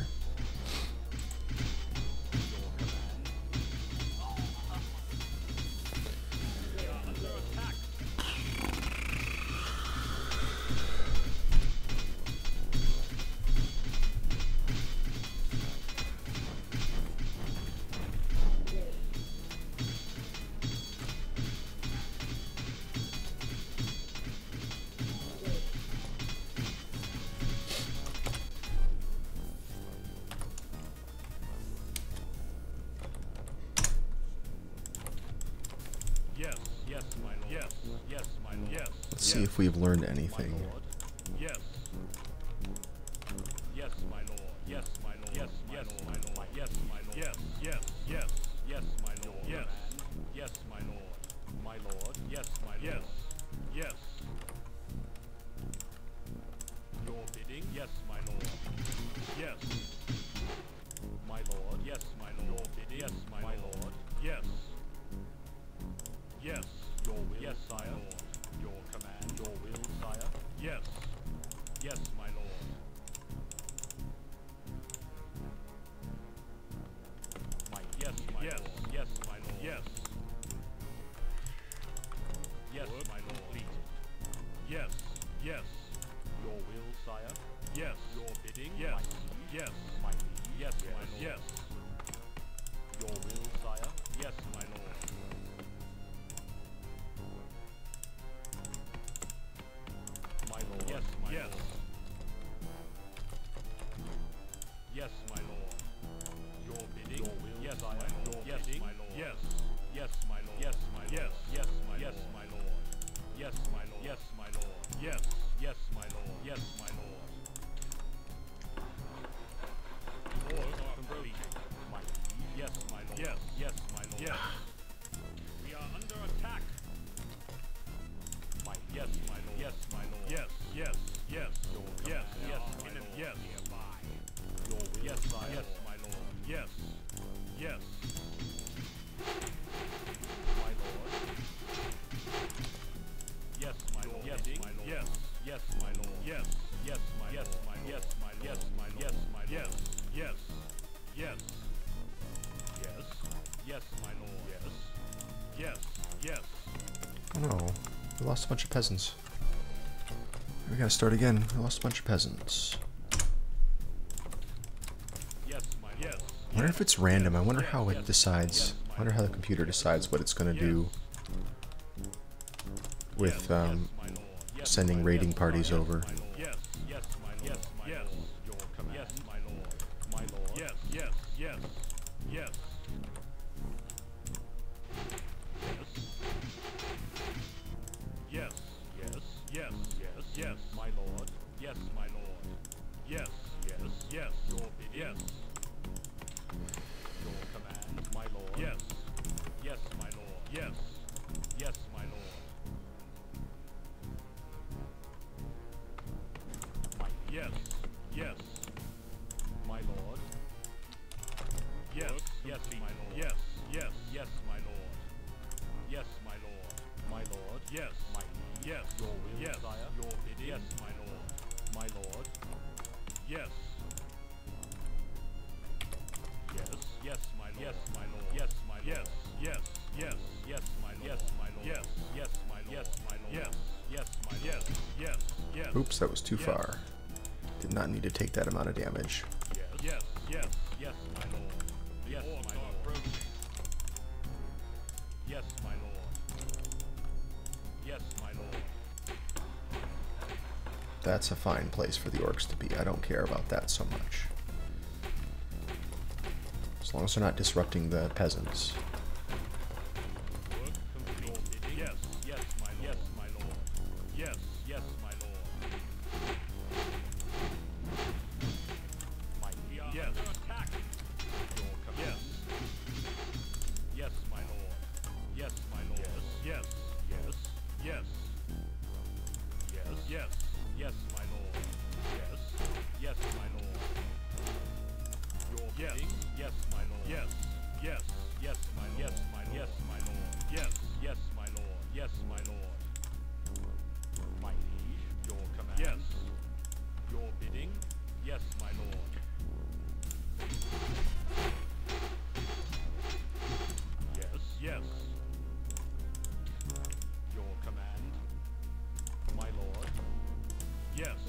We are under attack. Yes, my lord. Yes, yes, my lord. Yes, Let's see if we've learned my anything. lord. Yes. Yes, my lord. Yes, my lord. Yes, yes, my lord. Yes, my lord. Yes, yes, yes, yes, my lord. Yes, yes, my lord. My lord. Yes, my lord. Yes, yes. Your bidding. Yes, my lord. Yes. My lord. Yes, my lord. Your bidding. Yes, my, my lord. lord. Yes. Yes. Your will, yes, sire. Lord. Your command. Your will, sire. Yes. Yes, my lord. My yes, my yes. lord. Yes, my lord. Yes. Yes, work my lord. Completed. Yes. Yes. Your will, sire. Yes. Your bidding. Yes. My liege. Yes. My liege. Yes, yes, my lord. Yes. Your will, sire. Yes, my lord. My lord. Yes, my yes. lord. Yes, my lord. Your bidding. Your will, yes, sire. My lord. Your yes, bidding. My lord. Yes. Yes, my lord. Yes, my lord. Yes. Yes, my yes, lord. My lord. Yes, my lord. Yes, my lord. Yes. Yes, my lord. Yes, my lord. Orders are completed. My liege. Yes, my lord. Yes. Yes, my lord. Yes. We are under attack. My yes, my lord. Yes, my lord. Yes. Yes. Yes. Your yes. Yes. My lord. Yes. Nearby. Your will. Yes, my yes, my lord. Yes. Yes. My lord. Yes, my lord. Yes, my lord. Yes. Yes, my lord. Yes. Yes, my yes, my yes, my yes, my yes, my yes. Yes. Yes. Yes. Yes, my lord. Yes. Yes. Yes. Oh no, we lost a bunch of peasants. We gotta start again. We lost a bunch of peasants. Yes, my yes. I wonder if it's random. I wonder how it decides. I wonder how the computer decides what it's gonna do with um, sending raiding parties over. Yes, yes, my lord. Yes, my yes. Lord. Your command. Yes, my lord. My lord. Yes, yes, yes, yes. Yes. Yes. Yes. Yes. Yes. My lord. Yes, my lord. Yes. Yes. Yes. Your bid. Yes. Your command, my lord. Yes. Yes, my lord. Yes. Yes, my lord. My yes. Yes. My lord. Yes. Yes, my lord. Yes. Yes. Yes, my lord. Yes, my lord. My lord. Yes. My liege. Yes. Your will, yes. Sire. Your bidding. Yes, my lord. My lord. Yes. Yes. Yes, my lord. Yes, my lord. Yes, my lord. Yes. Yes. Yes. Yes, my lord. Yes, my lord. Yes. Yes, my lord. Yes, my lord. Yes. Yes, my yes. Yes. Yes. Oops, that was too Yes. far. Did not need to take that amount of damage. Yes. Yes. Yes. Yes, my lord. Yes, my lord. Yes, my lord. Yes, my lord. That's a fine place for the orcs to be. I don't care about that so much. As long as they're not disrupting the peasants. Work complete. Yes. Yes, my lord. Yes, my lord. Yes. Yes, my lord. My we are yes. Under attack. Your command. Yes. Yes, my lord. Yes, my lord. Yes. Yes. Yes. Yes. Yes. Yes, my lord. Yes. Yes, my lord. Your yes. Bidding? Yes, my lord. Yes. Yes. Yes, my lord. Yes, my lord. Yes, my lord. Yes. Yes, my lord. Yes, my lord. My liege, your command. Yes. Your bidding? Yes, my lord. Yes. Yes. Your command. My lord. Yes.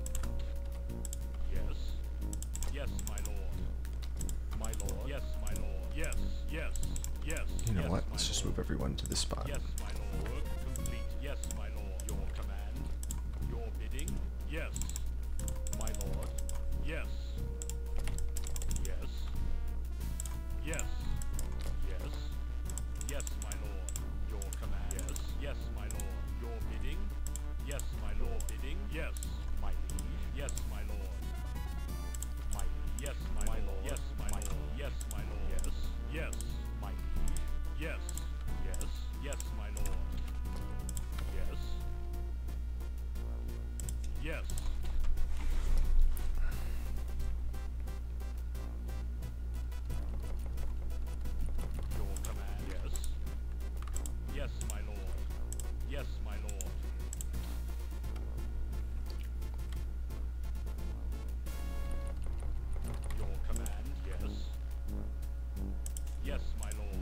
Yes. Yes, my lord. My lord. Yes, my lord. Yes. Yes. Yes. You know yes, what? my Let's just lord. move everyone to this spot. Yes, my lord. Work complete. Yes, my lord. Your command. Your bidding. Yes. My lord. Yes. Yes. Yes. Yes. Yes, my lord. Your command. Yes. Yes. Yes. Yes, my lord. Yes. Yes. Your command. Yes. Yes, my lord. Yes, my lord. Your command. Yes. Yes, my lord.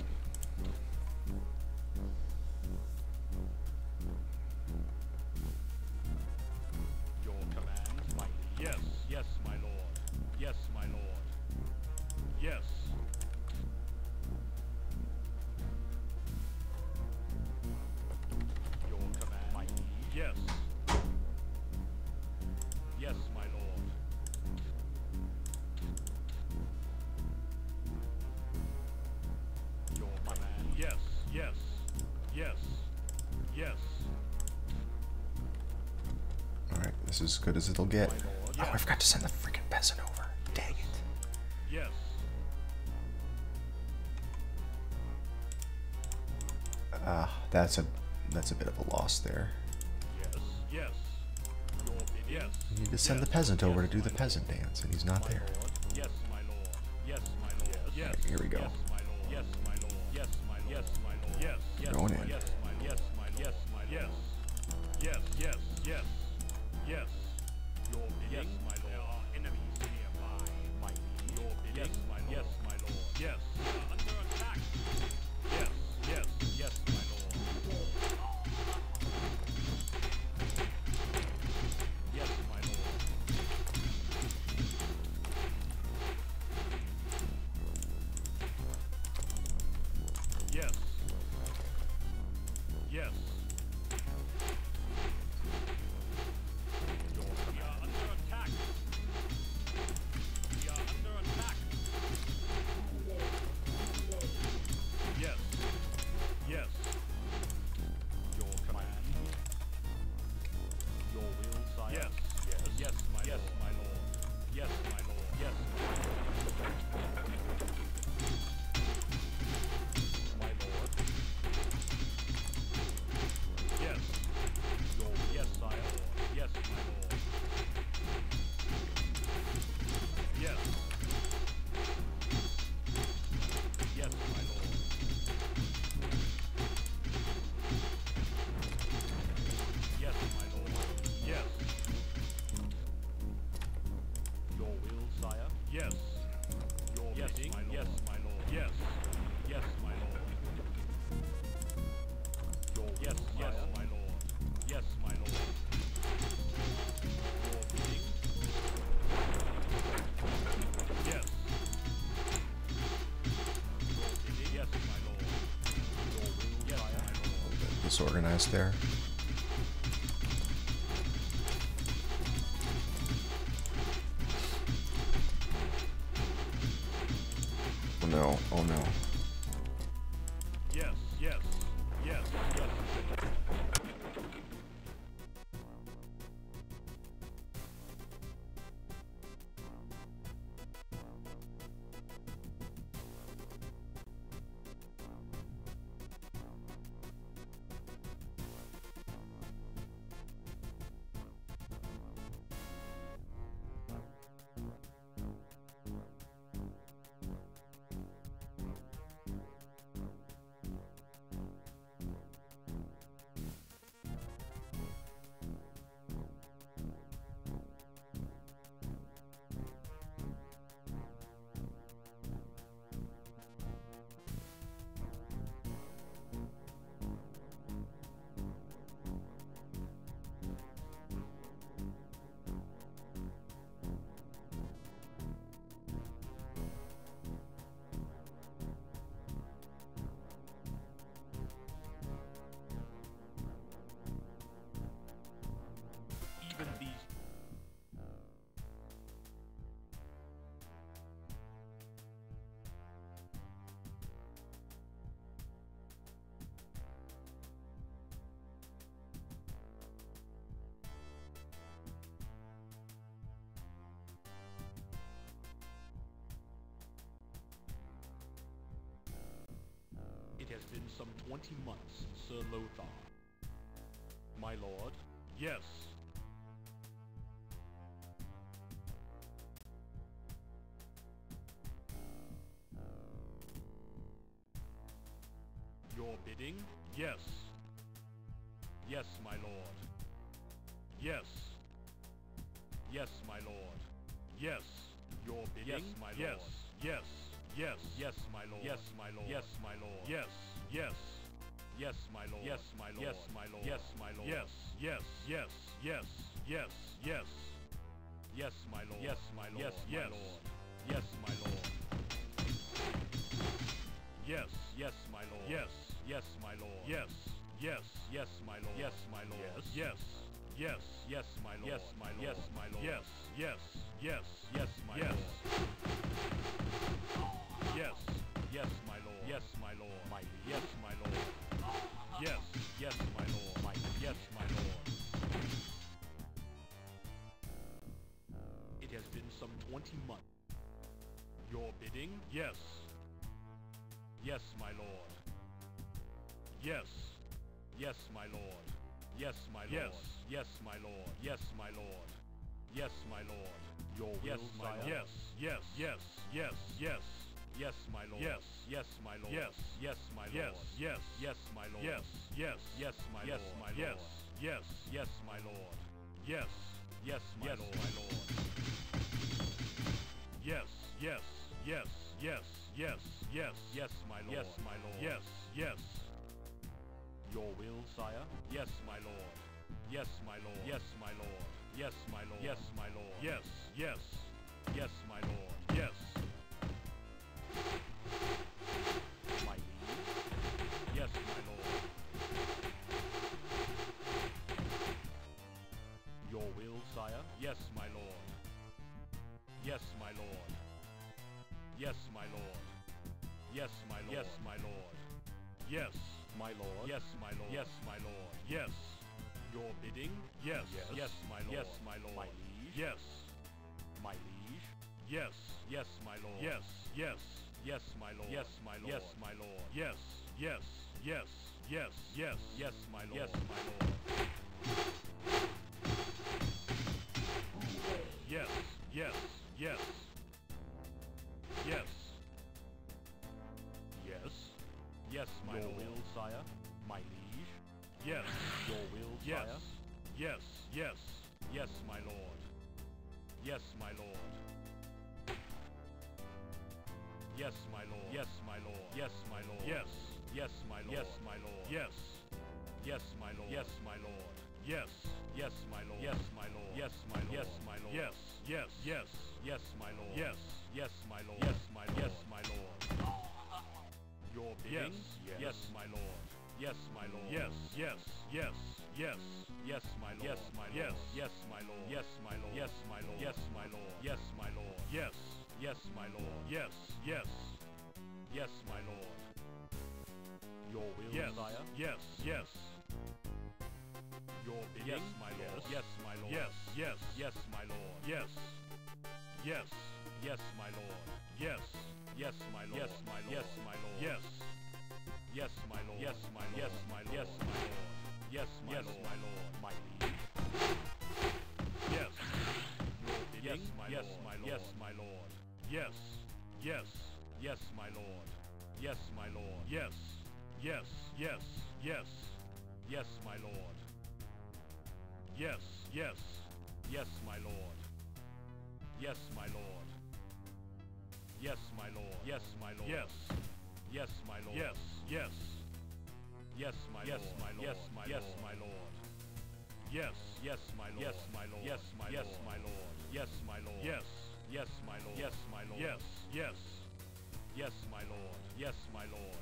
Your command, mighty. Yes, yes, my lord. Yes, my lord. Yes. Your command, mighty. Yes. Yes, my lord. Your command. Yes, yes, yes, yes. Alright, this is as good as it'll get. My lord. Oh, I Yes. forgot to send the freaking peasant over. Dang it. Yes. Ah, that's a that's a bit of a loss there. Yes. Yes. Your bid. Yes. You need to send the Yes. peasant over Yes, to do the my peasant dance, and he's not My there. lord. Yes, my lord. Yes, my lord. Yes. Alright, here we go. Yes, my lord. Yes, my lord. Yes, my lord. Yes, my lord. Yes. Yes. Going my- in. Yes, my yes, my yes, my yes. Yes, yes, yes. Yes. Your bidding. Yes, my lord. There are enemies nearby. Mighty. Your bidding. Yes, my lord. Yes, my lord. Yes. We are under attack. Yes, yes, yes, my lord. Yes, my lord. Yes. Yes. Your we are under attack. We are under attack. Yes. Yes. Your command. Your will, sire. Yes. Yes. Yes, my yes, lord. my lord. Yes, my lord. Yes, my lord. My lord. Yes. Your yes, sire. Yes, my lord. Yes. Yes, my lord. Yes, my lord. Yes. Your will, sire. Yes. Your yes, bidding. My lord. Yes, my lord. Yes. Yes, my lord. Your yes, yes, my lord. Yes, my lord. Your bidding. Yes. Your bidding. Yes, my lord. Your will, yes, my lord. Disorganized there. Oh no, oh no. Yes, yes, yes, yes. twenty months, Sir Lothar. My lord? Yes. Your bidding? Yes. Yes, my lord. Yes. Yes, my lord. Yes. Your bidding? Yes, my lord. Yes. Yes. Yes. Yes, my lord. Yes, my lord. Yes, my lord. Yes. Yes. Yes, my lord. Yes, my lord. Yes, my lord. Yes, my lord. Yes. Yes. Yes. Yes. Yes. Yes. Yes, my lord. Yes, my lord. Yes, my Yes. lord. Yes, my lord. Yes. Yes, my lord. Yes. Yes, my lord. Yes. Yes. Yes, my lord. Yes, my lord. Yes. Yes. Yes. Yes, my lord. Yes, my lord. Yes, my lord. Yes. Yes. Yes. Yes, my Yes. lord. Yes. Yes, my lord. Yes, my lord. Mighty. Yes, my lord. Yes. Yes, my lord. Mighty. Yes, my lord. It has been some twenty months. Your bidding? Yes. Yes, my lord. Yes. Yes, my lord. Yes, my lord. Yes. Yes, my lord. Yes, my lord. Yes, my lord. Your will, Yes, my sire. lord. Yes. Yes. Yes. Yes. Yes. Yes, my lord. Yes. Yes, my lord. Yes. Yes, my lord. Yes. Yes. Yes, my lord. Yes. Yes. Yes, my Yes, lord. my lord. Yes. Yes. Yes, my lord. Yes. Yes, my Yes, lord. my lord. Yes. Yes. Yes. Yes. Yes. Yes. Yes, my lord. Yes, my lord. Yes. Yes. Your will, sire? Yes, my lord. Yes, my lord. Yes, my lord. Yes, my lord. Yes, my lord. Yes. Yes. Yes, my lord. Yes. My liege? Yes, my lord. Your will, sire? Yes, my lord. Yes, my lord. Yes, my lord. Yes, my lord. Yes, my lord. Yes. My lord. Yes, my lord. Yes, my lord. Yes. Your bidding? Yes. Yes. Yes, my lord. Yes, my lord. My liege? Yes. My liege? Yes. Yes, my lord. Yes. Yes. Yes, my lord. Yes, my lord. Yes, my lord. Yes. Yes. Yes. Yes. Yes. Yes, my lord. Yes, my lord. Yes. Yes. Yes. Yes. Yes. Yes, my Your lord. will, sire. My liege. Yes. Your will, sire. Yes. Yes. Yes. Yes, my lord. Yes, my lord. Yes, my lord. Yes, my lord. Yes, my lord. Yes. Yes, my lord. Yes, my lord. Yes. Yes, my lord. Yes, my lord. Yes. Yes, my lord. Yes, my lord. Yes, my lord. Yes, my lord. Yes. Yes. Yes. Yes, my lord. Yes. Yes, my lord. Yes, my lord. Yes, my lord. Your bidding? Yes. Yes. Yes, my lord. Yes, my lord. Yes. Yes. Yes. Yes. Yes, my lord. Yes, my lord. Yes. Yes, my lord. Yes, my lord. Yes, my lord. Yes, my lord. Yes, my lord. Yes. Yes, my lord. Yes. Yes. Yes, my lord. Your will, Yes. sire? Yes. Yes. Your bidding? Yes, my lord. Yes, my lord. Yes. Yes. Yes, my lord. Yes. Yes. Yes, my lord. Yes. Yes, my lord. Yes, my lord. Yes, my lord. Yes. Yes, my lord. Yes, my lord. Yes, my lord. Yes, my lord. Yes, my Yes, lord. my lord. My liege. Yes. Your bidding? Yes, my yes, lord. my lord. Yes, my lord. Yes. Yes. Yes, my lord. Yes, my lord. Yes. Yes. Yes. Yes. Yes, my lord. Yes. Yes. Yes, my lord. Yes, my lord. Yes, my lord. Yes, my lord. Yes. Yes, my lord. Yes. Yes. Yes, my Yes, lord. my lord. Yes, my Yes, lord. my lord. Yes. Yes, my lord. Yes, my lord. Yes, my Yes, lord. my lord. Yes, my lord. Yes. Yes, my lord. Yes, my lord. Yes. Yes. Yes, my lord. Yes, my lord.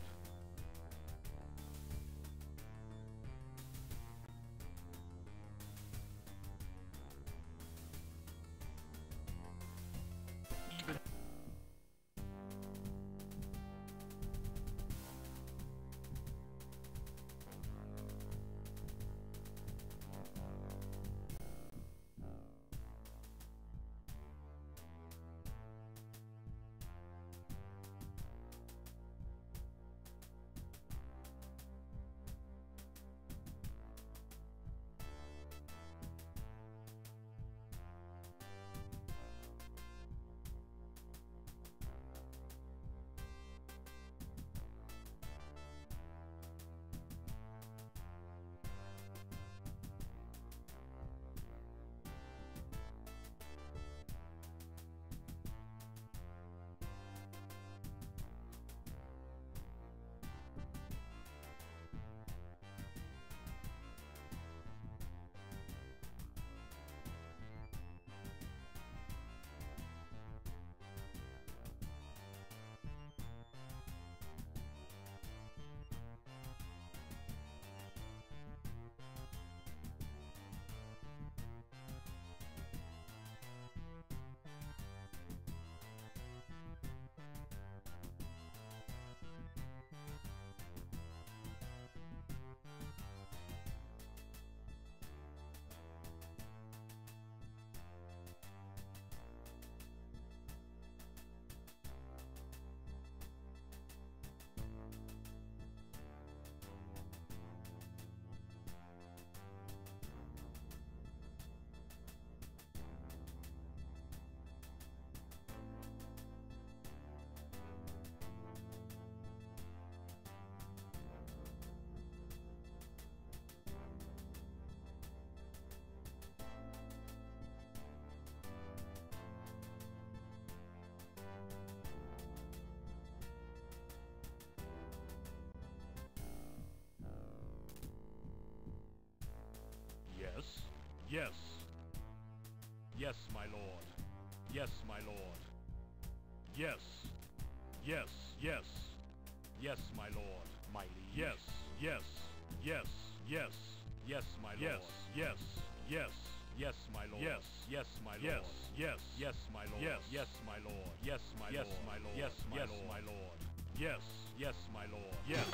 Yes. Yes, my lord. Yes, my lord. Yes. Yes, yes. Yes, my lord. My liege. Yes, yes, yes, yes. Yes, my lord. Yes, yes, yes. Yes, my lord. Yes, yes, my lord. Yes, yes, yes, my lord. Yes, yes, my lord. Yes, my yes, lord. My lord. Yes, my yes, lord. My lord. Yes, yes, my lord. Yes.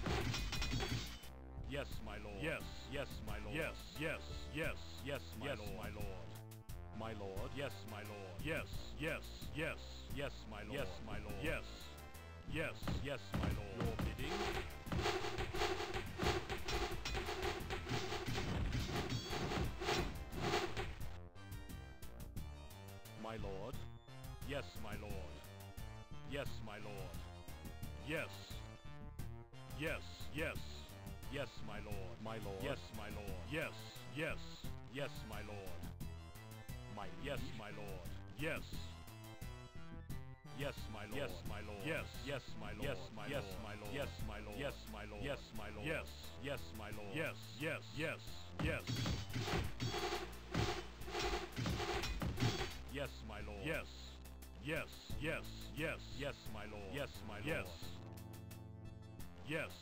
Yes, my lord. Yes, yes, my lord. Yes, yes, yes, yes, my yes, lord. My lord. My lord. Yes, my lord. Yes, yes, yes, yes, my lord. Yes, my lord. Yes, yes, yes, my lord. Your bidding. My lord. Yes, my lord. Yes, my lord. Yes. Yes, yes. Yes, my lord. My lord. Yes, my lord. Yes, yes. Yes, my lord. My yes, my lord. Yes. Yes, my lord. Yes, my lord. Yes, yes, my lord. Yes, my yes, my lord. Yes, my lord. Yes, my lord. Yes, my lord. Yes, yes, my lord. Yes, yes, yes, yes. Yes, my lord. Yes. Yes, yes, yes, yes, my lord. Yes, my lord. Yes. Yes.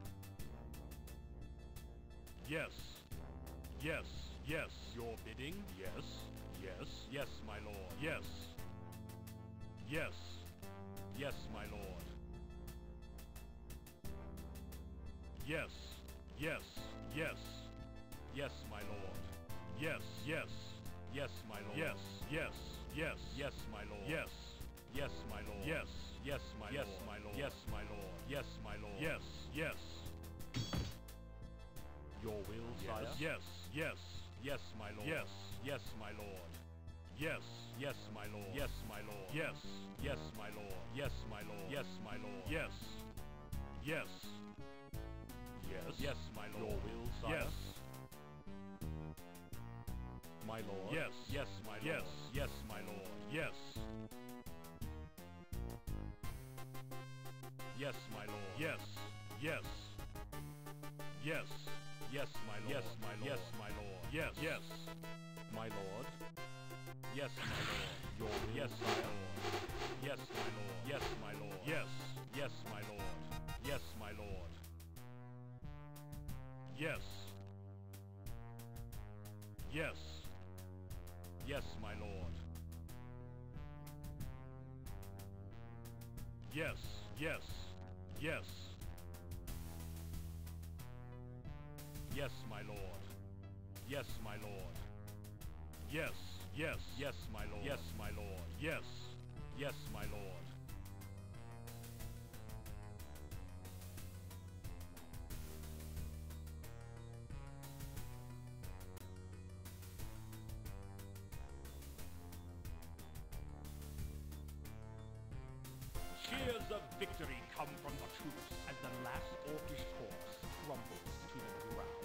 Yes. Yes. Yes. Your bidding? Yes. Yes. Yes, my lord. Yes. Yes. Yes, my lord. Yes. Yes. Yes. Yes, my lord. Yes. Yes. Yes, my lord. Yes. Yes. Yes. Yes, my lord. Yes. Yes, my lord. Yes. Yes, my yes, lord. My lord. Yes, my lord. Yes, my lord. Yes. Yes. Your will, sire? Yes. Yes. Yes, my lord. Yes. Yes, my lord. Yes. Yes, my lord. Yes, my lord. Yes. Yes, my lord. Yes, my lord. Yes, my lord. Yes. Yes. Yes. Yes, my lord. Your will, sire? Yes. My lord. Yes. Yes, my lord. Yes. Yes, my lord. Yes. Yes, my lord. Yes. Yes. Yes. Yes, my lord. Yes, my lord. Yes, my lord. Yes. Yes. My lord. Yes, my lord. Your will, yes, my lord. Yes, my lord. Yes, my lord. Yes. Yes, my lord. Yes, my lord. Yes. Yes. Yes, my lord. Yes. Yes. Yes. Yes, my lord. Yes, my lord. Yes. Yes. Yes, my lord. Yes, my lord. Yes. Yes, my lord. Cheers of victory come from the troops as the last orcish corpse crumbles to the ground.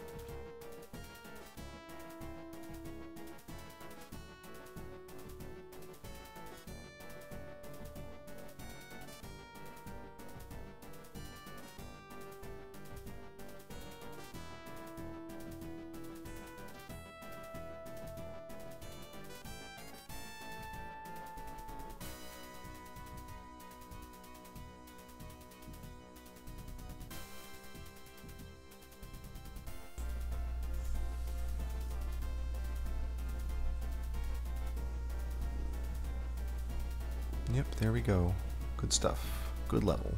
Yep, there we go. Good stuff. Good level.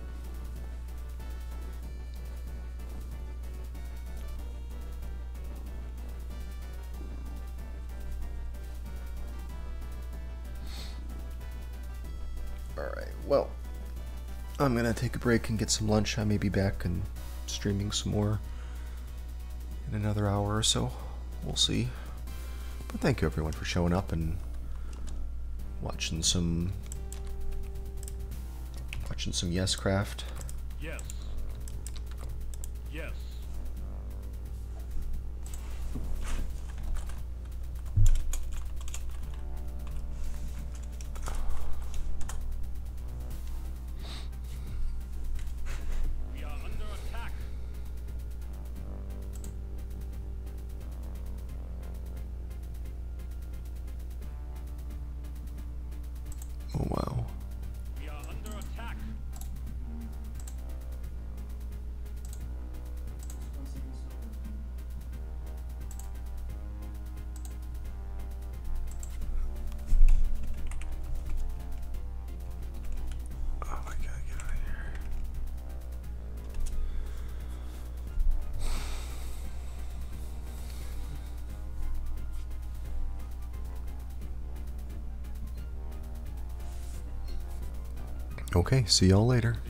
Alright, well, I'm gonna take a break and get some lunch. I may be back and streaming some more in another hour or so. We'll see. But thank you everyone for showing up and watching some watching some YesCraft. Yes. Yes. We are under attack. Oh wow. We are under attack. Oh my god, get out of here. Okay, see y'all later.